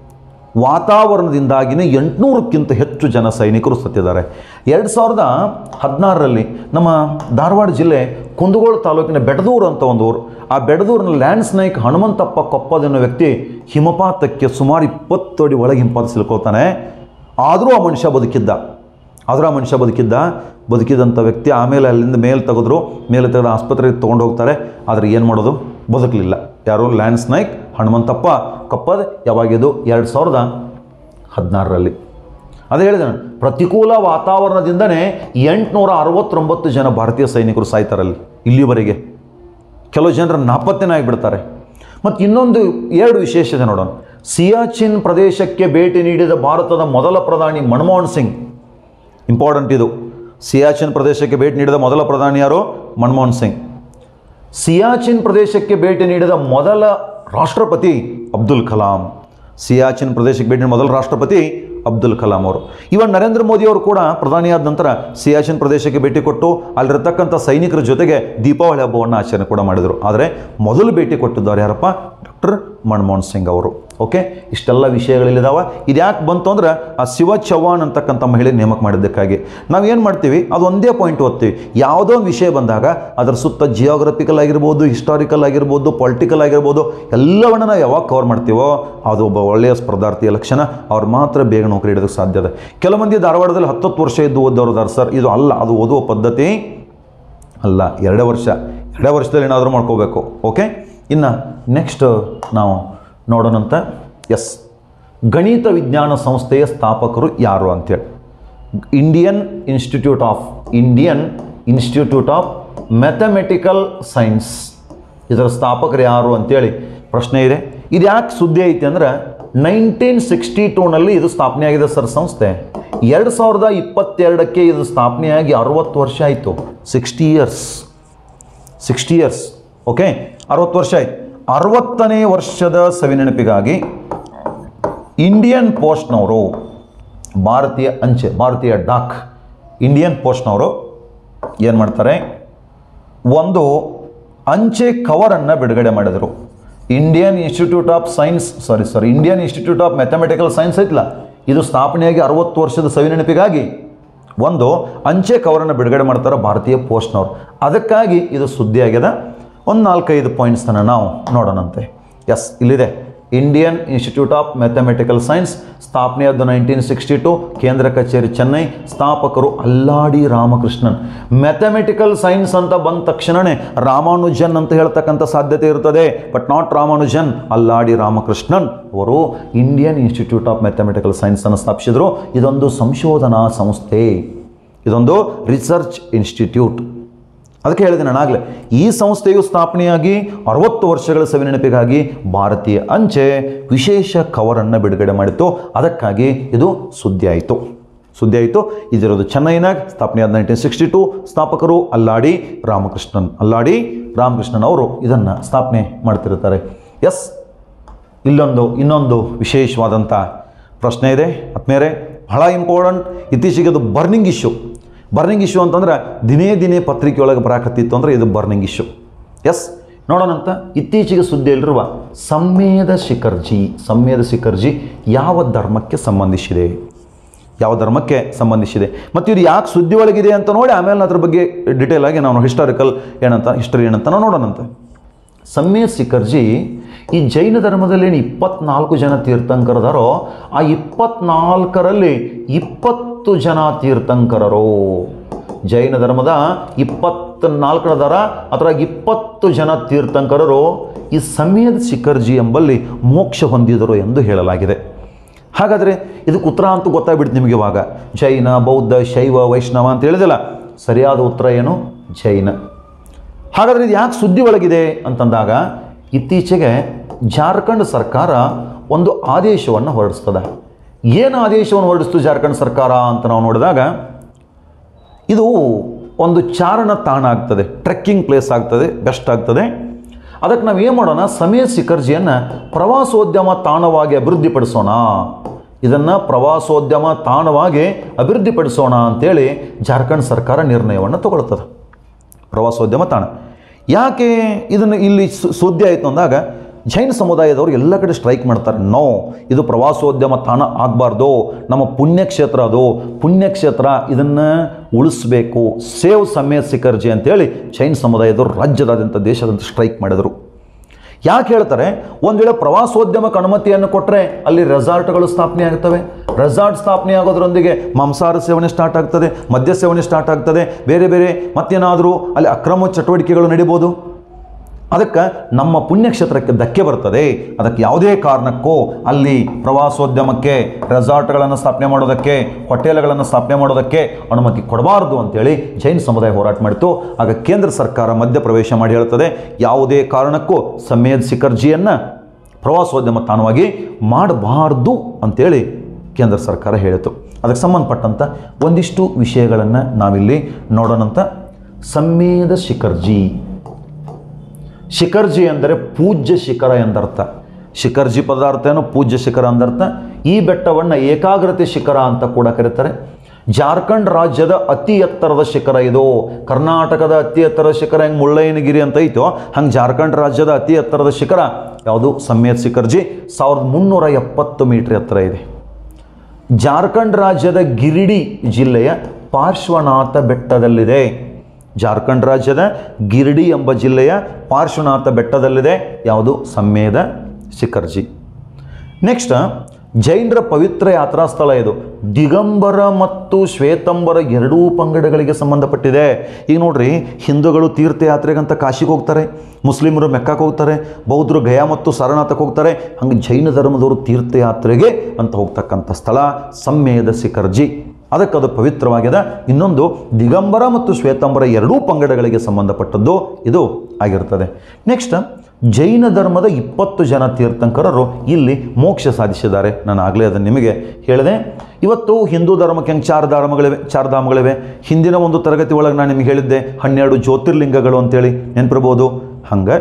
ವಾತಾವರಣದಿಂದಾಗಿನೇ ಎಂಟುನೂರಕ್ಕಿಂತ ಹೆಚ್ಚು ಜನ ಸೈನಿಕರು ಸತ್ತಿದ್ದಾರೆ. ಎರಡು ಸಾವಿರದ ಹದಿನಾರರಲ್ಲಿ ನಮ್ಮ ಧಾರವಾಡ ಜಿಲ್ಲೆ ಕುಂದಗೋಳ ತಾಲೂಕಿನ ಬೆಡದೂರು ಅಂತ ಒಂದು ಊರು. ಆ ಬೆಡದೂರಿನ ಲ್ಯಾನ್ಸ್ ನಾಯ್ಕ್ ಹನುಮಂತಪ್ಪ ಕೊಪ್ಪದನ್ನೋ ವ್ಯಕ್ತಿ ಹಿಮಪಾತಕ್ಕೆ ಸುಮಾರು ಇಪ್ಪತ್ತು ಅಡಿ ಒಳಗೆ ಹಿಮಪಾತ ಸಿಲ್ಕೊಳ್ತಾನೆ. ಆದರೂ ಆ ಮನುಷ್ಯ ಬದುಕಿದ್ದ. ಆದರೂ ಆ ಮನುಷ್ಯ ಬದುಕಿದ್ದ ಬದುಕಿದಂಥ ವ್ಯಕ್ತಿ ಆಮೇಲೆ ಅಲ್ಲಿಂದ ಮೇಲೆ ತೆಗೆದ್ರು. ಮೇಲೆ ತೆಗೆದು ಆಸ್ಪತ್ರೆಗೆ ತೊಗೊಂಡು ಹೋಗ್ತಾರೆ. ಆದರೆ ಏನು ಮಾಡೋದು? ಬದುಕಲಿಲ್ಲ. ಯಾರು? ಲ್ಯಾನ್ಸ್ ನಾಯ್ಕ್ ಹನುಮಂತಪ್ಪ ಕೊಪ್ಪದ. ಯಾವಾಗಿದು? ಎರಡು ಸಾವಿರದ ಹದಿನಾರರಲ್ಲಿ. ಅದೇ ಹೇಳಿದೆ ನಾನು, ಪ್ರತಿಕೂಲ ವಾತಾವರಣದಿಂದನೇ ಎಂಟುನೂರ ಅರವತ್ತೊಂಬತ್ತು ಜನ ಭಾರತೀಯ ಸೈನಿಕರು ಸಾಯ್ತಾರಲ್ಲಿ ಇಲ್ಲಿವರೆಗೆ. ಕೆಲವು ಜನರ ನಾಪತ್ತೆನೇ ಆಗಿಬಿಡ್ತಾರೆ. ಮತ್ತು ಇನ್ನೊಂದು ಎರಡು ವಿಶೇಷತೆ ನೋಡೋಣ. ಸಿಯಾಚಿನ್ ಪ್ರದೇಶಕ್ಕೆ ಭೇಟಿ ನೀಡಿದ ಭಾರತದ ಮೊದಲ ಪ್ರಧಾನಿ ಮನಮೋಹನ್ ಸಿಂಗ್. ಇಂಪಾರ್ಟೆಂಟ್ ಇದು. ಸಿಯಾಚಿನ್ ಪ್ರದೇಶಕ್ಕೆ ಭೇಟಿ ನೀಡಿದ ಮೊದಲ ಪ್ರಧಾನಿ ಯಾರು? ಮನಮೋಹನ್ ಸಿಂಗ್. ಸಿಯಾಚಿನ್ ಪ್ರದೇಶಕ್ಕೆ ಭೇಟಿ ನೀಡಿದ ಮೊದಲ ರಾಷ್ಟ್ರಪತಿ ಅಬ್ದುಲ್ ಕಲಾಂ. ಸಿಯಾಚಿನ್ ಪ್ರದೇಶಕ್ಕೆ ಭೇಟಿ ನೀಡಿದ ಮೊದಲ ರಾಷ್ಟ್ರಪತಿ ಅಬ್ದುಲ್ ಕಲಾಂ ಅವರು. ಇವನ್ ನರೇಂದ್ರ ಮೋದಿ ಅವರು ಕೂಡ ಪ್ರಧಾನಿಯಾದ ನಂತರ ಸಿಯಾಚಿನ್ ಪ್ರದೇಶಕ್ಕೆ ಭೇಟಿ ಕೊಟ್ಟು ಅಲ್ಲಿರತಕ್ಕಂಥ ಸೈನಿಕರ ಜೊತೆಗೆ ದೀಪಾವಳಿ ಹಬ್ಬವನ್ನು ಆಚರಣೆ ಕೂಡ ಮಾಡಿದರು. ಆದರೆ ಮೊದಲು ಭೇಟಿ ಕೊಟ್ಟಿದ್ದಾರೆ ಯಾರಪ್ಪ? ಡಾಕ್ಟರ್ ಮನಮೋಹನ್ ಸಿಂಗ್ ಅವರು. ಓಕೆ, ಇಷ್ಟೆಲ್ಲ ವಿಷಯಗಳಿದ್ದಾವೆ. ಇದು ಯಾಕೆ ಬಂತು ಅಂದ್ರೆ ಆ ಶಿವ ಚೌಹಾಣ್ ಅಂತಕ್ಕಂಥ ಮಹಿಳೆ ನೇಮಕ ಮಾಡಿದ್ದಕ್ಕಾಗಿ. ನಾವು ಏನು ಮಾಡ್ತೀವಿ? ಅದು ಒಂದೇ ಪಾಯಿಂಟ್ ಓದ್ತೀವಿ. ಯಾವುದೋ ಒಂದು ವಿಷಯ ಬಂದಾಗ ಅದರ ಸುತ್ತ ಜಿಯೋಗ್ರಫಿಕಲ್ ಆಗಿರ್ಬೋದು, ಹಿಸ್ಟಾರಿಕಲ್ ಆಗಿರ್ಬೋದು, ಪೊಲಿಟಿಕಲ್ ಆಗಿರ್ಬೋದು, ಎಲ್ಲವನ್ನ ನಾವು ಯಾವಾಗ ಕವರ್ ಮಾಡ್ತೀವೋ ಅದು ಒಬ್ಬ ಒಳ್ಳೆಯ ಸ್ಪರ್ಧಾರ್ಥಿಯ ಲಕ್ಷಣ. ಅವ್ರು ಮಾತ್ರ ಬೇಗ ನೌಕರಿ ಹಿಡಿಯೋದಕ್ಕೆ ಸಾಧ್ಯ ಇದೆ. ಕೆಲವು ಮಂದಿ ಧಾರವಾಡದಲ್ಲಿ ಹತ್ತತ್ತು ವರ್ಷ ಇದ್ದು ಓದೋರು ಇದ್ದಾರೆ ಸರ್. ಇದು ಅಲ್ಲ, ಅದು ಓದುವ ಪದ್ಧತಿ ಅಲ್ಲ. ಎರಡೇ ವರ್ಷ ಎರಡೇ ವರ್ಷದಲ್ಲಿ ಏನಾದರೂ ಮಾಡ್ಕೋಬೇಕು. ಓಕೆ, ಇನ್ನು ನೆಕ್ಸ್ಟ್ ನಾವು ನೋಡೋಣಂತ. ಎಸ್, ಗಣಿತ ವಿಜ್ಞಾನ ಸಂಸ್ಥೆಯ ಸ್ಥಾಪಕರು ಯಾರು ಅಂತೇಳಿ. Indian institute of Indian institute of mathematical science, ಇದರ ಸ್ಥಾಪಕರು ಯಾರು ಅಂತೇಳಿ ಪ್ರಶ್ನೆ ಇದೆ. ಇದು ಯಾಕೆ ಸುದ್ದಿ ಐತಿ ಅಂದ್ರೆ ನೈನ್ಟೀನ್ ಸಿಕ್ಸ್ಟಿ ಟೂನಲ್ಲಿ ಇದು ಸ್ಥಾಪನೆ ಆಗಿದೆ ಸರ್ ಸಂಸ್ಥೆ. ಎರಡು ಸಾವಿರದ ಇಪ್ಪತ್ತೆರಡಕ್ಕೆ ಇದು ಸ್ಥಾಪನೆಯಾಗಿ ಅರವತ್ತು ವರ್ಷ ಆಯಿತು. Sixty years sixty years okay, ಅರವತ್ತು ವರ್ಷ ಆಯ್ತು. ಅರವತ್ತನೇ ವರ್ಷದ ಸವಿನೆನಪಿಗಾಗಿ ಇಂಡಿಯನ್ ಪೋಸ್ಟ್ನವರು, ಭಾರತೀಯ ಅಂಚೆ, ಭಾರತೀಯ ಡಾಕ್, ಇಂಡಿಯನ್ ಪೋಸ್ಟ್ನವರು ಏನು ಮಾಡ್ತಾರೆ? ಒಂದು ಅಂಚೆ ಕವರನ್ನು ಬಿಡುಗಡೆ ಮಾಡಿದರು. Indian institute of science sorry sorry Indian institute of mathematical science ಐತಲ್ಲ, ಇದು ಸ್ಥಾಪನೆಯಾಗಿ ಅರವತ್ತು ವರ್ಷದ ಸವಿನೆನಪಿಗಾಗಿ ಒಂದು ಅಂಚೆ ಕವರನ್ನು ಬಿಡುಗಡೆ ಮಾಡ್ತಾರೆ ಭಾರತೀಯ ಪೋಸ್ಟ್ನವರು. ಅದಕ್ಕಾಗಿ ಇದು ಸುದ್ದಿ ಆಗ್ಯದ. ಒಂದು ನಾಲ್ಕೈದು ಪಾಯಿಂಟ್ಸನ್ನು ನಾವು ನೋಡೋಣಂತೆ. ಎಸ್, ಇಲ್ಲಿದೆ. Indian institute of mathematical science ಸ್ಥಾಪನೆಯಾದ ನೈನ್ಟೀನ್ ಸಿಕ್ಸ್ಟಿ ಟು, ಕೇಂದ್ರ ಕಚೇರಿ ಚೆನ್ನೈ, ಸ್ಥಾಪಕರು ಅಲ್ಲಾಡಿ ರಾಮಕೃಷ್ಣನ್. ಮ್ಯಾಥಮೆಟಿಕಲ್ ಸೈನ್ಸ್ ಅಂತ ಬಂದ ತಕ್ಷಣವೇ ರಾಮಾನುಜನ್ ಅಂತ ಹೇಳ್ತಕ್ಕಂಥ ಸಾಧ್ಯತೆ ಇರ್ತದೆ. ಬಟ್ ನಾಟ್ ರಾಮಾನುಜನ್, ಅಲ್ಲಾಡಿ ರಾಮಕೃಷ್ಣನ್ ಅವರು ಇಂಡಿಯನ್ ಇನ್ಸ್ಟಿಟ್ಯೂಟ್ ಆಫ್ ಮ್ಯಾಥಮೆಟಿಕಲ್ ಸೈನ್ಸನ್ನು ಸ್ಥಾಪಿಸಿದರು. ಇದೊಂದು ಸಂಶೋಧನಾ ಸಂಸ್ಥೆ, ಇದೊಂದು ರಿಸರ್ಚ್ ಇನ್ಸ್ಟಿಟ್ಯೂಟ್. ಅದಕ್ಕೆ ಹೇಳಿದೆ ನಾನು ಆಗಲೇ, ಈ ಸಂಸ್ಥೆಯು ಸ್ಥಾಪನೆಯಾಗಿ ಅರವತ್ತು ವರ್ಷಗಳ ಸವಿನೆನಪಿಗಾಗಿ ಭಾರತೀಯ ಅಂಚೆ ವಿಶೇಷ ಕವರನ್ನು ಬಿಡುಗಡೆ ಮಾಡಿತ್ತು. ಅದಕ್ಕಾಗಿ ಇದು ಸುದ್ದಿ ಆಯಿತು ಸುದ್ದಿ ಆಯಿತು ಇದಿರೋದು ಚೆನ್ನೈನಾಗ ಸ್ಥಾಪನೆಯಾದ ನೈನ್ಟೀನ್ ಸಿಕ್ಸ್ಟಿ ಟು. ಸ್ಥಾಪಕರು ಅಲ್ಲಾಡಿ ರಾಮಕೃಷ್ಣನ್. ಅಲ್ಲಾಡಿ ರಾಮಕೃಷ್ಣನ್ ಅವರು ಇದನ್ನು ಸ್ಥಾಪನೆ ಮಾಡ್ತಿರ್ತಾರೆ. ಎಸ್, ಇಲ್ಲೊಂದು ಇನ್ನೊಂದು ವಿಶೇಷವಾದಂಥ ಪ್ರಶ್ನೆ ಇದೆ ಆತ್ಮೇರೆ, ಬಹಳ ಇಂಪಾರ್ಟೆಂಟ್. ಇತ್ತೀಚೆಗೆ ಅದು ಬರ್ನಿಂಗ್ ಇಶ್ಯೂ. ಬರ್ನಿಂಗ್ ಇಶ್ಯೂ ಅಂತಂದ್ರೆ ದಿನೇ ದಿನೇ ಪತ್ರಿಕೆಯೊಳಗೆ ಬರಾಕತ್ತಿತ್ತು ಅಂದರೆ ಇದು ಬರ್ನಿಂಗ್ ಇಶ್ಯೂ. ಎಸ್, ನೋಡೋಣಂತ. ಇತ್ತೀಚೆಗೆ ಸುದ್ದಿಯಲ್ಲಿರುವ ಸಂವೇದ ಶಿಖರ್ಜಿ ಸಂವೇದ ಶಿಖರ್ಜಿ ಯಾವ ಧರ್ಮಕ್ಕೆ ಸಂಬಂಧಿಸಿದೆ ಯಾವ ಧರ್ಮಕ್ಕೆ ಸಂಬಂಧಿಸಿದೆ ಮತ್ತು ಇದು ಯಾಕೆ ಸುದ್ದಿ ಒಳಗಿದೆ ಅಂತ ನೋಡಿ ಆಮೇಲೆ ಅದ್ರ ಬಗ್ಗೆ ಡಿಟೇಲ್ ಆಗಿ ನಾವು ಹಿಸ್ಟಾರಿಕಲ್ ಏನಂತ ಹಿಸ್ಟರಿ ಏನಂತ ನಾವು ನೋಡೋಣಂತೆ. ಸಂವೇದ ಶಿಖರ್ಜಿ ಈ ಜೈನ ಧರ್ಮದಲ್ಲಿ ಏನು ಇಪ್ಪತ್ನಾಲ್ಕು ಜನ ತೀರ್ಥಂಕರದಾರೋ ಆ ಇಪ್ಪತ್ನಾಲ್ಕರಲ್ಲಿ ಇಪ್ಪತ್ತು ಜನ ತೀರ್ಥಂಕರರು. ಜೈನ ಧರ್ಮದ ಇಪ್ಪತ್ನಾಲ್ಕರದಾರ ಅದ್ರಾಗ ಇಪ್ಪತ್ತು ಜನ ತೀರ್ಥಂಕರರು ಈ ಸಂವೇದ ಶಿಖರ್ಜಿ ಎಂಬಲ್ಲಿ ಮೋಕ್ಷ ಹೊಂದಿದರು ಎಂದು ಹೇಳಲಾಗಿದೆ. ಹಾಗಾದರೆ ಇದಕ್ಕೆ ಉತ್ತರ ಅಂತೂ ಗೊತ್ತಾಗ್ಬಿಡ್ತು ನಿಮಗೆ. ಇವಾಗ ಜೈನ, ಬೌದ್ಧ, ಶೈವ, ವೈಷ್ಣವ ಅಂತ ಹೇಳಿದಿಲ್ಲ, ಸರಿಯಾದ ಉತ್ತರ ಏನು? ಜೈನ. ಹಾಗಾದರೆ ಇದು ಯಾಕೆ ಸುದ್ದಿ ಒಳಗಿದೆ ಅಂತಂದಾಗ ಇತ್ತೀಚೆಗೆ ಜಾರ್ಖಂಡ್ ಸರ್ಕಾರ ಒಂದು ಆದೇಶವನ್ನು ಹೊರಡಿಸ್ತದೆ. ಏನು ಆದೇಶವನ್ನು ಹೊರಡಿಸ್ತು ಜಾರ್ಖಂಡ್ ಸರ್ಕಾರ ಅಂತ ನಾವು ನೋಡಿದಾಗ, ಇದು ಒಂದು ಚಾರಣ ತಾಣ ಆಗ್ತದೆ, ಟ್ರೆಕ್ಕಿಂಗ್ ಪ್ಲೇಸ್ ಆಗ್ತದೆ, ಬೆಸ್ಟ್ ಆಗ್ತದೆ. ಅದಕ್ಕೆ ನಾವು ಏನು ಮಾಡೋಣ, ಸಂವೇದ ಶಿಖರ್ಜಿಯನ್ನು ಪ್ರವಾಸೋದ್ಯಮ ತಾಣವಾಗಿ ಅಭಿವೃದ್ಧಿಪಡಿಸೋಣ, ಇದನ್ನು ಪ್ರವಾಸೋದ್ಯಮ ತಾಣವಾಗಿ ಅಭಿವೃದ್ಧಿಪಡಿಸೋಣ ಅಂತೇಳಿ ಜಾರ್ಖಂಡ್ ಸರ್ಕಾರ ನಿರ್ಣಯವನ್ನು ತಗೊಳ್ತದೆ. ಪ್ರವಾಸೋದ್ಯಮ ತಾಣ ಯಾಕೆ ಇದನ್ನು ಇಲ್ಲಿ ಸುದ್ದಿ ಆಯಿತು ಅಂದಾಗ ಜೈನ ಸಮುದಾಯದವರು ಎಲ್ಲ ಕಡೆ ಸ್ಟ್ರೈಕ್ ಮಾಡ್ತಾರೆ. ನೋ, ಇದು ಪ್ರವಾಸೋದ್ಯಮ ತಾಣ ಆಗಬಾರ್ದು, ನಮ್ಮ ಪುಣ್ಯಕ್ಷೇತ್ರ ಅದು, ಪುಣ್ಯಕ್ಷೇತ್ರ ಇದನ್ನು ಉಳಿಸ್ಬೇಕು, ಸೇವ್ ಸಂವೇದ ಶಿಖರ್ಜಿ ಅಂತೇಳಿ ಜೈನ ಸಮುದಾಯದವರು ರಾಜ್ಯದಾದ್ಯಂತ ದೇಶದಾದ್ಯಂತ ಸ್ಟ್ರೈಕ್ ಮಾಡಿದರು. ಯಾಕೆ ಹೇಳ್ತಾರೆ, ಒಂದು ವೇಳೆ ಪ್ರವಾಸೋದ್ಯಮಕ್ಕೆ ಅನುಮತಿಯನ್ನು ಕೊಟ್ಟರೆ ಅಲ್ಲಿ ರೆಸಾರ್ಟ್ಗಳು ಸ್ಥಾಪನೆ ಆಗ್ತವೆ. ರೆಸಾರ್ಟ್ ಸ್ಥಾಪನೆ ಆಗೋದ್ರೊಂದಿಗೆ ಮಾಂಸಾಹಾರ ಸೇವನೆ ಸ್ಟಾರ್ಟ್ ಆಗ್ತದೆ, ಮದ್ಯ ಸೇವನೆ ಸ್ಟಾರ್ಟ್ ಆಗ್ತದೆ, ಬೇರೆ ಬೇರೆ ಮತ್ತೇನಾದರೂ ಅಲ್ಲಿ ಅಕ್ರಮ ಚಟುವಟಿಕೆಗಳು ನಡೀಬೋದು. ಅದಕ್ಕೆ ನಮ್ಮ ಪುಣ್ಯಕ್ಷೇತ್ರಕ್ಕೆ ಧಕ್ಕೆ ಬರ್ತದೆ. ಅದಕ್ಕೆ ಯಾವುದೇ ಕಾರಣಕ್ಕೂ ಅಲ್ಲಿ ಪ್ರವಾಸೋದ್ಯಮಕ್ಕೆ, ರೆಸಾರ್ಟ್ಗಳನ್ನು ಸ್ಥಾಪನೆ ಮಾಡೋದಕ್ಕೆ, ಹೋಟೆಲ್ಗಳನ್ನು ಸ್ಥಾಪನೆ ಮಾಡೋದಕ್ಕೆ ಅನುಮತಿ ಕೊಡಬಾರ್ದು ಅಂತೇಳಿ ಜೈನ ಸಮುದಾಯ ಹೋರಾಟ ಮಾಡಿತು. ಆಗ ಕೇಂದ್ರ ಸರ್ಕಾರ ಮಧ್ಯಪ್ರವೇಶ ಮಾಡಿ ಹೇಳ್ತದೆ, ಯಾವುದೇ ಕಾರಣಕ್ಕೂ ಸಂವೇದ ಶಿಖರ್ಜಿಯನ್ನು ಪ್ರವಾಸೋದ್ಯಮ ತಾಣವಾಗಿ ಮಾಡಬಾರ್ದು ಅಂತೇಳಿ ಕೇಂದ್ರ ಸರ್ಕಾರ ಹೇಳಿತು. ಅದಕ್ಕೆ ಸಂಬಂಧಪಟ್ಟಂಥ ಒಂದಿಷ್ಟು ವಿಷಯಗಳನ್ನು ನಾವಿಲ್ಲಿ ನೋಡೋಣಂತ. ಸಂವೇದ ಶಿಖರ್ಜಿ, ಶಿಖರ್ಜಿ ಅಂದರೆ ಪೂಜ್ಯ ಶಿಖರ ಎಂದರ್ಥ. ಶಿಖರ್ಜಿ ಪದಾರ್ಥ ಏನು, ಪೂಜ್ಯ ಶಿಖರ ಅಂದರ್ಥ. ಈ ಬೆಟ್ಟವನ್ನು ಏಕಾಗ್ರತೆ ಶಿಖರ ಅಂತ ಕೂಡ ಕರೀತಾರೆ. ಜಾರ್ಖಂಡ್ ರಾಜ್ಯದ ಅತಿ ಎತ್ತರದ ಶಿಖರ ಇದು. ಕರ್ನಾಟಕದ ಅತಿ ಎತ್ತರದ ಶಿಖರ ಹೆಂಗೆ ಮುಳ್ಳಯ್ಯನಗಿರಿ ಅಂತ ಐತೋ ಹಂಗೆ ಜಾರ್ಖಂಡ್ ರಾಜ್ಯದ ಅತಿ ಎತ್ತರದ ಶಿಖರ ಯಾವುದು? ಸಂವೇದ ಶಿಖರ್ಜಿ. ಸಾವಿರದ ಮುನ್ನೂರ ಎಪ್ಪತ್ತು ಮೀಟರ್ ಎತ್ತರ ಇದೆ. ಜಾರ್ಖಂಡ್ ರಾಜ್ಯದ ಗಿರಿಡಿ ಜಿಲ್ಲೆಯ ಪಾರ್ಶ್ವನಾಥ ಬೆಟ್ಟದಲ್ಲಿದೆ. ಜಾರ್ಖಂಡ್ ರಾಜ್ಯದ ಗಿರಿಡಿ ಎಂಬ ಜಿಲ್ಲೆಯ ಪಾರ್ಶ್ವನಾಥ ಬೆಟ್ಟದಲ್ಲಿದೆ ಯಾವುದು? ಸಂವೇದ ಶಿಖರ್ಜಿ. ನೆಕ್ಸ್ಟ್, ಜೈನರ ಪವಿತ್ರ ಯಾತ್ರಾ ಸ್ಥಳ ಇದು. ದಿಗಂಬರ ಮತ್ತು ಶ್ವೇತಂಬರ ಎರಡೂ ಪಂಗಡಗಳಿಗೆ ಸಂಬಂಧಪಟ್ಟಿದೆ. ಈಗ ನೋಡ್ರಿ, ಹಿಂದೂಗಳು ತೀರ್ಥಯಾತ್ರೆಗಂತ ಕಾಶಿಗೆ ಹೋಗ್ತಾರೆ, ಮುಸ್ಲಿಮರು ಮೆಕ್ಕಕ್ಕೆ ಹೋಗ್ತಾರೆ, ಬೌದ್ಧರು ಗಯಾ ಮತ್ತು ಸಾರನಾಥಕ್ಕೆ ಹೋಗ್ತಾರೆ. ಹಂಗೆ ಜೈನ ಧರ್ಮದವರು ತೀರ್ಥಯಾತ್ರೆಗೆ ಅಂತ ಹೋಗ್ತಕ್ಕಂಥ ಸ್ಥಳ ಸಂವೇದ ಶಿಖರ್ಜಿ. ಅದಕ್ಕೆ ಅದು ಪವಿತ್ರವಾಗಿದೆ. ಇನ್ನೊಂದು ದಿಗಂಬರ ಮತ್ತು ಶ್ವೇತಂಬರ ಎರಡೂ ಪಂಗಡಗಳಿಗೆ ಸಂಬಂಧಪಟ್ಟದ್ದು ಇದು ಆಗಿರ್ತದೆ. ನೆಕ್ಸ್ಟ್, ಜೈನ ಧರ್ಮದ ಇಪ್ಪತ್ತು ಜನ ತೀರ್ಥಂಕರರು ಇಲ್ಲಿ ಮೋಕ್ಷ ಸಾಧಿಸಿದ್ದಾರೆ. ನಾನು ಆಗಲೇ ಅದನ್ನು ನಿಮಗೆ ಹೇಳಿದೆ. ಇವತ್ತು ಹಿಂದೂ ಧರ್ಮಕ್ಕೆ ಹೆಂಗೆ ಚಾರ ಧಾಮಗಳಿವೆ ಚಾರ ಧಾಮಗಳಿವೆ ಹಿಂದಿನ ಒಂದು ತರಗತಿ ಒಳಗೆ ನಾನು ನಿಮಗೆ ಹೇಳಿದ್ದೆ ಹನ್ನೆರಡು ಜ್ಯೋತಿರ್ಲಿಂಗಗಳು ಅಂತೇಳಿ, ನೆನಪಿರ್ಬೋದು. ಹಂಗೆ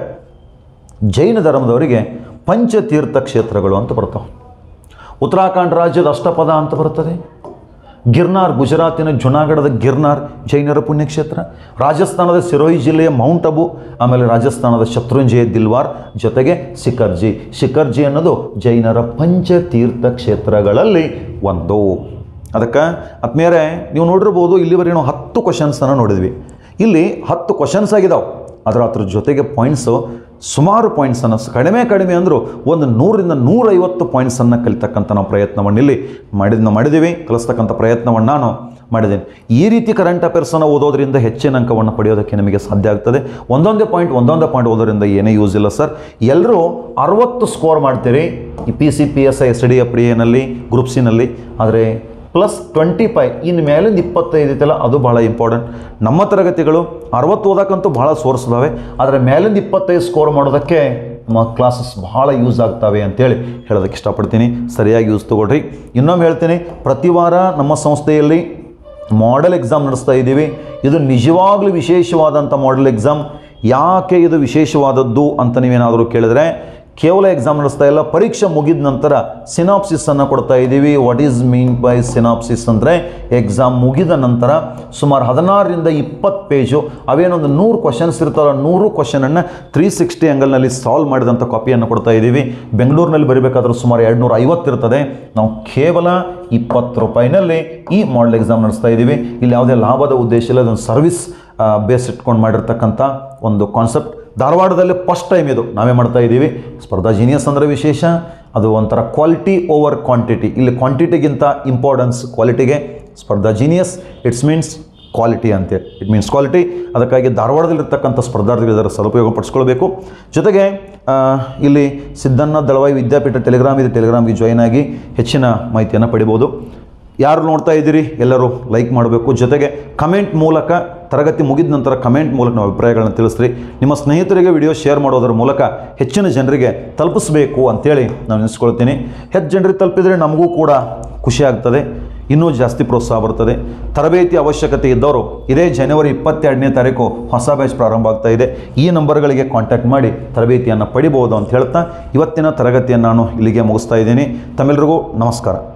ಜೈನ ಧರ್ಮದವರಿಗೆ ಪಂಚತೀರ್ಥ ಕ್ಷೇತ್ರಗಳು ಅಂತ ಬರ್ತಾವೆ. ಉತ್ತರಾಖಂಡ್ ರಾಜ್ಯದ ಅಷ್ಟಪದ ಅಂತ ಬರ್ತದೆ. ಗಿರ್ನಾರ್, ಗುಜರಾತಿನ ಜುನಾಗಢದ ಗಿರ್ನಾರ್ ಜೈನರ ಪುಣ್ಯಕ್ಷೇತ್ರ. ರಾಜಸ್ಥಾನದ ಸಿರೋಹಿ ಜಿಲ್ಲೆಯ ಮೌಂಟ್ ಅಬು, ಆಮೇಲೆ ರಾಜಸ್ಥಾನದ ಶತ್ರುಂಜಯ ದಿಲ್ವಾರ್, ಜೊತೆಗೆ ಶಿಖರ್ಜಿ. ಶಿಖರ್ಜಿ ಅನ್ನೋದು ಜೈನರ ಪಂಚತೀರ್ಥ ಕ್ಷೇತ್ರಗಳಲ್ಲಿ ಒಂದು. ಅದಕ್ಕೆ ಆತ್ಮೀಯರೇ, ನೀವು ನೋಡಿರ್ಬೋದು, ಇಲ್ಲಿವರೆಗೆ ನಾವು ಹತ್ತು ಕ್ವಶನ್ಸನ್ನು ನೋಡಿದ್ವಿ. ಇಲ್ಲಿ ಹತ್ತು ಕ್ವಶನ್ಸ್ ಆಗಿದ್ದಾವೆ. ಅದರ ಅದ್ರ ಜೊತೆಗೆ ಪಾಯಿಂಟ್ಸು ಸುಮಾರು ಪಾಯಿಂಟ್ಸನ್ನು, ಕಡಿಮೆ ಕಡಿಮೆ ಅಂದರೂ ಒಂದು ನೂರಿಂದ ನೂರೈವತ್ತು ಪಾಯಿಂಟ್ಸನ್ನು ಕಲಿತಕ್ಕಂಥ ನಾವು ಪ್ರಯತ್ನವನ್ನು ಇಲ್ಲಿ ಮಾಡಿದ ಮಾಡಿದ್ದೀವಿ ಕಲಿಸ್ತಕ್ಕಂಥ ಪ್ರಯತ್ನವನ್ನು ನಾನು ಮಾಡಿದ್ದೀನಿ. ಈ ರೀತಿ ಕರೆಂಟ್ ಅಫೇರ್ಸನ್ನು ಓದೋದ್ರಿಂದ ಹೆಚ್ಚಿನ ಅಂಕವನ್ನು ಪಡೆಯೋದಕ್ಕೆ ನಿಮಗೆ ಸಾಧ್ಯ ಆಗ್ತದೆ. ಒಂದೊಂದೇ ಪಾಯಿಂಟ್ ಒಂದೊಂದೇ ಪಾಯಿಂಟ್ ಓದೋದ್ರಿಂದ ಏನೇ ಯೂಸ್ ಇಲ್ಲ ಸರ್. ಎಲ್ಲರೂ ಅರವತ್ತು ಸ್ಕೋರ್ ಮಾಡ್ತೀರಿ ಈ P C P S I S D F D ಎನಲ್ಲಿ, ಗ್ರೂಪ್ ಸಿನಲ್ಲಿ. ಆದರೆ ಪ್ಲಸ್ ಟ್ವೆಂಟಿ ಫೈವ್ ಇನ್ನು ಮೇಲಿಂದ ಇಪ್ಪತ್ತೈದು ಐತಲ್ಲ, ಅದು ಭಾಳ ಇಂಪಾರ್ಟೆಂಟ್. ನಮ್ಮ ತರಗತಿಗಳು ಅರವತ್ತು ಓದಕ್ಕಂತೂ ಭಾಳ ಸೋರ್ಸ್ ಇದಾವೆ, ಆದರೆ ಮೇಲಿಂದ ಇಪ್ಪತ್ತೈದು ಸ್ಕೋರ್ ಮಾಡೋದಕ್ಕೆ ನಮ್ಮ ಕ್ಲಾಸಸ್ ಭಾಳ ಯೂಸ್ ಆಗ್ತವೆ ಅಂತೇಳಿ ಹೇಳೋದಕ್ಕೆ ಇಷ್ಟಪಡ್ತೀನಿ. ಸರಿಯಾಗಿ ಯೂಸ್ ತೊಗೊಳ್ರಿ. ಇನ್ನೊಮ್ಮೆ ಹೇಳ್ತೀನಿ, ಪ್ರತಿ ವಾರ ನಮ್ಮ ಸಂಸ್ಥೆಯಲ್ಲಿ ಮಾಡೆಲ್ ಎಕ್ಸಾಮ್ ನಡೆಸ್ತಾ ಇದ್ದೀವಿ. ಇದು ನಿಜವಾಗ್ಲೂ ವಿಶೇಷವಾದಂಥ ಮಾಡೆಲ್ ಎಕ್ಸಾಮ್. ಯಾಕೆ ಇದು ವಿಶೇಷವಾದದ್ದು ಅಂತ ನೀವೇನಾದರೂ ಕೇಳಿದ್ರೆ, ಕೇವಲ ಎಕ್ಸಾಮ್ ನಡೆಸ್ತಾ ಇಲ್ಲ, ಪರೀಕ್ಷೆ ಮುಗಿದ ನಂತರ ಸಿನಾಪ್ಸಿಸನ್ನು ಕೊಡ್ತಾ ಇದ್ದೀವಿ. What is mean by synopsis ಅಂದರೆ ಎಕ್ಸಾಮ್ ಮುಗಿದ ನಂತರ ಸುಮಾರು ಹದಿನಾರರಿಂದ ಇಪ್ಪತ್ತು ಪೇಜು ಅವೇನೊಂದು ನೂರು ಕ್ವಶನ್ಸ್ ಇರ್ತಾರೋ ನೂರು ಕ್ವಶನನ್ನು ತ್ರೀ ಸಿಕ್ಸ್ಟಿ ಆ್ಯಂಗಲ್ನಲ್ಲಿ ಸಾಲ್ವ್ ಮಾಡಿದಂಥ ಕಾಪಿಯನ್ನು ಕೊಡ್ತಾ ಇದ್ದೀವಿ. ಬೆಂಗಳೂರಿನಲ್ಲಿ ಬರೀಬೇಕಾದ್ರೂ ಸುಮಾರು ಎರಡು ನೂರ ಐವತ್ತು ಇರ್ತದೆ. ನಾವು ಕೇವಲ ಇಪ್ಪತ್ತು ರೂಪಾಯಿನಲ್ಲಿ ಈ ಮಾಡೆಲ್ ಎಕ್ಸಾಮ್ ನಡೆಸ್ತಾ ಇದ್ದೀವಿ. ಇಲ್ಲಿ ಯಾವುದೇ ಲಾಭದ ಉದ್ದೇಶ ಇಲ್ಲ, ಅದೊಂದು ಸರ್ವಿಸ್ ಬೇಸ್ ಇಟ್ಕೊಂಡು ಮಾಡಿರ್ತಕ್ಕಂಥ ಒಂದು ಕಾನ್ಸೆಪ್ಟ್. ಧಾರವಾಡದಲ್ಲಿ ಫಸ್ಟ್ ಟೈಮ್ ಇದು ನಾವೇ ಮಾಡ್ತಾ ಇದ್ದೀವಿ. ಸ್ಪರ್ಧಾ ಜೀನಿಯಸ್ ಅಂದರೆ ವಿಶೇಷ, ಅದು ಒಂಥರ ಕ್ವಾಲಿಟಿ ಓವರ್ ಕ್ವಾಂಟಿಟಿ. ಇಲ್ಲಿ ಕ್ವಾಂಟಿಟಿಗಿಂತ ಇಂಪಾರ್ಟೆನ್ಸ್ ಕ್ವಾಲಿಟಿಗೆ. Spardha genius it's means quality ಅಂತೇಳಿ, ಇಟ್ ಮೀನ್ಸ್ ಕ್ವಾಲಿಟಿ. ಅದಕ್ಕಾಗಿ ಧಾರವಾಡದಲ್ಲಿರ್ತಕ್ಕಂಥ ಸ್ಪರ್ಧಾರ್ಥಿಗಳು ಇದರ ಸದುಪಯೋಗ ಪಡಿಸ್ಕೊಳ್ಬೇಕು. ಜೊತೆಗೆ ಇಲ್ಲಿ ಸಿದ್ದಣ್ಣ ದಳವಾಯಿ ವಿದ್ಯಾಪೀಠ ಟೆಲಿಗ್ರಾಮ್ ಇದೆ, ಟೆಲಿಗ್ರಾಮ್ಗೆ ಜಾಯಿನ್ ಆಗಿ ಹೆಚ್ಚಿನ ಮಾಹಿತಿಯನ್ನು ಪಡಿಬೋದು. ಯಾರು ನೋಡ್ತಾ ಇದ್ದೀರಿ ಎಲ್ಲರೂ ಲೈಕ್ ಮಾಡಬೇಕು. ಜೊತೆಗೆ ಕಮೆಂಟ್ ಮೂಲಕ ತರಗತಿ ಮುಗಿದ ನಂತರ ಕಮೆಂಟ್ ಮೂಲಕ ನಾವು ಅಭಿಪ್ರಾಯಗಳನ್ನ ತಿಳಿಸ್ರಿ. ನಿಮ್ಮ ಸ್ನೇಹಿತರಿಗೆ ವಿಡಿಯೋ ಶೇರ್ ಮಾಡೋದರ ಮೂಲಕ ಹೆಚ್ಚಿನ ಜನರಿಗೆ ತಲುಪಿಸಬೇಕು ಅಂತೇಳಿ ನಾನು ನೆನೆಸ್ಕೊಳ್ತೀನಿ. ಹೆಚ್ಚು ಜನರಿಗೆ ತಲುಪಿದರೆ ನಮಗೂ ಕೂಡ ಖುಷಿ ಆಗ್ತದೆ, ಇನ್ನೂ ಜಾಸ್ತಿ ಪ್ರೋತ್ಸಾಹ ಬರ್ತದೆ. ತರಬೇತಿ ಅವಶ್ಯಕತೆ ಇದ್ದವರು ಇದೇ ಜನವರಿ ಇಪ್ಪತ್ತೆರಡನೇ ತಾರೀಕು ಹೊಸ ಬ್ಯಾಚ್ ಪ್ರಾರಂಭ ಆಗ್ತಾ ಇದೆ. ಈ ನಂಬರ್ಗಳಿಗೆ ಕಾಂಟ್ಯಾಕ್ಟ್ ಮಾಡಿ ತರಬೇತಿಯನ್ನು ಪಡಿಬೋದು ಅಂತ ಹೇಳ್ತಾ ಇವತ್ತಿನ ತರಗತಿಯನ್ನು ನಾನು ಇಲ್ಲಿಗೆ ಮುಗಿಸ್ತಾ ಇದ್ದೀನಿ. ತಮ್ಮೆಲ್ಲರಿಗೂ ನಮಸ್ಕಾರ.